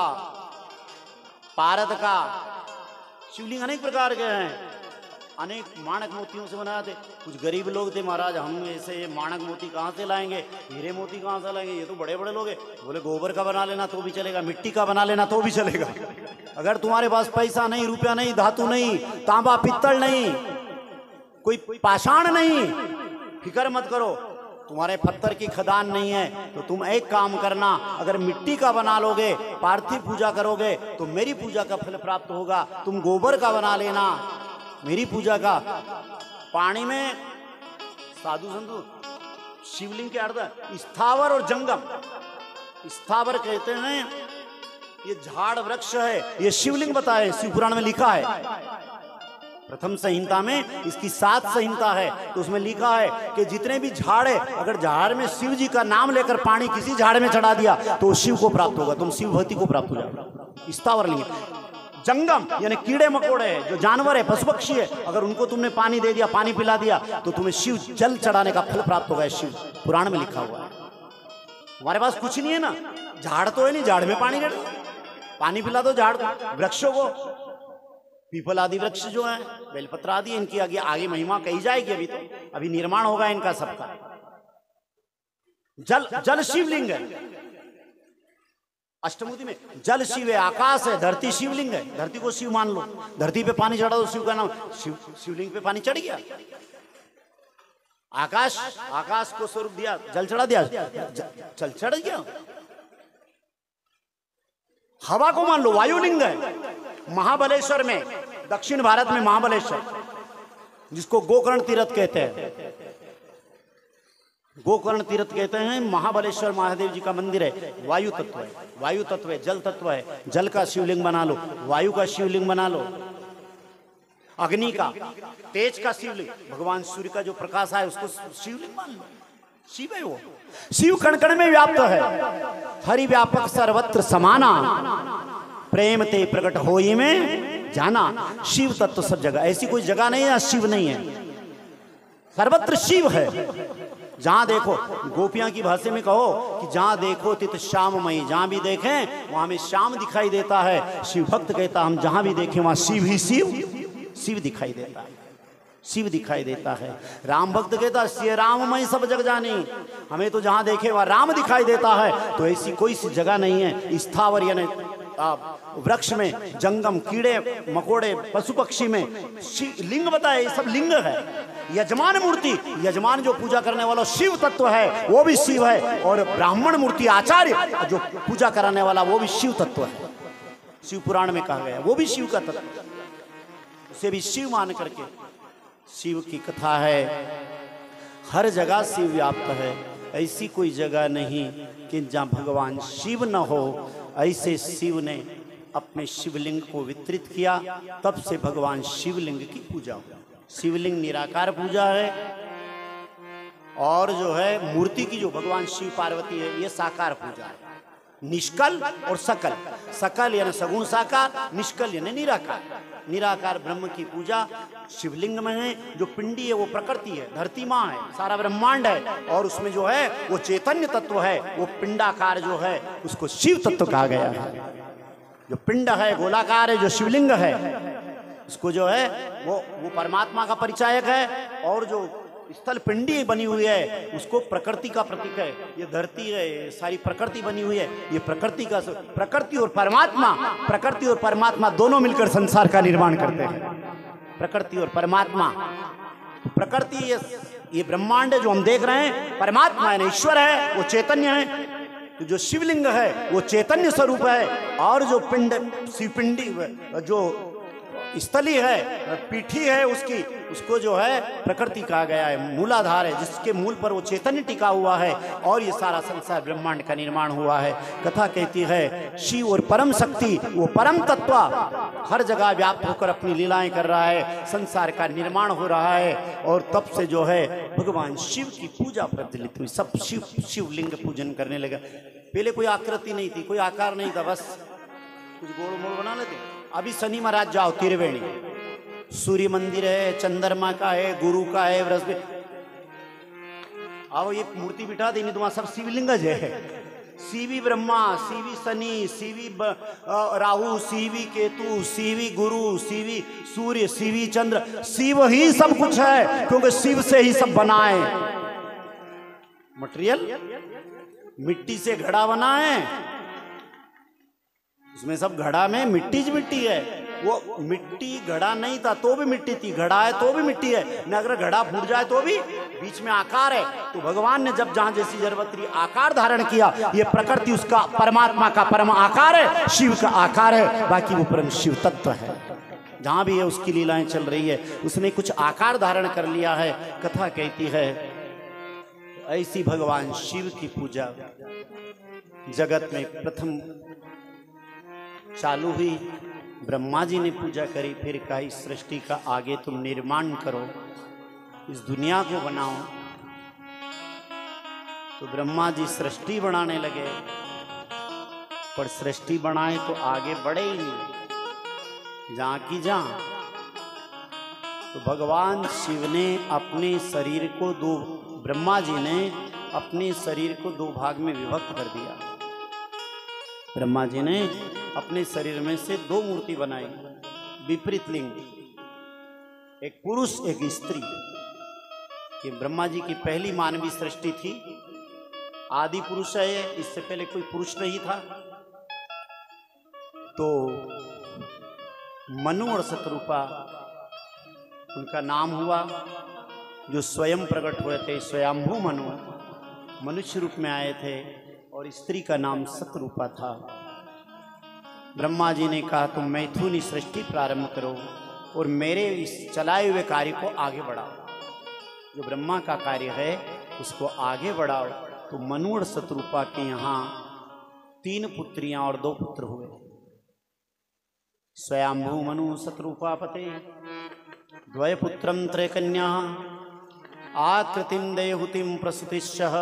पारद का शिवलिंग अनेक प्रकार के हैं। अनेक माणक मोतियों से बनाए थे। कुछ गरीब लोग थे, महाराज हम ऐसे ये माणक मोती कहाँ से लाएंगे, हीरे मोती कहाँ से लाएंगे, ये तो बड़े बड़े लोग हैं। बोले गोबर का बना लेना तो भी चलेगा, मिट्टी का बना लेना तो भी चलेगा। अगर तुम्हारे पास पैसा नहीं, रुपया नहीं, धातु नहीं, तांबा पित्तल नहीं, कोई पाषाण नहीं, फिक्र मत करो। तुम्हारे पत्थर की खदान नहीं है तो तुम एक काम करना, अगर मिट्टी का बना लोगे, पार्थिव पूजा करोगे तो मेरी पूजा का फल प्राप्त होगा। तुम गोबर का बना लेना मेरी पूजा का। पानी में साधु संतु शिवलिंग के अर्थ स्थावर और जंगम। स्थावर कहते हैं ये झाड़ वृक्ष है, ये शिवलिंग बताए, शिव पुराण में लिखा है। प्रथम संहिता में इसकी 7 संहिता है, तो उसमें लिखा है कि जितने भी झाड़ है, अगर झाड़ में शिव जी का नाम लेकर पानी किसी झाड़ में चढ़ा दिया तो शिव को प्राप्त होगा, तुम शिव भक्ति को प्राप्त हो जाओगे। स्थावर लिंग। जंगम यानी कीड़े मकोड़े है, जो जानवर है, पशु पक्षी है, अगर उनको तुमने पानी दे दिया, पानी पिला दिया तो तुम्हें शिव जल चढ़ाने का फल प्राप्त होगा। शिव पुराण में लिखा हुआ है। हमारे पास कुछ नहीं है ना, झाड़ तो है नहीं, झाड़ में पानी दे, पानी पिला दो झाड़ को, वृक्षों को, पीपल आदि वृक्ष जो है, बेलपत्र आदि, इनकी आगे महिमा कही जाएगी। अभी निर्माण होगा इनका सबका। जल शिवलिंग है। अष्टमुदी में जल शिव है, आकाश है, धरती शिवलिंग है। धरती को शिव मान लो, धरती पे पानी चढ़ा दो, शिव का नाम, शिवलिंग पे पानी चढ़ गया। आकाश को स्वरूप दिया, जल चढ़ा दिया, जल चढ़ गया। हवा को मान लो, वायुलिंग है। महाबलेश्वर में, दक्षिण भारत में महाबलेश्वर, जिसको गोकर्ण तीर्थ कहते हैं, गोकर्ण तीर्थ कहते हैं, महाबलेश्वर महादेव जी का मंदिर है। वायु तत्व है, वायु तत्व है, जल तत्व है। जल का शिवलिंग बना लो, वायु का शिवलिंग बना लो, अग्नि का, तेज का शिवलिंग, भगवान सूर्य का जो प्रकाश है उसको शिवलिंग मान लो। शिव है वो, शिव कण कण में व्याप्त है। हरि व्यापक सर्वत्र समाना, प्रेम ते प्रकट होई में जाना। शिव तत्व सब जगह, ऐसी कोई जगह नहीं है शिव नहीं है, सर्वत्र शिव है। जहां देखो, गोपियां की भाषा में कहो कि जहां देखो तित श्याममयी, जहां भी देखें वहां में श्याम दिखाई देता है। शिव भक्त कहता हम जहां भी देखें वहां शिव ही शिव दिखाई देता है, शिव दिखाई देता है। राम भक्त कहता श्री राममय सब जग जानी, हमें तो जहां देखे वहां राम दिखाई देता है। तो ऐसी कोई सी जगह नहीं है। स्थावर यानी वृक्ष में, जंगम, कीड़े मकोड़े, पशु पक्षी में लिंग बताए, ये सब लिंग है। यजमान मूर्ति, यजमान जो पूजा करने वाला शिव तत्व है वो भी शिव है, और ब्राह्मण मूर्ति आचार्य जो पूजा कराने वाला वो भी शिव तत्व है। शिव पुराण में कहा गया वो भी शिव का तत्व, उसे भी शिव मान करके शिव की कथा है। हर जगह शिव व्याप्त है, ऐसी कोई जगह नहीं कि जहाँ भगवान शिव न हो। ऐसे शिव ने अपने शिवलिंग को वितरित किया, तब से भगवान शिवलिंग की पूजा हुई। शिवलिंग निराकार पूजा है, और जो है मूर्ति की जो भगवान शिव पार्वती है ये साकार पूजा है। निष्कल और सकल, सकल यानी सगुण साकार, निष्कल यानी निराकार। निराकार ब्रह्म की पूजा शिवलिंग में है। जो पिंडी है वो प्रकृति है, धरती माँ है, सारा ब्रह्मांड है, और उसमें जो है वो चैतन्य तत्व है, वो पिंडाकार जो है उसको शिव तत्व कहा गया है। जो पिंड है गोलाकार है, जो शिवलिंग है उसको जो है वो परमात्मा का परिचायक है, और जो स्थल पिंडी बनी हुई है उसको प्रकृति का प्रतीक है। ये धरती है, सारी प्रकृति बनी हुई है, ये प्रकृति का, प्रकृति और परमात्मा दोनों मिलकर संसार का निर्माण करते हैं। प्रकृति और परमात्मा, प्रकृति ये ब्रह्मांड है जो हम देख रहे हैं, परमात्मा है, ईश्वर है, वो चैतन्य है। तो जो शिवलिंग है वो चैतन्य स्वरूप है, और जो पिंड शिवपिंडी जो स्थली है, पीठी है उसकी, उसको जो है प्रकृति कहा गया है, मूलाधार है, जिसके मूल पर वो चैतन्य टिका हुआ है और ये सारा संसार ब्रह्मांड का निर्माण हुआ है। कथा कहती है शिव और परम शक्ति, वो परम तत्व हर जगह व्याप्त होकर अपनी लीलाएं कर रहा है, संसार का निर्माण हो रहा है। और तब से जो है भगवान शिव की पूजा प्रचलित हुई, सब शिव शिवलिंग पूजन करने लगा। पहले कोई आकृति नहीं थी, कोई आकार नहीं था, बस कुछ गोल मोल बना लेते। अभी शनि महाराज जाओ त्रिवेणी, सूर्य मंदिर है, चंद्रमा का है, गुरु का है, बृहस्पति, आओ ये मूर्ति बिठा देनी तो वहां सब शिवलिंग है। सीवी ब्रह्मा, सीवी शनि, सीवी राहु, सीवी केतु, सीवी गुरु, सीवी सूर्य, सीवी चंद्र, शिव ही सब कुछ है, क्योंकि शिव से ही सब बना है। मटेरियल मिट्टी से घड़ा बना है, उसमें सब घड़ा में मिट्टी है। वो मिट्टी घड़ा नहीं था तो भी मिट्टी थी, घड़ा है तो भी मिट्टी है, न अगर घड़ा फूट जाए तो भी बीच में आकार है। तो भगवान ने जब जहां जैसी जरूरत रही आकार धारण किया, ये प्रकृति उसका परमात्मा का परम आकार है, शिव का आकार है, बाकी वो परम शिव तत्व है। जहां भी है उसकी लीलाएं चल रही है, उसने कुछ आकार धारण कर लिया है। कथा कहती है ऐसी भगवान शिव की पूजा जगत में प्रथम चालू हुई। ब्रह्मा जी ने पूजा करी, फिर कहा इस सृष्टि का आगे तुम निर्माण करो, इस दुनिया को बनाओ। तो ब्रह्मा जी सृष्टि बनाने लगे, पर सृष्टि बनाए तो आगे बढ़े ही नहीं, जहां की जहां। तो भगवान शिव ने अपने शरीर को दो, ब्रह्मा जी ने अपने शरीर को दो भाग में विभक्त कर दिया। ब्रह्मा जी ने अपने शरीर में से दो मूर्ति बनाई, विपरीत लिंग, एक पुरुष एक स्त्री। ये ब्रह्मा जी की पहली मानवीय सृष्टि थी, आदि पुरुष है ये, इससे पहले कोई पुरुष नहीं था। तो मनु और शतरूपा उनका नाम हुआ, जो स्वयं प्रकट हुए थे, स्वयंभू मनु मनुष्य रूप में आए थे, और स्त्री का नाम शतरूपा था। ब्रह्मा जी ने कहा तुम मैथुनी सृष्टि प्रारंभ करो और मेरे इस चलाए हुए कार्य को आगे बढ़ाओ, जो ब्रह्मा का कार्य है उसको आगे बढ़ाओ। तो मनु और शतरूपा के यहाँ 3 पुत्रियां और 2 पुत्र हुए। स्वयंभू मनु शतरूपा पते द्वयपुत्रं त्रयकन्या आकृतिम देहुतिम प्रसूतिश्च।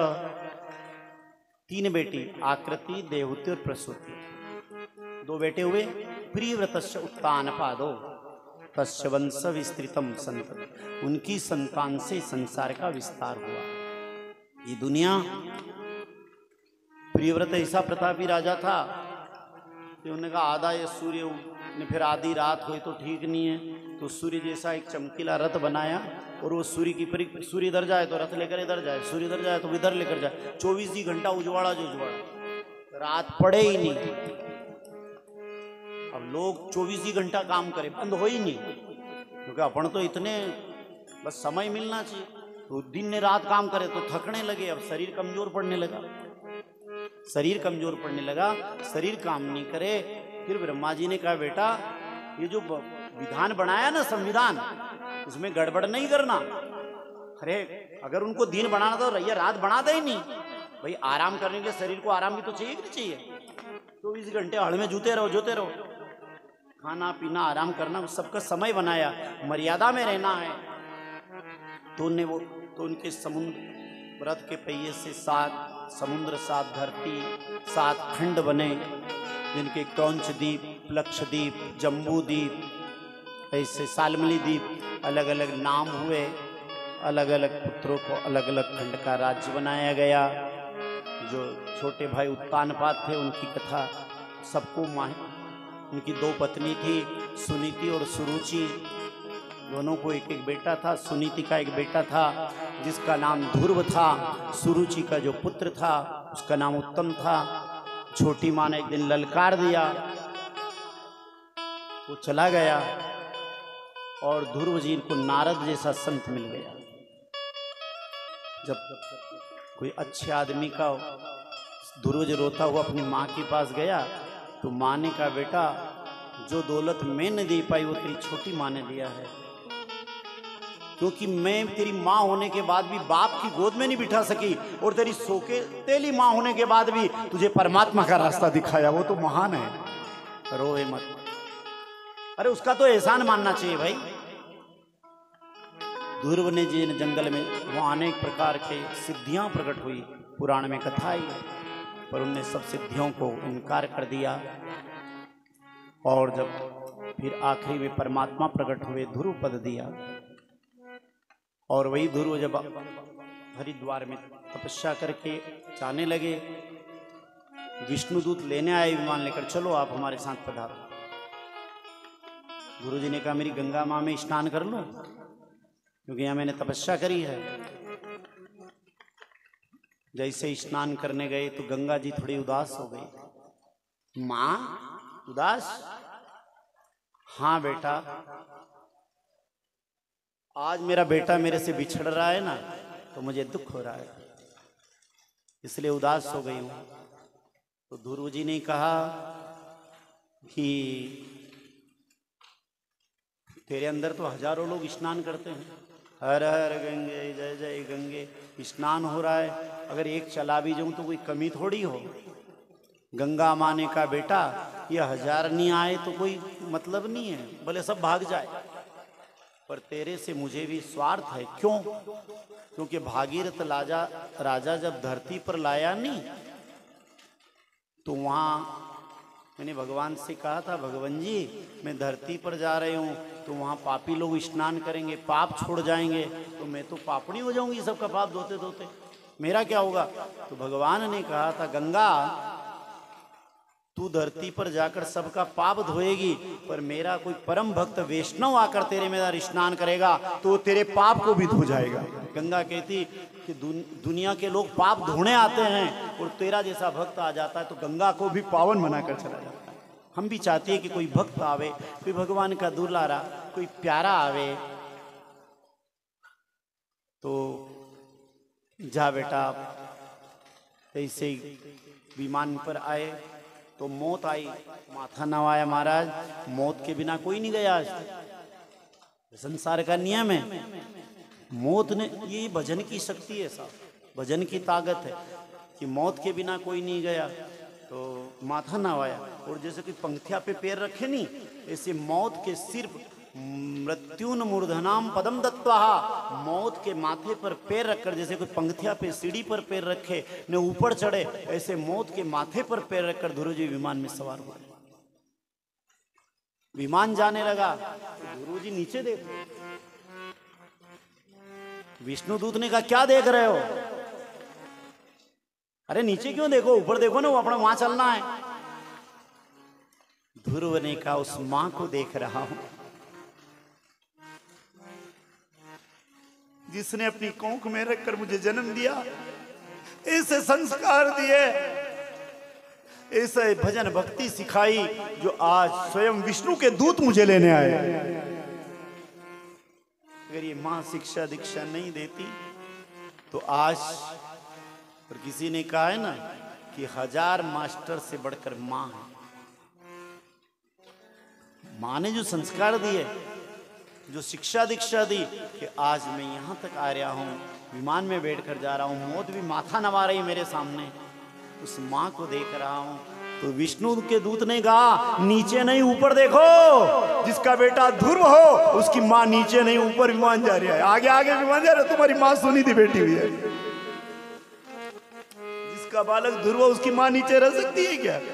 3 बेटी, आकृति, देहुति और प्रसूति। 2 बेटे हुए। प्रियव्रतस्य उत्तानपादो तस्य वंश विस्तृतम संतति। उनकी संतान से संसार का विस्तार हुआ। ये दुनिया, प्रियव्रत ऐसा प्रतापी राजा था कि उन्होंने कहा आधा ये सूर्य ने, फिर आधी रात हुई तो ठीक नहीं है, तो सूर्य जैसा एक चमकीला रथ बनाया, और वो सूर्य की सूर्य इधर जाए तो रथ लेकर इधर जाए, सूर्य इधर जाए तो इधर लेकर जाए, 24 ही घंटा उजवाड़ा जो उजवाड़ा, रात पड़े ही नहीं। अब लोग 24 ही घंटा काम करें, बंद हो ही नहीं, क्योंकि अपन तो इतने बस समय मिलना चाहिए, तो दिन ने रात काम करे तो थकने लगे। अब शरीर कमजोर पड़ने लगा, शरीर कमजोर पड़ने लगा, शरीर काम नहीं करे। फिर ब्रह्मा जी ने कहा बेटा ये जो विधान बनाया ना, संविधान, उसमें गड़बड़ नहीं करना। अरे अगर उनको दिन बनाना तो रैया रात बना दे ही नहीं भाई, आराम करने के लिए शरीर को आराम भी तो चाहिए कि नहीं चाहिए। 24 घंटे हड़ में जूते रहो, खाना पीना आराम करना, सबका समय बनाया, मर्यादा में रहना है। तो उनके समुद्र रथ के पहिए से 7 समुद्र, 7 धरती, 7 खंड बने, जिनके क्रौंच द्वीप, लक्षद्वीप, जम्बू द्वीप, ऐसे सालमली द्वीप, अलग अलग नाम हुए। अलग अलग पुत्रों को अलग अलग खंड का राज्य बनाया गया। जो छोटे भाई उत्तानपाद थे उनकी कथा सबको उनकी 2 पत्नी थी, सुनीति और सुरुचि, दोनों को एक एक बेटा था। सुनीति का एक बेटा था जिसका नाम ध्रुव था, सुरुचि का जो पुत्र था उसका नाम उत्तम था। छोटी माँ ने एक दिन ललकार दिया, वो चला गया, और ध्रुव जी को नारद जैसा संत मिल गया। जब कोई अच्छे आदमी का ध्रुव जी रोता हुआ अपनी माँ के पास गया, तो माँ ने कहा बेटा जो दौलत मैं न दे पाई वो तेरी छोटी माँ ने दिया है, क्योंकि मैं तेरी माँ होने के बाद भी बाप की गोद में नहीं बिठा सकी, और तेरी सोके तेली माँ होने के बाद भी तुझे परमात्मा का रास्ता दिखाया, वो तो महान है। रोए मत, अरे उसका तो एहसान मानना चाहिए भाई। ध्रुव ने जी जंगल में वो अनेक प्रकार के सिद्धियां प्रकट हुई, पुराण में कथा आई, पर उनने सब सिद्धियों को इनकार कर दिया। और जब फिर आखिरी में परमात्मा प्रकट हुए, ध्रुव पद दिया। और वही ध्रुव जब हरिद्वार में तपस्या करके जाने लगे, विष्णुदूत लेने आए विमान लेकर, चलो आप हमारे साथ पधारो। गुरु जी ने कहा मेरी गंगा माँ में स्नान कर लो, क्योंकि यहाँ मैंने तपस्या करी है। जैसे स्नान करने गए तो गंगा जी थोड़ी उदास हो गई। माँ उदास? हाँ बेटा, आज मेरा बेटा मेरे से बिछड़ रहा है ना, तो मुझे दुख हो रहा है, इसलिए उदास हो गई हूं। तो ध्रुव जी ने कहा कि तेरे अंदर तो हजारों लोग स्नान करते हैं, हर हर गंगे जय जय गंगे स्नान हो रहा है, अगर एक चला भी जाऊं तो कोई कमी थोड़ी हो। गंगा माने का बेटा ये 1000 नहीं आए तो कोई मतलब नहीं है, भले सब भाग जाए, पर तेरे से मुझे भी स्वार्थ है। क्यों? क्योंकि भागीरथ राजा जब धरती पर लाया नहीं, तो वहां मैंने भगवान से कहा था, भगवान जी मैं धरती पर जा रही हूँ, तो वहाँ पापी लोग स्नान करेंगे, पाप छोड़ जाएंगे, तो मैं तो पापड़ी हो जाऊंगी सबका पाप धोते धोते, मेरा क्या होगा? तो भगवान ने कहा था, गंगा तू धरती पर जाकर सबका पाप धोएगी, पर मेरा कोई परम भक्त वैष्णव आकर तेरे में स्नान करेगा तो तेरे पाप को भी धो जाएगा। गंगा कहती कि दुनिया के लोग पाप धोने आते हैं, और तेरा जैसा भक्त आ जाता है तो गंगा को भी पावन बनाकर चला जाता है। हम भी चाहते हैं कि कोई भक्त आवे, कोई भगवान का दुलारा, कोई प्यारा आवे। तो जा बेटा, ऐसे विमान पर आए तो मौत आई, माथा नवाया महाराज, मौत के बिना कोई नहीं गया आज तक, संसार का नियम है। मौत ने, ये भजन की शक्ति है साहब, भजन की ताकत है कि मौत के बिना कोई नहीं गया, तो माथा नवाया। और जैसे कि पंक्तिया पे पैर रखे नहीं, ऐसे मौत के सिर मृत्युन मूर्धनाम पदम दत्वा, मौत के माथे पर पैर रखकर, जैसे कोई पंक्तिया पे सीढ़ी पर पैर रखे ने ऊपर चढ़े, ऐसे मौत के माथे पर पैर रखकर ध्रुव जी विमान में सवार हुए। विमान जाने लगा, ध्रुव जी नीचे देख, विष्णुदूत ने कहा क्या देख रहे हो? अरे नीचे क्यों देखो, ऊपर देखो ना, वो अपना वहां चलना है। ध्रुव ने कहा उस मां को देख रहा हूं जिसने अपनी कोंख में रखकर मुझे जन्म दिया, ऐसे संस्कार दिए, ऐसे भजन भक्ति सिखाई, जो आज स्वयं विष्णु के दूत मुझे लेने आए। अगर ये मां शिक्षा दीक्षा नहीं देती तो आज, और किसी ने कहा है ना कि 1000 मास्टर से बढ़कर मां है। मां ने जो संस्कार दिए, जो शिक्षा दीक्षा दी, कि आज मैं यहां तक आ रहा हूं, विमान में बैठकर जा रहा हूं, मौत भी माथा नवा रही मेरे सामने, उस मां को देख रहा हूं। तो विष्णु के दूत ने कहा नीचे नहीं ऊपर देखो, जिसका बेटा ध्रुव हो उसकी मां नीचे नहीं ऊपर विमान जा रहा है, आगे आगे विमान जा रहा है, तुम्हारी मां सुनी थी बैठी हुई है। जिसका बालक ध्रुव हो उसकी मां नीचे रह सकती है क्या?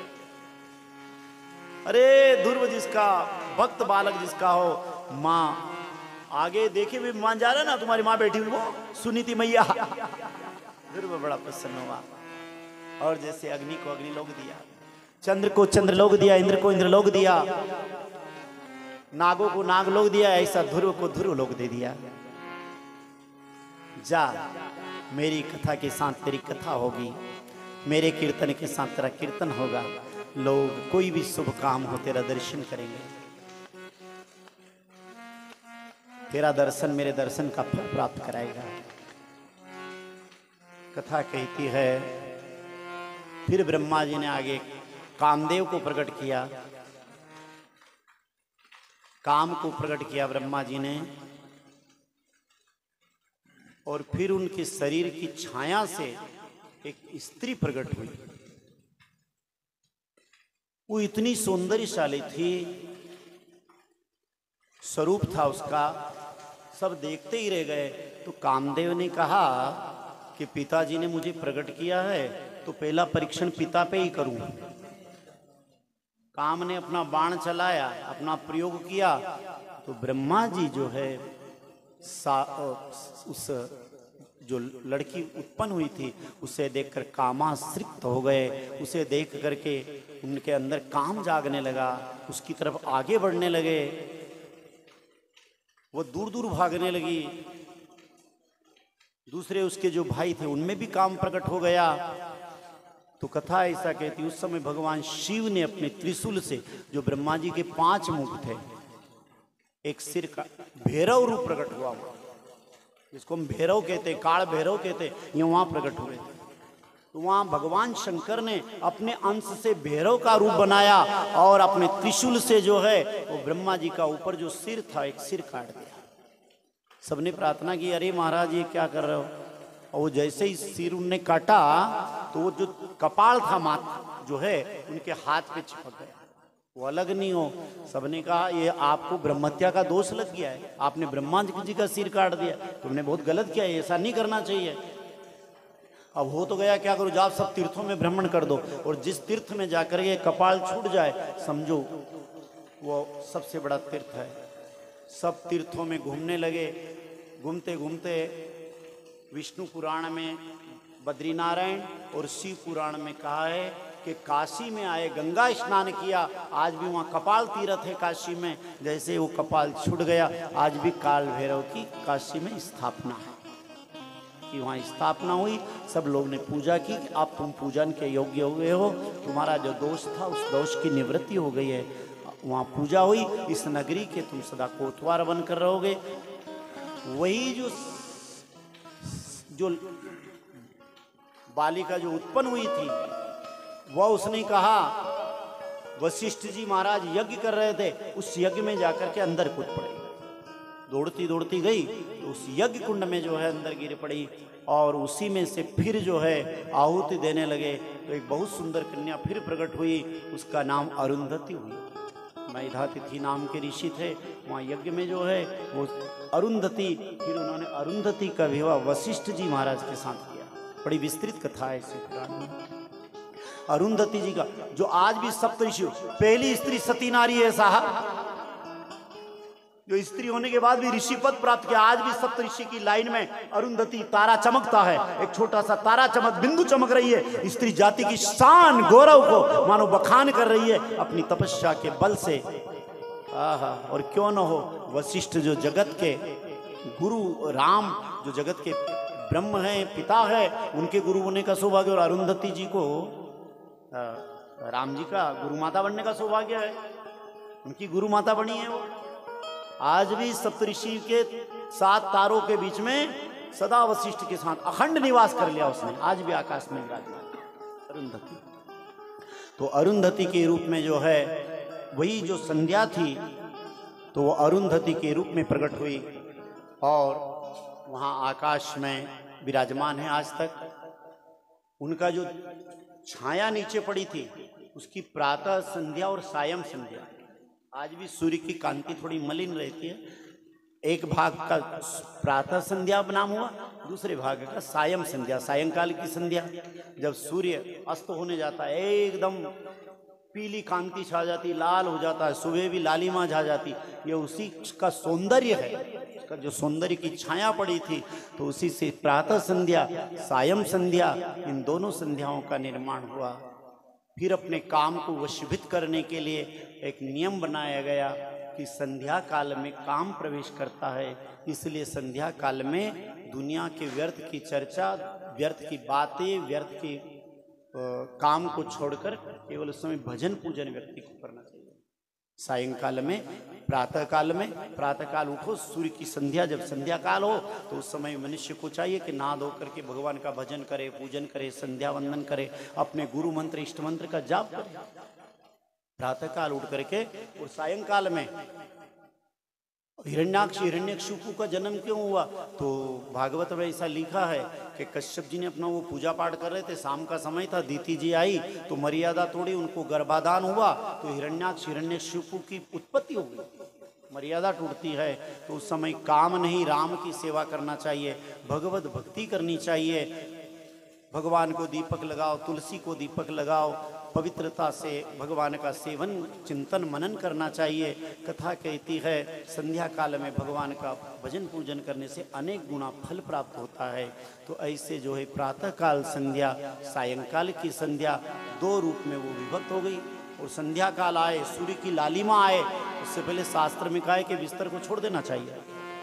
अरे ध्रुव जिसका भक्त बालक जिसका हो, मां आगे देखे भी विमान जा रहा है ना, तुम्हारी मां बैठी हुई, वो सुनी थी मैया। ध्रुव बड़ा प्रसन्न हुआ, और जैसे अग्नि को अग्निलोक दिया, चंद्र को चंद्रलोक दिया, इंद्र को इंद्रलोक दिया, नागों को नागलोक दिया, ऐसा ध्रुव को ध्रुवलोक दे दिया। जा, मेरी कथा के साथ तेरी कथा होगी, मेरे कीर्तन के साथ तेरा कीर्तन होगा, लोग कोई भी शुभ काम हो तेरा दर्शन करेंगे, तेरा दर्शन मेरे दर्शन का फल प्राप्त कराएगा। कथा कहती है फिर ब्रह्मा जी ने आगे कामदेव को प्रकट किया काम को प्रकट किया ब्रह्मा जी ने, और फिर उनके शरीर की छाया से एक स्त्री प्रकट हुई। वो इतनी सौंदर्यशाली थी, स्वरूप था उसका, सब देखते ही रह गए। तो कामदेव ने कहा कि पिताजी ने मुझे प्रकट किया है तो पहला परीक्षण पिता पे ही करूं। काम ने अपना बाण चलाया, अपना प्रयोग किया, तो ब्रह्मा जी जो है उस जो लड़की उत्पन्न हुई थी उसे देखकर कामाश्रित हो गए। उसे देख करके उनके अंदर काम जागने लगा, उसकी तरफ आगे बढ़ने लगे, वो दूर दूर भागने लगी। दूसरे उसके जो भाई थे उनमें भी काम प्रकट हो गया। तो कथा ऐसा कहती, उस समय भगवान शिव ने अपने त्रिशूल से, जो ब्रह्मा जी के 5 मुख थे, एक सिर का भैरव रूप प्रकट हुआ, जिसको हम भैरव कहते, काल भैरव कहते, ये वहां प्रकट हुए। तो वहां भगवान शंकर ने अपने अंश से भैरव का रूप बनाया और अपने त्रिशूल से जो है वो ब्रह्मा जी का ऊपर जो सिर था, एक सिर काट दिया। सबने प्रार्थना की, अरे महाराज ये क्या कर रहे हो? और वो जैसे ही सिर उनने काटा तो वो जो कपाल था माथ जो है उनके हाथ पे चिपक गया, वो अलग नहीं हो। सबने कहा ये आपको ब्रह्मत्या का दोष लग गया है, आपने ब्रह्मा जी का सिर काट दिया, तुमने बहुत गलत किया है, ऐसा नहीं करना चाहिए। अब हो तो गया, क्या करो, जाओ सब तीर्थों में भ्रमण कर दो, और जिस तीर्थ में जाकर ये कपाल छूट जाए समझो वो सबसे बड़ा तीर्थ है। सब तीर्थों में घूमने लगे। घूमते घूमते विष्णु पुराण में बद्रीनारायण और शिव पुराण में कहा है कि काशी में आए, गंगा स्नान किया, आज भी वहाँ कपाल तीर्थ है काशी में। जैसे वो कपाल छूट गया, आज भी काल भैरव की काशी में स्थापना है, कि वहाँ स्थापना हुई। सब लोग ने पूजा की, अब तुम पूजन के योग्य हो गए हो, तुम्हारा जो दोष था उस दोष की निवृत्ति हो गई है। वहाँ पूजा हुई, इस नगरी के तुम सदा कोतवाल बनकर रहोगे। वही जो बालिका जो उत्पन्न हुई थी, वह उसने कहा, वशिष्ठ जी महाराज यज्ञ कर रहे थे, उस यज्ञ में जाकर के अंदर कूद पड़ी, दौड़ती दौड़ती गई तो उस यज्ञ कुंड में जो है अंदर गिर पड़ी, और उसी में से फिर जो है आहुति देने लगे। तो एक बहुत सुंदर कन्या फिर प्रकट हुई, उसका नाम अरुंधति हुई। मैधातिथि नाम के ऋषि थे, वहाँ यज्ञ में जो है वो अरुंधति, फिर उन्होंने अरुंधति का विवाह वशिष्ठ जी महाराज के साथ किया। बड़ी विस्तृत कथा है इसी पुराण में अरुंधति जी का, जो आज भी सप्तऋषि, पहली स्त्री सती नारी है साहब, जो स्त्री होने के बाद भी ऋषि पद प्राप्त किया। आज भी सप्तऋषि की लाइन में अरुंधति तारा चमकता है, एक छोटा सा तारा चमक बिंदु चमक रही है। स्त्री जाति की शान गौरव को मानो बखान कर रही है अपनी तपस्या के बल से। आहा, और क्यों न हो, वशिष्ठ जो जगत के गुरु, राम जो जगत के ब्रह्म हैं, पिता है, उनके गुरु होने का सौभाग्य, और अरुंधति जी को राम जी का गुरु माता बनने का सौभाग्य है। उनकी गुरु माता बनी है वो। आज भी सप्तऋषि के 7 तारों के बीच में सदा वशिष्ठ के साथ अखंड निवास कर लिया उसने, आज भी आकाश में विराजमान अरुंधति। तो अरुंधति के रूप में जो है वही जो संध्या थी, तो वो अरुंधति के रूप में प्रकट हुई और वहाँ आकाश में विराजमान है आज तक। उनका जो छाया नीचे पड़ी थी उसकी प्रातः संध्या और सायं संध्या, आज भी सूर्य की कांति थोड़ी मलिन रहती है। एक भाग का प्रातः संध्या नाम हुआ, दूसरे भाग का सायं संध्या, सायंकाल की संध्या। जब सूर्य अस्त होने जाता है एकदम पीली कांति छा जाती, लाल हो जाता है, सुबह भी लालिमा छा जाती, ये उसी का सौंदर्य है। उसका जो सौंदर्य की छाया पड़ी थी, तो उसी से प्रातः संध्या, सायं संध्या, इन दोनों संध्याओं का निर्माण हुआ। फिर अपने काम को वशीभूत करने के लिए एक नियम बनाया गया कि संध्या काल में काम प्रवेश करता है, इसलिए संध्या काल में दुनिया के व्यर्थ की चर्चा, व्यर्थ की बातें, व्यर्थ की काम को छोड़कर केवल उस समय भजन पूजन व्यक्ति को करना चाहिए। सायंकाल में, प्रातः काल उठो, सूर्य की संध्या जब संध्या काल हो तो उस समय मनुष्य को चाहिए कि नहा धो करके भगवान का भजन करे, पूजन करे, संध्या वंदन करे, अपने गुरु मंत्र इष्ट मंत्र का जाप करे। प्रातः काल उठ करके और सायंकाल में हिरण्याक्ष हिरण्यकशिपु का जन्म क्यों हुआ? तो भागवत में ऐसा लिखा है कि कश्यप जी ने अपना वो पूजा पाठ कर रहे थे, शाम का समय था, दीति जी आई तो मर्यादा तोड़ी, उनको गर्भाधान हुआ, तो हिरण्याक्ष हिरण्यकशिपु की उत्पत्ति हो गई। मर्यादा टूटती है तो उस समय काम नहीं, राम की सेवा करना चाहिए, भगवत भक्ति करनी चाहिए। भगवान को दीपक लगाओ, तुलसी को दीपक लगाओ, पवित्रता से भगवान का सेवन चिंतन मनन करना चाहिए। कथा कहती है संध्या काल में भगवान का भजन पूजन करने से अनेक गुना फल प्राप्त होता है। तो ऐसे जो है प्रातः काल संध्या, सायंकाल की संध्या, दो रूप में वो विभक्त हो गई। और संध्या काल आए, सूर्य की लालिमा आए, उससे पहले शास्त्र में कहा है कि बिस्तर को छोड़ देना चाहिए।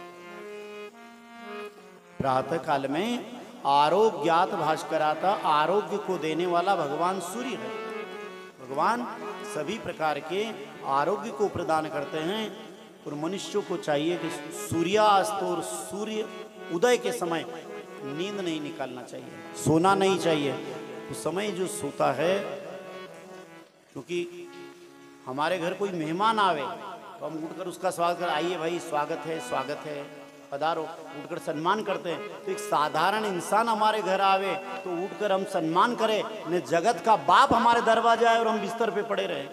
प्रातः काल में आरोग्यात भास्कराता, आरोग्य को देने वाला भगवान सूर्य है। भगवान सभी प्रकार के आरोग्य को प्रदान करते हैं और मनुष्यों को चाहिए कि सूर्यास्त और सूर्य उदय के समय नींद नहीं निकालना चाहिए, सोना नहीं चाहिए। उस समय जो सोता है, क्योंकि हमारे घर कोई मेहमान आवे तो हम उठकर उसका स्वागत कर, आइए भाई स्वागत है पधारो, उठकर सम्मान करते हैं। तो एक साधारण इंसान हमारे घर आवे तो उठकर हम सम्मान करें, न जगत का बाप हमारे दरवाजे आए और हम बिस्तर पे पड़े रहे।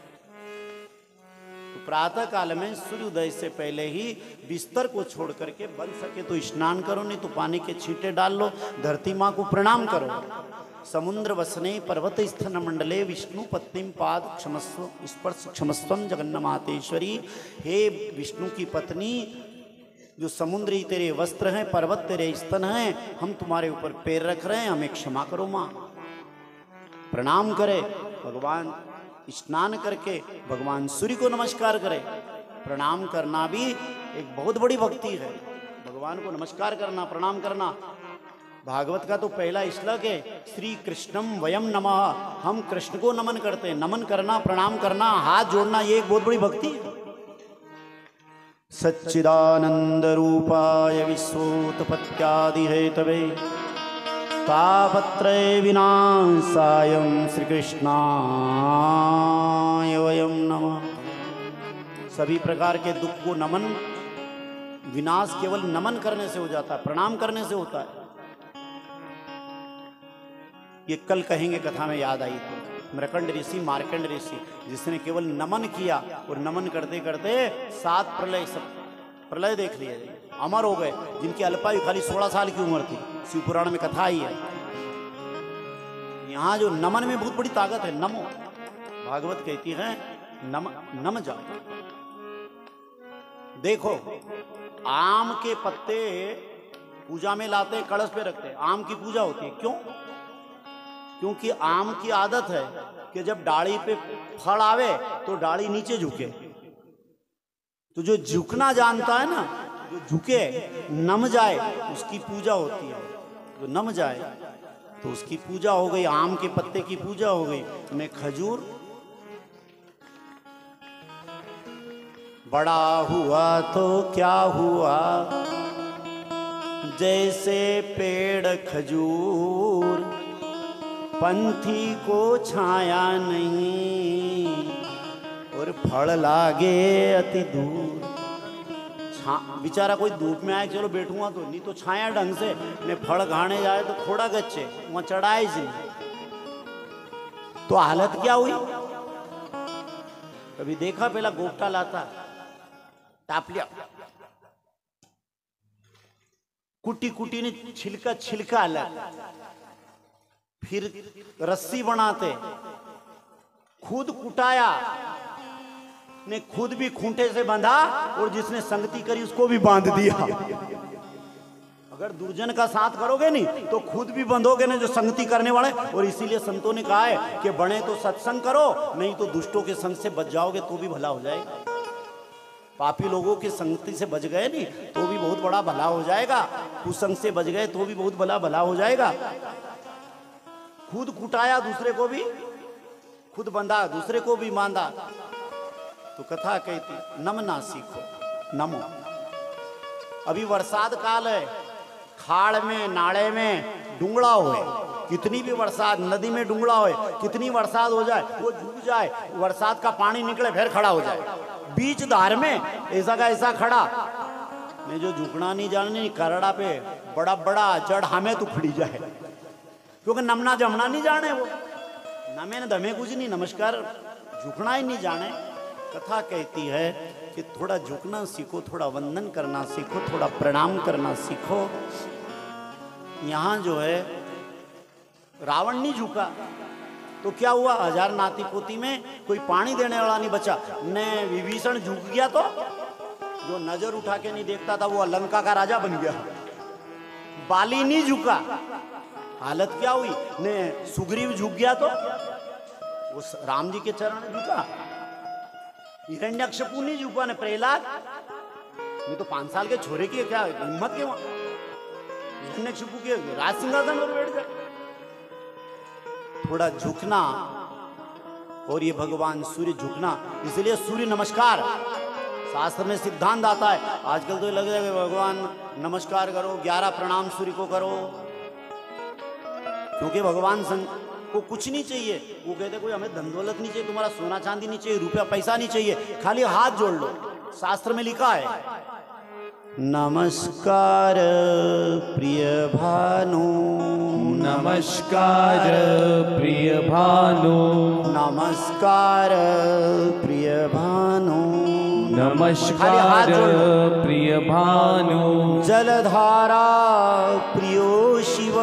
तो प्रातः काल में सूर्योदय से पहले ही बिस्तर को छोड़ करके बन सके तो स्नान करो, नहीं तो पानी के छींटे डाल लो, धरती माँ को प्रणाम करो। समुद्र वसने पर्वत स्थन मंडले विष्णु पत्नी पाद क्षमस्व स्पर्श क्षमस्वम जगन्नमातेश्वरी। हे विष्णु की पत्नी, जो समुद्र ही तेरे वस्त्र हैं, पर्वत तेरे स्तन हैं, हम तुम्हारे ऊपर पैर रख रहे हैं, हमें क्षमा करो माँ। प्रणाम करे भगवान, स्नान करके भगवान सूर्य को नमस्कार करे। प्रणाम करना भी एक बहुत बड़ी भक्ति है, भगवान को नमस्कार करना, प्रणाम करना। भागवत का तो पहला श्लोक है, श्री कृष्णम वयम नमः, हम कृष्ण को नमन करते हैं। नमन करना, प्रणाम करना, हाथ जोड़ना, ये एक बहुत बड़ी भक्ति है। सच्चिदानंद रूपाय विश्वोत्पत्त्यादि हेतवे तापत्रय विनाशाय श्री कृष्णाय वयम नमः। सभी प्रकार के दुख को नमन, विनाश केवल नमन करने से हो जाता है, प्रणाम करने से होता है। ये कल कहेंगे, कथा में याद आई तो मृकंड ऋषि, मार्कंड ऋषि, जिसने केवल नमन किया और नमन करते करते 7 प्रलय, सब प्रलय देख लिए, अमर हो गए, जिनकी अल्पायु खाली 16 साल की उम्र थी। शिव पुराण में कथा आई है। यहाँ जो नमन में बहुत बड़ी ताकत है, नमो। भागवत कहती है नम जाओ। देखो, आम के पत्ते पूजा में लाते हैं, कलश पे रखते हैं, आम की पूजा होती है। क्यों? क्योंकि आम की आदत है कि जब डाली पे फल आवे तो डाली नीचे झुके। तो जो झुकना जानता है ना, जो झुके, नम जाए, उसकी पूजा होती है। जो नम जाए तो उसकी पूजा हो गई, आम के पत्ते की पूजा हो गई। मैं खजूर बड़ा हुआ तो क्या हुआ, जैसे पेड़ खजूर, पंथी को छाया नहीं और फल लागे अति दूर। बेचारा कोई धूप में आए, चलो बैठूंगा तो, नहीं तो छाया ढंग से, ने फल खाने जाए तो थोड़ा गच्चे वहां चढ़ाए जी, तो हालत क्या हुई। कभी देखा, पहला गोपटा लाता, टाप लिया, कुटी कुटी ने छिलका अलग, फिर रस्सी बनाते, खुद कुटाया, ने खुद भी खूंटे से बांधा और जिसने संगति करी उसको भी बांध दिया। अगर दुर्जन का साथ करोगे नहीं तो खुद भी बंधोगे ना, जो संगति करने वाले। और इसीलिए संतों ने कहा है कि बने तो सत्संग करो, नहीं तो दुष्टों के संग से बच जाओगे तो भी भला हो जाएगा। पापी लोगों की संगति से बच गए नहीं तो भी बहुत बड़ा भला हो जाएगा, कुसंग से बच गए तो भी बहुत बड़ा भला हो जाएगा। खुद कुटाया, दूसरे को भी खुद बंधा, दूसरे को भी बांधा। तो कथा कहती नमना सीखो, नमो। अभी बरसात काल है, खाड़ में, नाले में डूंगड़ा हो, कितनी भी बरसात, नदी में डूंगड़ा हो, कितनी बरसात हो जाए, वो डूब जाए, बरसात का पानी निकले फिर खड़ा हो जाए, बीच धार में ऐसा का ऐसा खड़ा, मैं जो झुकना नहीं जाननी करड़ा पे बड़ा बड़ा चढ़ हमें तो खड़ी जाए, क्योंकि नमना जमना नहीं जाने वो, नमे न दमे कुछ नहीं, नमस्कार झुकना ही नहीं जाने। कथा कहती है कि थोड़ा झुकना सीखो, थोड़ा वंदन करना सीखो, थोड़ा प्रणाम करना सीखो। यहाँ जो है रावण नहीं झुका तो क्या हुआ, 1000 नाती पोती में कोई पानी देने वाला नहीं बचा, ने विभीषण झुक गया तो जो नजर उठा के नहीं देखता था वो लंका का राजा बन गया। बाली नहीं झुका, हालत क्या हुई, ने सुग्रीव झुक गया तो वो राम जी के चरण में झुका। हिरण्यकशिपु नहीं झुका, ने प्रहलाद, ये तो 5 साल के छोरे की क्या हिम्मत के, हिरण्यकशिपु के राज सिंहासन पर बैठ जाए। थोड़ा झुकना, और ये भगवान सूर्य झुकना, इसलिए सूर्य नमस्कार शास्त्र में सिद्धांत आता है। आजकल तो लग रहा है भगवान नमस्कार करो, 11 प्रणाम सूर्य को करो, क्योंकि भगवान को कुछ नहीं चाहिए। वो कहते कोई हमें धन दौलत नहीं चाहिए, तुम्हारा सोना चांदी नहीं चाहिए, रुपया पैसा नहीं चाहिए, खाली हाथ जोड़ लो। शास्त्र में लिखा है नमस्कार प्रिय भानु, नमस्कार प्रिय भानु, नमस्कार प्रिय भानु, नमस्कार प्रिय भानु। जलधारा प्रियो शिव,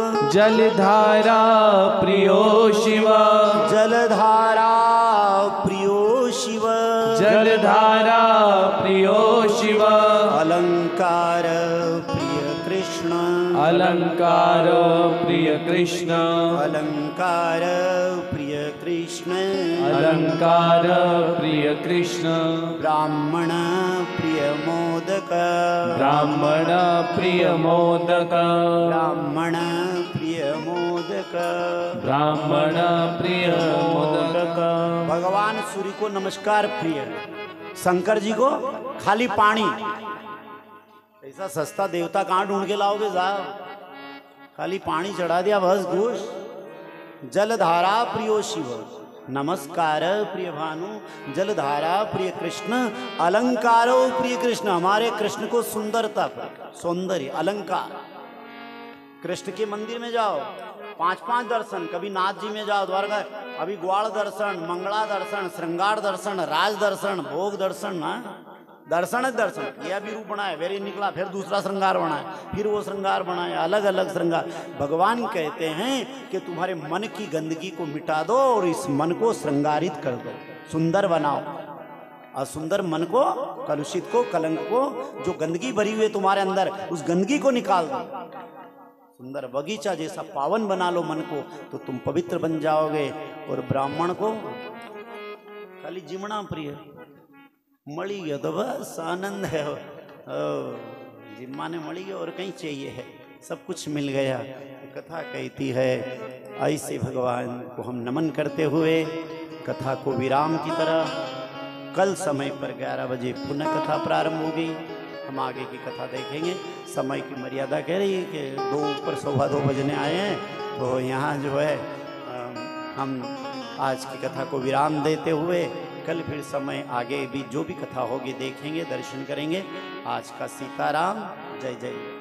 जलधारा प्रियो शिव, जलधारा प्रियो शिव, जलधारा प्रियो शिव। अलंकार प्रिय कृष्ण, अलंकार प्रिय कृष्ण, अलंकार प्रिय कृष्ण, अलंकार प्रिय कृष्ण। ब्राह्मण प्रिय मोदक, ब्राह्मण प्रिय मोदक, ब्राह्मण प्रिय मोदक, ब्राह्मण प्रिय मोदक। भगवान सूर्य को नमस्कार प्रिय, शंकर जी को खाली पानी। ऐसा सस्ता देवता कहाँ ढूंढ के लाओगे साहब, खाली पानी चढ़ा दिया बस घूस। जलधारा प्रियो शिव, नमस्कार प्रिय भानु, जलधारा प्रिय कृष्ण, अलंकारो प्रिय कृष्ण। हमारे कृष्ण को सुंदरता, सौंदर्य, अलंकार। कृष्ण के मंदिर में जाओ, 5-5 दर्शन, कभी नाथ जी में जाओ द्वारका, अभी ग्वाल दर्शन, मंगला दर्शन, श्रृंगार दर्शन, राज दर्शन, भोग दर्शन, ना दर्शन है दर्शन। ये अभी रूप बनाए, वेरी निकला, फिर दूसरा श्रृंगार बनाए, फिर वो श्रृंगार बनाए, अलग अलग श्रृंगार। भगवान कहते हैं कि तुम्हारे मन की गंदगी को मिटा दो और इस मन को श्रृंगारित कर दो, सुंदर बनाओ। और सुंदर मन को, कलुषित को, कलंक को, जो गंदगी भरी हुई है तुम्हारे अंदर, उस गंदगी को निकाल दो। सुंदर बगीचा जैसा पावन बना लो मन को, तो तुम पवित्र बन जाओगे। और ब्राह्मण को खाली जिमना प्रिय, मड़ी गया तो बस आनंद है, जिम्मा ने मड़ी गया और कहीं चाहिए है, सब कुछ मिल गया। कथा कहती है ऐसे भगवान को हम नमन करते हुए कथा को विराम की तरह, कल समय पर 11 बजे पुनः कथा प्रारंभ होगी। हम आगे की कथा देखेंगे। समय की मर्यादा कह रही है कि 2 ऊपर 2:15 बजने आए हैं, तो यहाँ जो है हम आज की कथा को विराम देते हुए कल फिर समय आगे भी जो भी कथा होगी देखेंगे, दर्शन करेंगे। आज का सीताराम, जय जय।